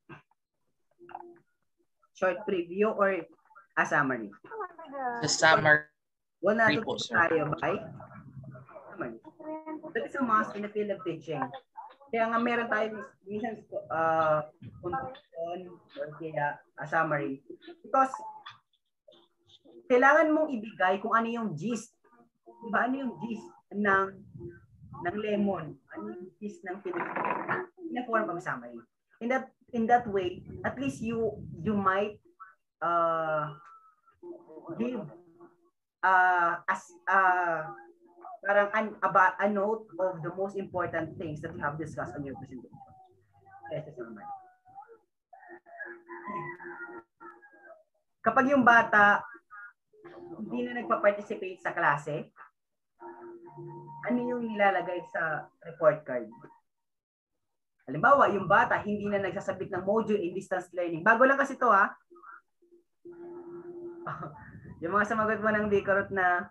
Short preview or a summary? The summary. Well, Three po, natututo sir. tayo by summary. That is a must in the field of teaching. Kaya nga meron tayong minsan uh, conclusion or kaya a summary. Because kailangan mong ibigay kung ano yung gist. Diba? Ano yung gist ng ng lemon? Ano yung gist ng pinag- in a form of summary. In that in that way, at least you you might uh, give uh, as uh, parang an, about a note of the most important things that you have discussed on your presentation. Yes, naman. Kapag yung bata hindi na nagpa-participate sa klase, ano yung nilalagay sa report card? Halimbawa, yung bata hindi na nagsasabit ng module in distance learning. Bago lang kasi to ha. Yung mga samagot mo ng Bicarot na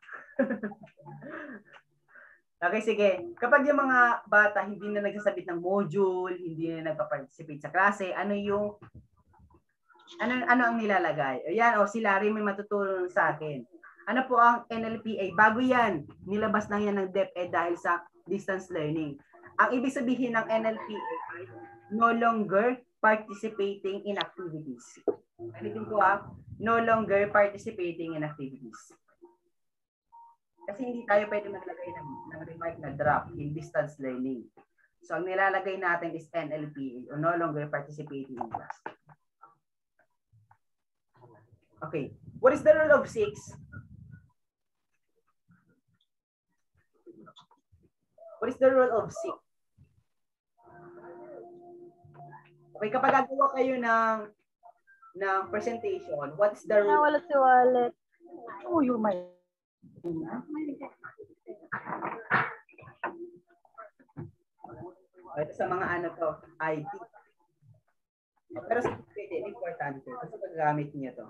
okay, sige. Kapag yung mga bata hindi na nagsasabit ng module, hindi na nagpa-participate sa klase, ano yung ano ano ang nilalagay? Ayan, o si Larry may matutulong sa akin. Ano po ang N L P A? Bago yan, nilabas lang yan ng DepEd dahil sa distance learning. Ang ibig sabihin ng N L P A ay no longer participating in activities. Ulitin ko ha, no longer participating in activities. Kasi hindi tayo pwede maglagay ng, ng remark na drop in distance learning. So, ang nilalagay natin is N L P A or no longer participating in class. Okay. What is the rule of six? What is the rule of six? Okay, kapag gagawa kayo ng ng presentation, what is the rule? Nawala si wallet. Oh, you my. Ito sa mga ano to, I T. Pero sa pwede, importante kasi magagamit niyo to.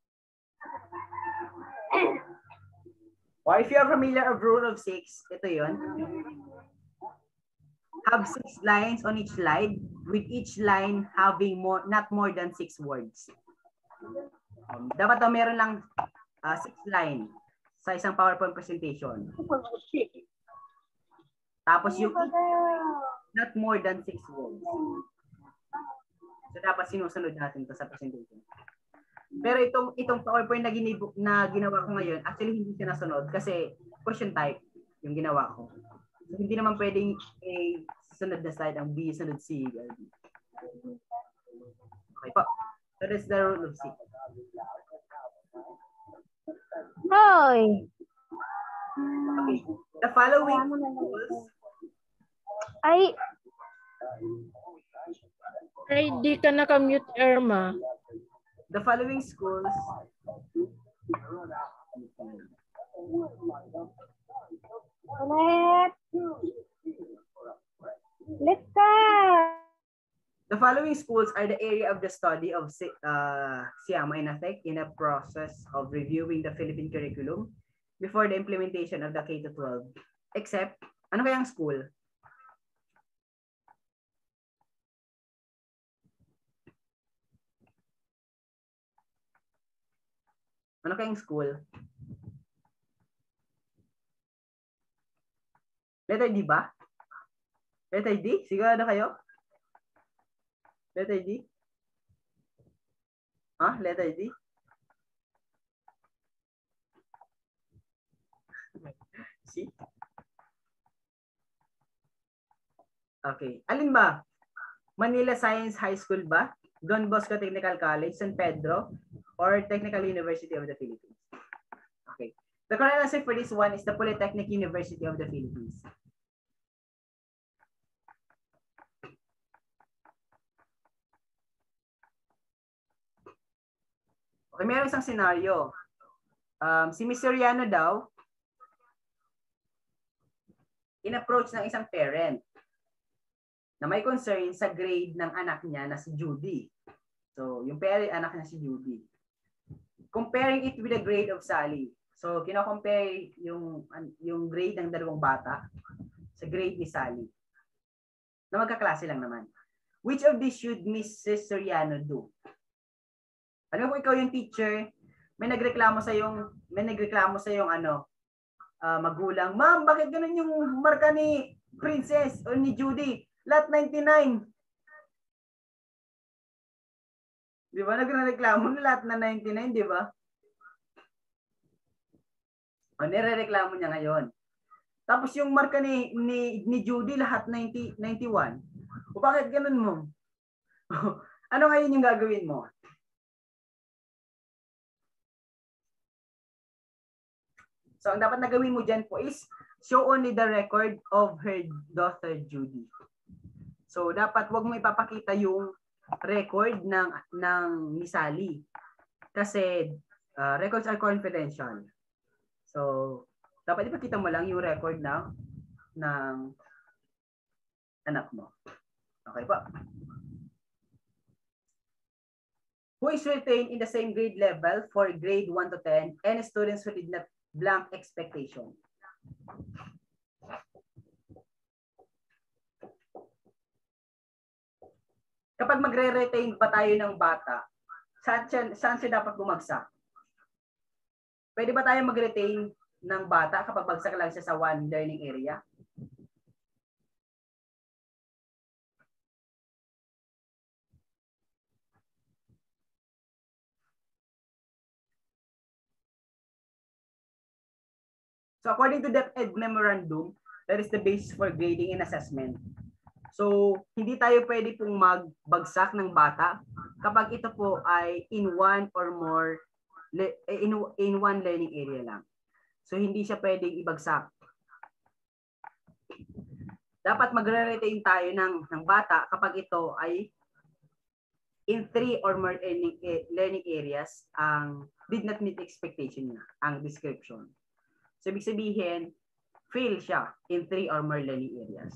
Or if you are familiar of rule of six, ito yon. Have six lines on each slide, with each line having more, not more than six words. Um, dapat daw meron lang uh, six line sa isang PowerPoint presentation. Tapos yung not more than six words. So dapat sinusunod natin to sa presentation. Pero itong itong PowerPoint na, ginib, na ginawa ko ngayon, actually hindi siya nasunod kasi question type yung ginawa ko. So, hindi naman pwedeng A sunod na slide, ang B sunod C. Okay po. So that's the rule of C. Hoy! Okay. The following rules. Ay, Ay, di ka naka-mute, Irma. The following schools. ulit. Ulit ka. The following schools are the area of the study of uh, Siama Inatek in a process of reviewing the Philippine curriculum before the implementation of the K to twelve. Except, ano kayang school? Ano kayang school? Letter D ba? Letter D? Sigurado kayo? Letter D? Ah, letter D? See? Okay. Alin ba? Manila Science High School ba? Don Bosco Technical College, San Pedro, or Technical University of the Philippines? Okay. The correct answer for this one is the Polytechnic University of the Philippines. Okay, meron isang scenario. Um, si Miss Soriano daw, in-approach ng isang parent na may concern sa grade ng anak niya na si Judy. So, yung parent, anak niya si Judy. Comparing it with the grade of Sally. So, kino-compare yung, yung grade ng dalawang bata sa grade ni Sally. Na magkaklase lang naman. Which of these should Missus Soriano do? Alam mo, ikaw yung teacher, may nagreklamo sa yung may nagreklamo sa yung ano, uh, magulang, "Ma'am, bakit ganun yung marka ni Princess o ni Judy? Lahat ninety-nine. Di ba? Nagrereklamo na lahat na ninety-nine, di ba? O, nire-reklamo niya ngayon. Tapos yung marka ni, ni, ni Judy, lahat ninety, ninety-one. O bakit ganun mo? Ano ngayon yung gagawin mo? So, ang dapat na gawin mo dyan po is show only the record of her daughter Judy. So, dapat wag mo ipapakita yung record ng ng ni Sally. Kasi uh, records are confidential. So, dapat ipakita mo lang yung record ng ng anak mo. Okay pa. Who is retained in the same grade level for grade one to ten and students who did not blank expectation. Kapag magre-retain pa tayo ng bata, saan siya, saan siya dapat bumagsak? Pwede ba tayo mag-retain ng bata kapag bagsak lang siya sa one learning area? So according to DepEd Memorandum, that is the basis for grading and assessment. So hindi tayo pwede pong magbagsak ng bata kapag ito po ay in one or more, in, in one learning area lang. So hindi siya pwedeng ibagsak. Dapat magre-retain tayo ng, ng bata kapag ito ay in three or more learning, learning areas ang did not meet expectation niya, ang description. So, ibig sabihin, fail siya in three or more learning areas.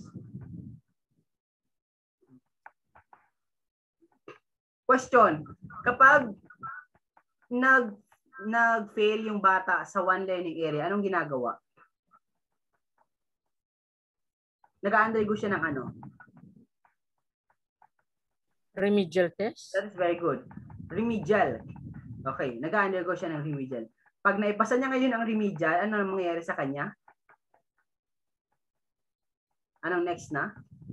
Question, kapag nag, nag-fail yung bata sa one learning area, anong ginagawa? Nag-undergo siya ng ano? Remedial test? That is very good. Remedial. Okay, nag-undergo siya ng remedial. Pag naipasa niya ngayon ang remedial, ano ang mangyayari sa kanya? Anong next na?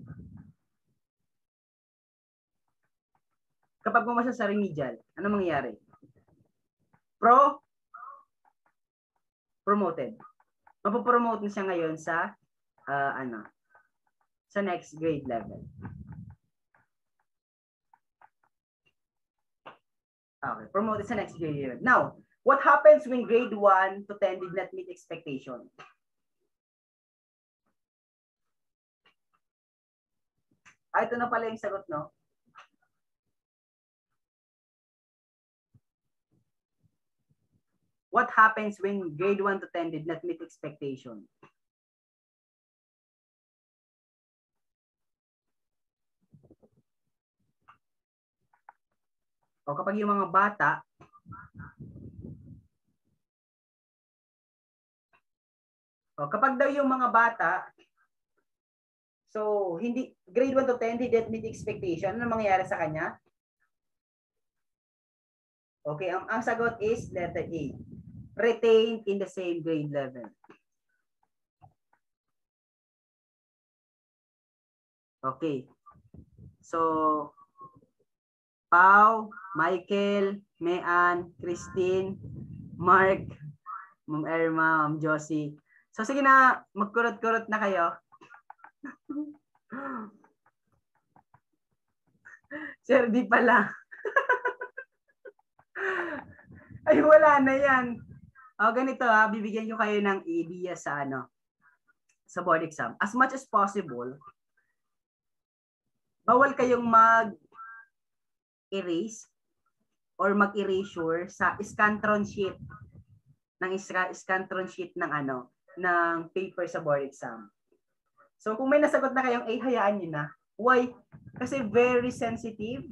Kapag pumasa sa remedial, ano mangyayari? Pro? Promoted. Mapopromote na siya ngayon sa uh, ano? Sa next grade level. Okay, promoted sa next grade level. Now, what happens when grade one to ten did not meet expectation? Ah, ito na pala yung sagot, no? What happens when grade one to ten did not meet expectation? O kapag yung mga bata O kapag daw yung mga bata, so hindi grade one to ten didn't meet expectation, ano mangyayari sa kanya? Okay, ang, ang sagot is letter A. Retained in the same grade level. Okay. So Pau, Michael, Mean, Christine, Mark, Ma'am Irma, Ma'am Josie. So sige na, magkurot-kurot na kayo. Sir, di pala. Ay, wala na yan. O, ganito ha, bibigyan ko kayo ng idea sa ano, sa board exam. As much as possible, bawal kayong mag-erase or mag-erasure sa Scantron sheet ng Scantron sheet ng ano, ng paper sa board exam. So kung may nasagot na kayong A, hayaan nyo na. Why? Kasi very sensitive.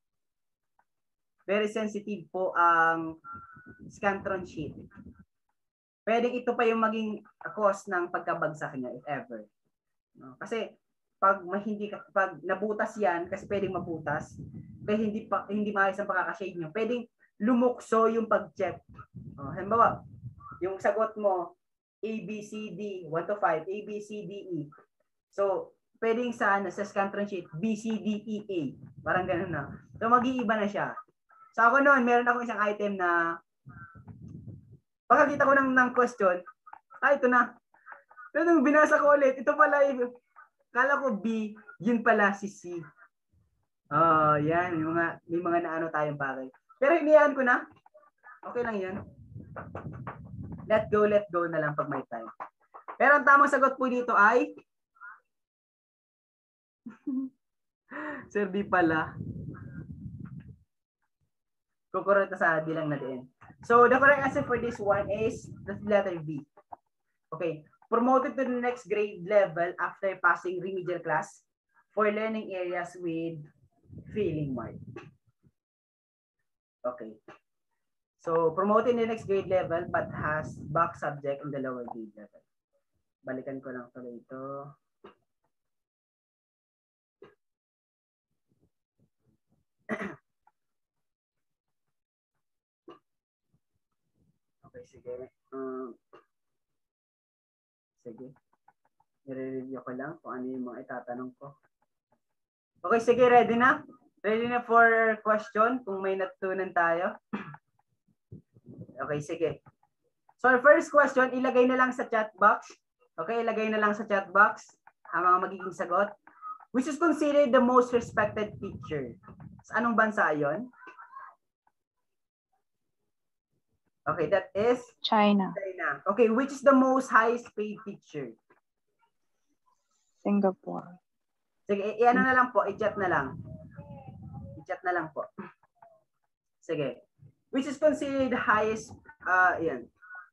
Very sensitive po ang Scantron sheet. Pwedeng ito pa yung maging cause ng pagkabagsak niya if ever. No? Kasi pag hindi pag nabutas yan, kasi pwedeng mabutas, kaya hindi pa hindi maayos ang pagkaka-shade niyo. Pwedeng lumukso yung pag-check. Oh, halimbawa, yung sagot mo A, B, C, D, one to five, A, B, C, D, E. So, pwedeng sa, ano, sa Scantron sheet, B, C, D, E, A. Parang ganun na. So, mag-iiba na siya. So, ako noon, meron ako isang item na pagkakita ko ng, ng question, ah, ito na. Pero nung binasa ko ulit, ito pala, kala ko B, yun pala si C. Oh, yan. May mga, may mga naano tayong bagay. Pero iniyan ko na. Okay lang yan. Let go, let go na lang pag may time. Pero ang tamang sagot po dito ay Sir B pala. Kukurot na sa bilang na din. So, the correct answer for this one is the letter B. Okay. Promoted to the next grade level after passing remedial class for learning areas with failing mark. Okay. So, promoted in the next grade level but has back subject in the lower grade level. Balikan ko lang tuloy ito. Okay, sige. Um, sige. I-review ko lang kung ano yung mga itatanong ko. Okay, sige. Ready na? Ready na for question kung may natutunan tayo? Okay, sige. So, first question, ilagay na lang sa chat box. Okay, ilagay na lang sa chat box ang mga magiging sagot. Which is considered the most respected teacher? Sa anong bansa yon? Okay, that is China. China. Okay, which is the most highest paid teacher? Singapore. Sige, i-ano na lang po, i-chat na lang. I-chat na lang po. Sige. Which is considered the highest, uh, yan.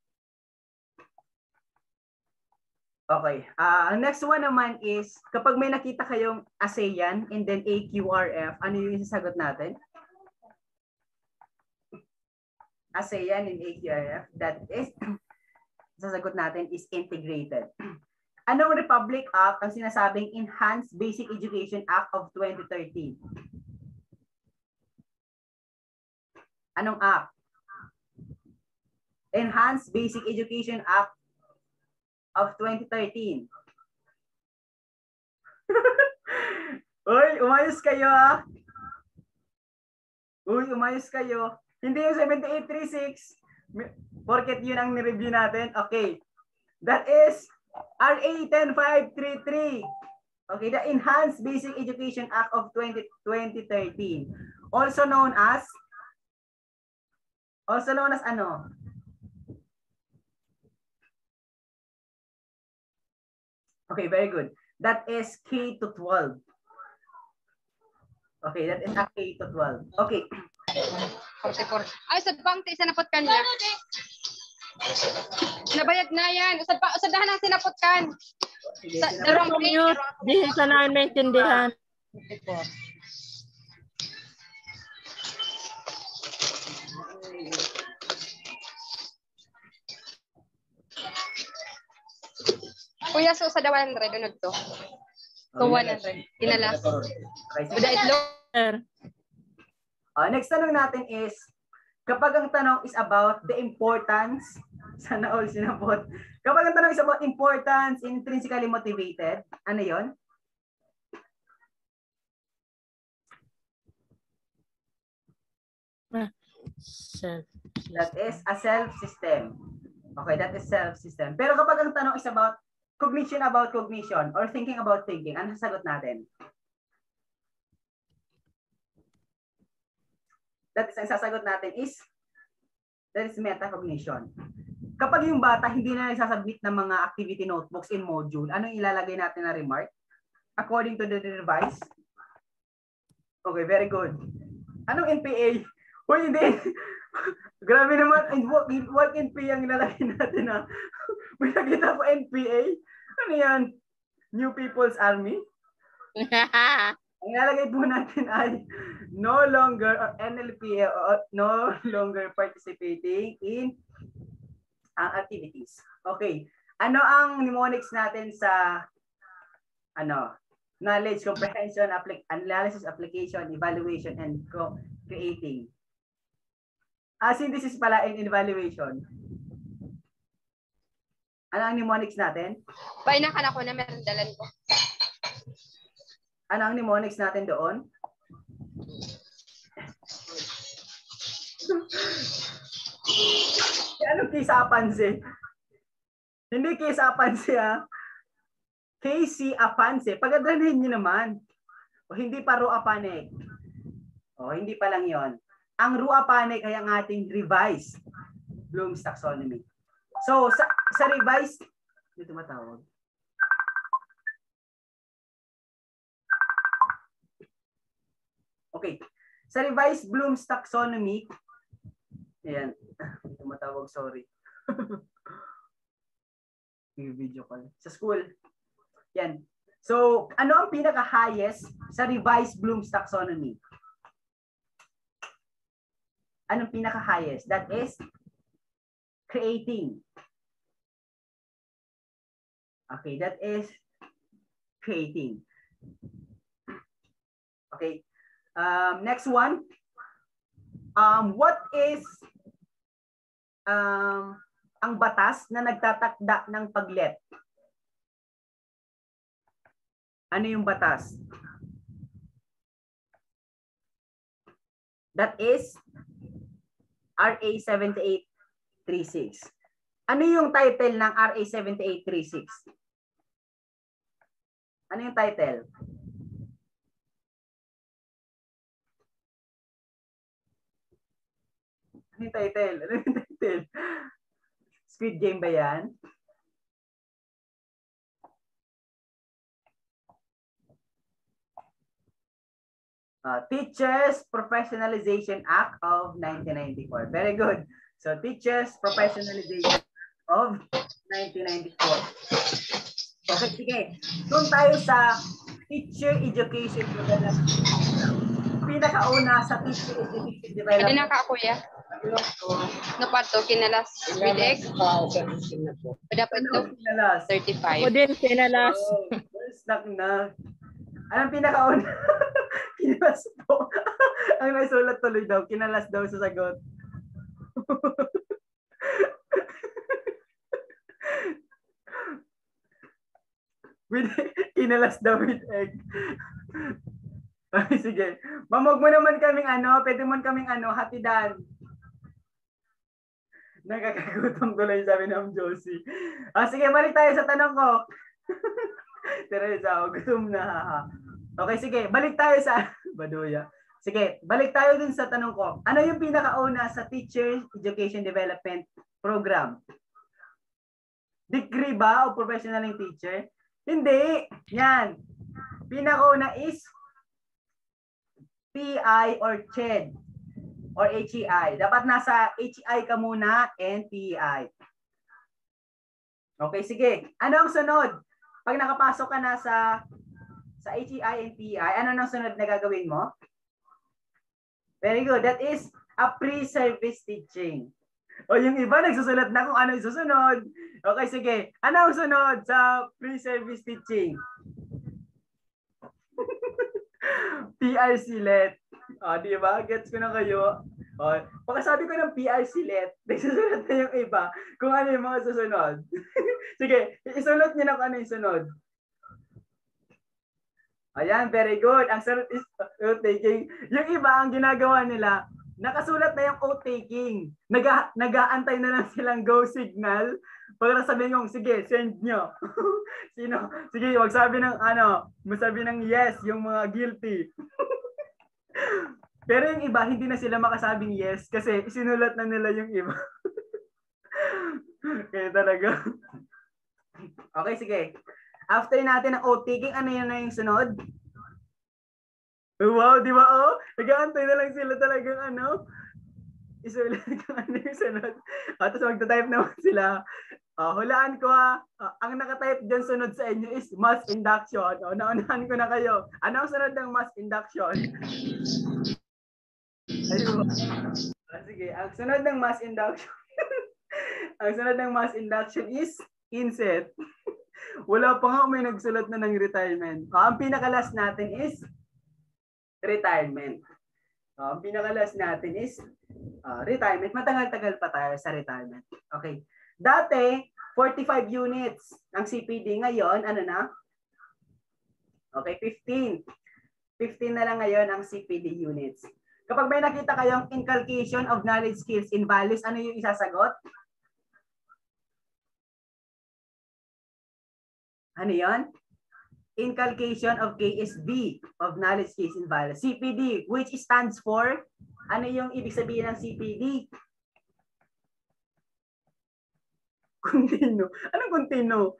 Okay. Uh, ang next one naman is, kapag may nakita kayong ASEAN and then A Q R F, ano yung isasagot natin? ASEAN and A Q R F, that is, sasagot natin is integrated. Anong Republic Act ang sinasabing Enhanced Basic Education Act of twenty thirteen? Anong act? Enhanced Basic Education Act of twenty thirteen. Uy, umayos kayo ah. Uy, umayos kayo. Hindi yung seven eight three six. Porket yun ang ni-review natin. Okay. That is R A ten five thirty-three. Okay, the Enhanced Basic Education Act of twenty thirteen. Also known as Also known as ano? Okay, very good. That is K to twelve. Okay, that is a K to twelve. Okay. forty-four. Ay, usad pa ang sinapot kan niya. Nabayad na yan. Usad pa, usad na sinapot kan. Sige, Sa, the wrong thing. Mute. Di ka namin maintindihan. forty-four. Kuya, so sa one hundred, ano to? So one hundred. Tinala. Okay, sige. Uda itlog. Sir. Uh, next tanong natin is, kapag ang tanong is about the importance, sana all sinapot. Kapag ang tanong is about importance, intrinsically motivated, ano yon? Self. That is a self-system. Okay, that is self-system. Pero kapag ang tanong is about cognition about cognition or thinking about thinking, ano sasagot natin? That is, ang sasagot natin is, that is metacognition. Kapag yung bata hindi na nagsasubmit ng mga activity notebooks in module, anong ilalagay natin na remark? According to the device? Okay, very good. Anong N P A? Uy, hindi. Grabe naman. What N P A ang ilalagay natin na? May nakita ko N P A. Ano yan? New People's Army? Ang ilalagay po natin ay no longer or N L P A or no longer participating in uh, activities. Okay. Ano ang mnemonics natin sa ano? Knowledge, comprehension, applic analysis, application, evaluation, and creating. Ah, synthesis pala in evaluation. Ano ang mnemonics natin? Painakan ako na meron dalan ko. Ano ang mnemonics natin doon? Anong kisa-apanse? Hindi kisa-apanse ha. K C apanse. Pag-adrahin nyo naman. O hindi pa ruapanek. O hindi pa lang yon. Ang ruapanek ay ang ating revised Bloom's taxonomy. So sa, sa revised, dito matawag. Okay. Sa revised Bloom's taxonomy, ayan. Dito matawag, sorry. Video call. Sa school. Yan. So, ano ang pinaka-highest sa revised Bloom's taxonomy? Anong pinaka-highest? That is creating. Okay, that is creating. Okay. Um, next one. Um, what is um, ang batas na nagtatakda ng pag-let? Ano yung batas? That is R A seventy-eight thirty-six. Ano yung title ng R A seventy-eight thirty-six? Ano yung title? Ano yung title? Ano yung title? Squid Game ba yan? Uh, Teachers Professionalization Act of nineteen ninety-four. Very good. So, Teachers Professionalization of nineteen ninety-four. Okay, sige. Doon tayo sa Teacher Education Development. Pinakauna sa Teacher Education Pwede Development. na ka, kuya. No pa to, kinalas with egg. Dapat to, Kinalas. thirty-five. Ako din, kinalas. Oh, stuck na. Anong pinakauna? Kinalas po. Ang nasulat tuloy daw, kinalas daw sa sagot. with, kinalas daw with egg. Ay, sige. Mamog mo naman kaming ano, pwede mo kaming ano, hatidan. Nakakagutom tuloy, sabi ng Josie. Ah, sige, balik tayo sa tanong ko. Teresa, gutom na. Okay, sige. Balik tayo sa... Baduya. Sige, balik tayo dun sa tanong ko. Ano yung pinakauna sa Teacher Education Development Program? Degree ba o professional ng teacher? Hindi. Yan. Pinakauna is P I or C H E D or H E I. Dapat nasa H E I ka muna and P E I. Okay, sige. Ano ang sunod? Pag nakapasok ka na sa sa H E I and P E I, ano nang sunod na gagawin mo? Very good. That is a pre-service teaching. O yung iba nagsusulat na kung ano yung susunod. Okay, sige. Ano ang sunod sa pre-service teaching? P R C L E T. O, di ba? Gets ko na kayo. O, pagkasabi ko ng P R C L E T, nagsusulat na yung iba kung ano yung mga susunod. Sige, isulat niyo na kung ano yung sunod. Ayan, very good. Ang sunod is note-taking. Yung iba, ang ginagawa nila, nakasulat na yung note-taking. Naga, nag-aantay na lang silang go signal para sabihin kong, sige, send nyo. Sino? Sige, wag sabi ng ano, masabi ng yes, yung mga guilty. Pero yung iba, hindi na sila makasabing yes kasi sinulat na nila yung iba. Kaya talaga. Okay, sige. After natin ang note-taking, ano yun na yung sunod? Wow, di ba oh? Nag-aantay na lang sila talagang ano. Isulat kung ano yung sunod. At tapos magta-type naman sila. Uh, hulaan ko ha. Uh, ang nakatype dyan sunod sa inyo is mass induction. O, naunahan ko na kayo. Ano ang sunod ng mass induction? Ayun. Ah, sige, ang sunod ng mass induction. Ang sunod ng mass induction is inset. Wala pa nga may nagsulat na ng retirement. Uh, ang pinakalas natin is retirement. Uh, ang pinakalas natin is uh, retirement. Matagal-tagal pa tayo sa retirement. Okay. Dati, forty-five units ang C P D. Ngayon, ano na? Okay, fifteen. fifteen na lang ngayon ang C P D units. Kapag may nakita kayong inculcation of knowledge, skills, and values, ano yung isasagot? Ano yon? Inculcation of K S B, of knowledge, skills, and values. C P D, which stands for, ano yung ibig sabihin ng C P D? Continue. Anong continue?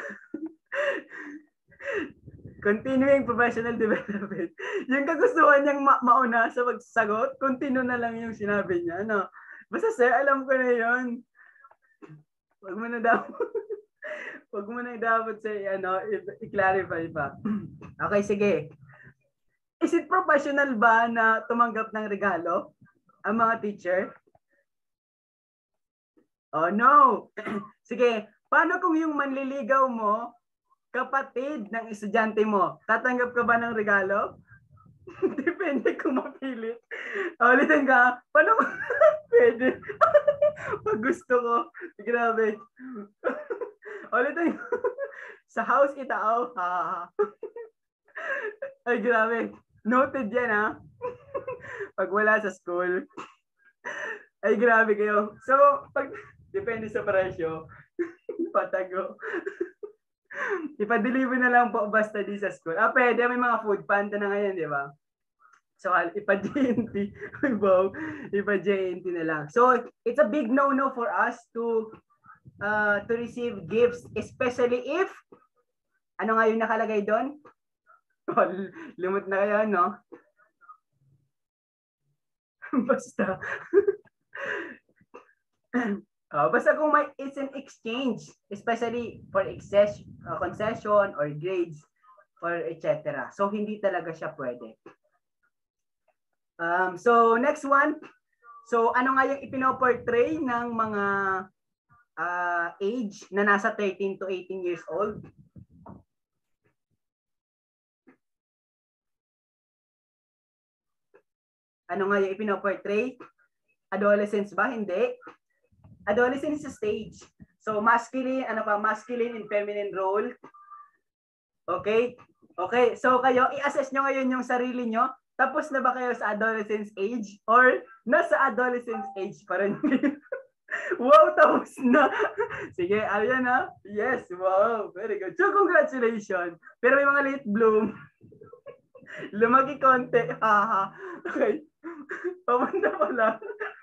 Continuing professional development. Yung kagustuhan niyang ma mauna sa pagsasagot, continue na lang yung sinabi niya. No? Basta sir, alam ko na yun. Wag mo na daw. Wag mo na dapat sa ano, i-clarify pa. Okay, sige. Is it professional ba na tumanggap ng regalo ang mga teacher? Oh no. Sige, paano kung yung manliligaw mo kapatid ng estudyante mo, tatanggap ka ba ng regalo? Depende kung mapilit. Ulitin ka, paano kung pwede? Pag gusto ko, grabe. Ulitin ko, sa house itao, ha. Ay, grabe. Noted yan, ha. Pag wala sa school. Ay, grabe kayo. So, pag, depende sa presyo, patago. Ipa-deliver na lang po basta di sa school. Ah, pwede. May mga food panda na ngayon, di ba? So, ipa-J N T. Ipa-J N T na lang. So, it's a big no-no for us to uh, to receive gifts, especially if, ano nga yung nakalagay doon? Oh, lumot na kayo, no? Basta. Uh, basta kung may it's an exchange, especially for excess, uh, concession or grades or et cetera. So hindi talaga siya pwede. Um, so next one. So ano nga yung ipinoportray ng mga uh, age na nasa thirteen to eighteen years old? Ano nga yung ipinoportray? Adolescents ba? Hindi. Adolescence is a stage. So masculine, ano pa, masculine and feminine role. Okay? Okay, so kayo, i-assess nyo ngayon yung sarili nyo. Tapos na ba kayo sa adolescence age? Or nasa adolescence age pa rin? Wow, tapos na. Sige, ayan na. Yes, wow, very good. So congratulations. Pero may mga late bloom. Lumaki konti. Haha. Okay. Papunta pala.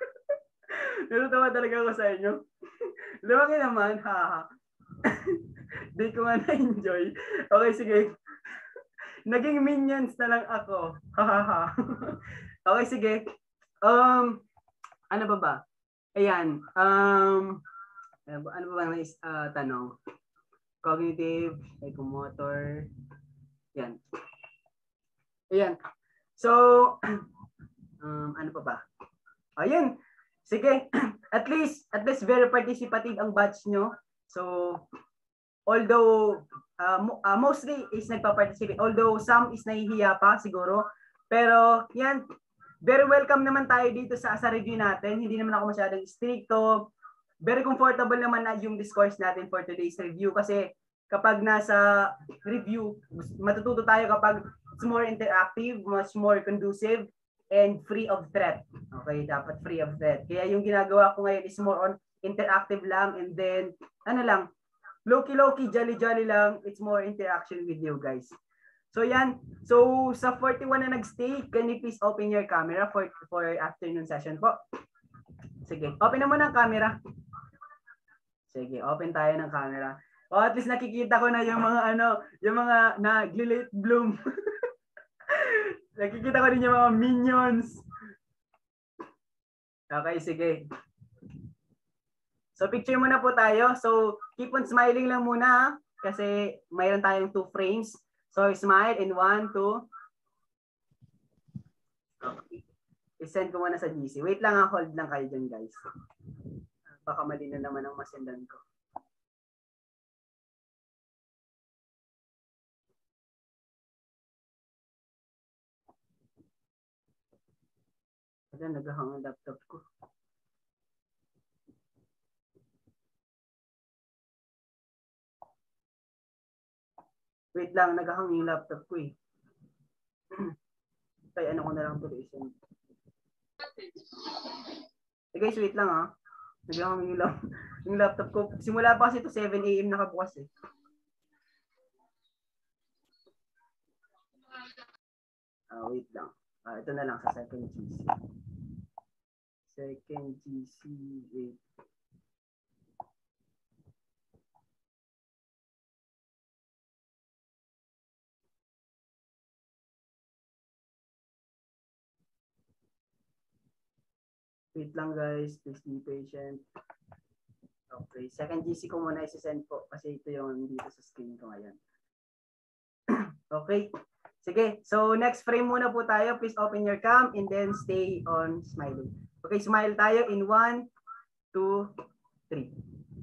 Natutuwa talaga ako sa inyo. Lumaki naman, haha. Di ko nga na-enjoy. Okay, sige. Naging minions na lang ako. Hahaha. Okay, sige. Um, ano ba ba? Ayan. Um, ano ba ba ang uh, tanong? Cognitive, psychomotor. Yan. Ayan. So, um, ano pa ba? Ayan. Sige, at least at least very participative ang batch nyo. So although uh, uh, mostly is nagpa-participate, although some is nahihiya pa siguro, pero yan, very welcome naman tayo dito sa sa review natin. Hindi naman ako masyadong stricto. Very comfortable naman na yung discourse natin for today's review kasi kapag nasa review, matututo tayo kapag it's more interactive, much more conducive, and free of threat. Okay, dapat free of threat. Kaya yung ginagawa ko ngayon is more on interactive lang and then, ano lang, low-key-low-key, jolly-jolly lang. It's more interaction with you guys. So yan. So sa forty-one na nag-stay, can you please open your camera for, for afternoon session po? Sige, open na muna ang camera. Sige, open tayo ng camera. O at least nakikita ko na yung mga ano, yung mga nag-late bloom. Nakikita ko din yung mga minions. Okay, sige. So picture muna po tayo. So keep on smiling lang muna kasi mayroon tayong two frames. So smile in one, two. Okay. I-send ko muna sa G C. Wait lang, hold lang kayo dyan guys. Baka mali na naman ang masendan ko. Ayan, naghahang ang laptop ko. Wait lang, naghahang yung laptop ko eh. Kaya ano ko na lang ito i-send. Eh guys, wait lang ah. Naghahang yung, lap yung laptop ko. Simula pa kasi ito seven A M nakabukas eh. Ah, wait lang. Ah, ito na lang sa second G C. Second G C, wait. Wait lang guys, please be patient. Okay, second G C ko muna isi-send po kasi ito yung dito sa screen ko ngayon. Okay, sige. So next frame muna po tayo. Please open your cam and then stay on smiling. Okay, smile tayo in one, two, three.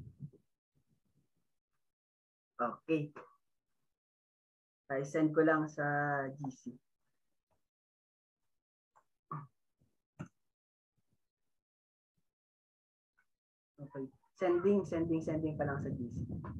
Okay. I send ko lang sa G C. Okay. Sending, sending, sending pa lang sa G C.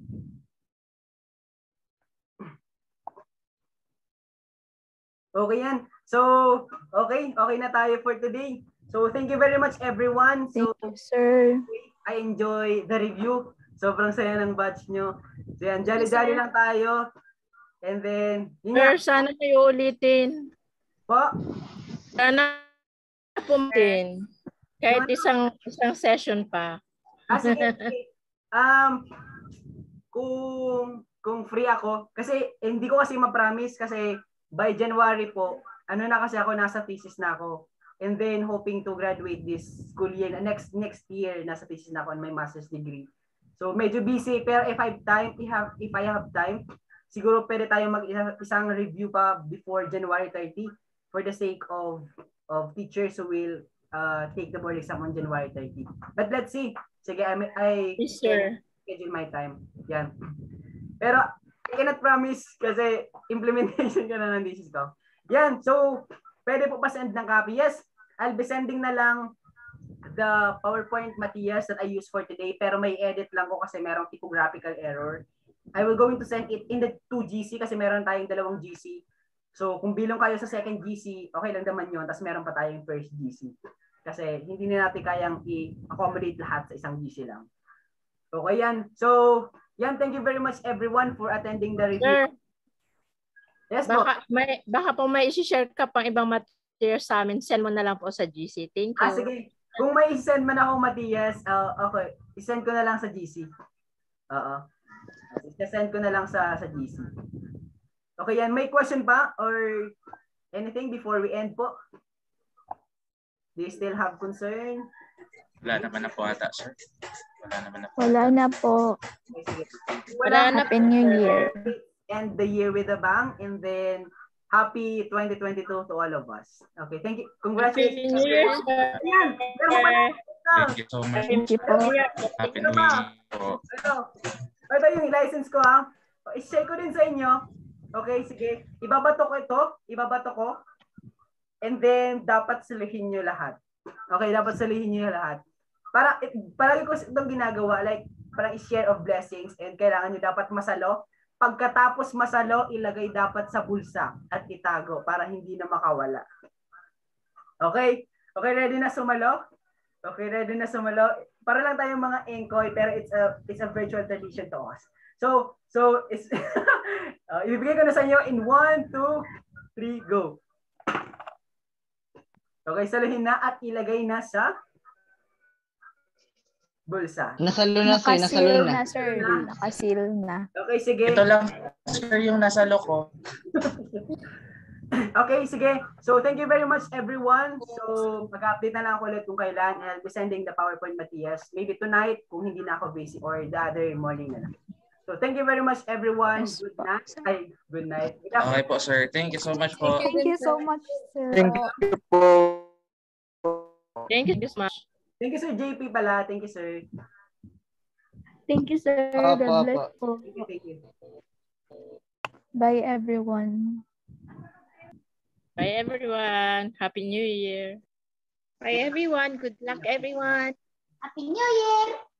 Okay yan. So, okay. Okay na tayo for today. So, thank you very much everyone. So, Thank you, sir. I enjoy the review. Sobrang saya ng batch nyo. So, yan. Jolly-jolly lang tayo. And then, yun nga. Sir, sana kayo ulitin. Po. Sana pumitin. Kahit isang isang session pa. Ah, sige, sige. Um, kung, kung free ako, kasi eh, hindi ko kasi ma-promise kasi by January po, ano na kasi ako, nasa thesis na ako. And then hoping to graduate this school year, next next year, nasa thesis na ako on my master's degree. So medyo busy, pero if I have time, if I have, if I have time, siguro pwede tayo mag isang review pa before January thirtieth for the sake of of teachers who will uh, take the board exam on January thirtieth. But let's see. Sige, I, I Yes, sir. schedule my time. Yan. Pero I cannot promise kasi implementation ka na ng thesis ko. Yan. So, pwede po pa send ng copy. Yes, I'll be sending na lang the PowerPoint materials that I use for today, pero may edit lang ko kasi merong typographical error. I will going to send it in the two G C kasi meron tayong dalawang G C. So, kung bilong kayo sa second G C, okay lang naman yun. Tapos meron pa tayong first G C. Kasi hindi na natin kayang i-accommodate lahat sa isang G C lang. Okay yan. So, yan. Thank you very much everyone for attending the review. Sir, Yes po. baka, may, baka po may isi-share ka pang ibang materials sa amin. Send mo na lang po sa G C. Thank you. Ah, sige. Kung may send man ako, Matias, uh, okay. I-send ko na lang sa G C. Oo. I-send ko na lang sa, sa G C. Okay yan. May question pa or anything before we end po? Do you still have concern? Wala naman na po ata, sir. Wala naman na po. Wala na po. Okay, sige. Wala na Happy New Year. End the year with a bang, and then happy twenty twenty-two to all of us. Okay, thank you. Happy Congratulations. New Year, sir. Ayan, meron pa pala. Thank you so much. Thank you po. Happy New Year po. Ito. Ito yung license ko ha. I-share ko din sa inyo. Okay, sige. Ibabato ko ito. Ibabato ko. And then, dapat salihin nyo lahat. Okay, dapat salihin nyo lahat. Para, palagi ko itong ginagawa, like, parang i-share of blessings and kailangan nyo dapat masalo. Pagkatapos masalo, ilagay dapat sa bulsa at itago para hindi na makawala. Okay? Okay, ready na sumalo? Okay, ready na sumalo? Para lang tayong mga engkoy, pero it's a it's a virtual tradition to us. So, so it's uh, ibibigay ko na sa inyo in one, two, three, go. Okay, saluhin na at ilagay na sa bulsa. Nasalo na sir, nasalo Nakasil na. na, sir. Nakasil na. Okay, sige. Ito lang, sir, yung nasa loko. Okay, sige. So, thank you very much, everyone. So, mag-update na lang ako ulit kung kailan. And I'll be sending the PowerPoint materials. Maybe tonight, kung hindi na ako busy, or the other morning na lang. So, thank you very much, everyone. Good night. Ay, good night. Good afternoon. Okay po, sir. Thank you so much po. Thank you so much, sir. Thank you po. Thank you so much. Thank you, Sir J P pala. Thank you, sir. Thank you, sir. Opo, God bless po. Thank you, thank you. Bye, everyone. Bye, everyone. Happy New Year. Bye everyone. Good luck everyone. Happy New Year!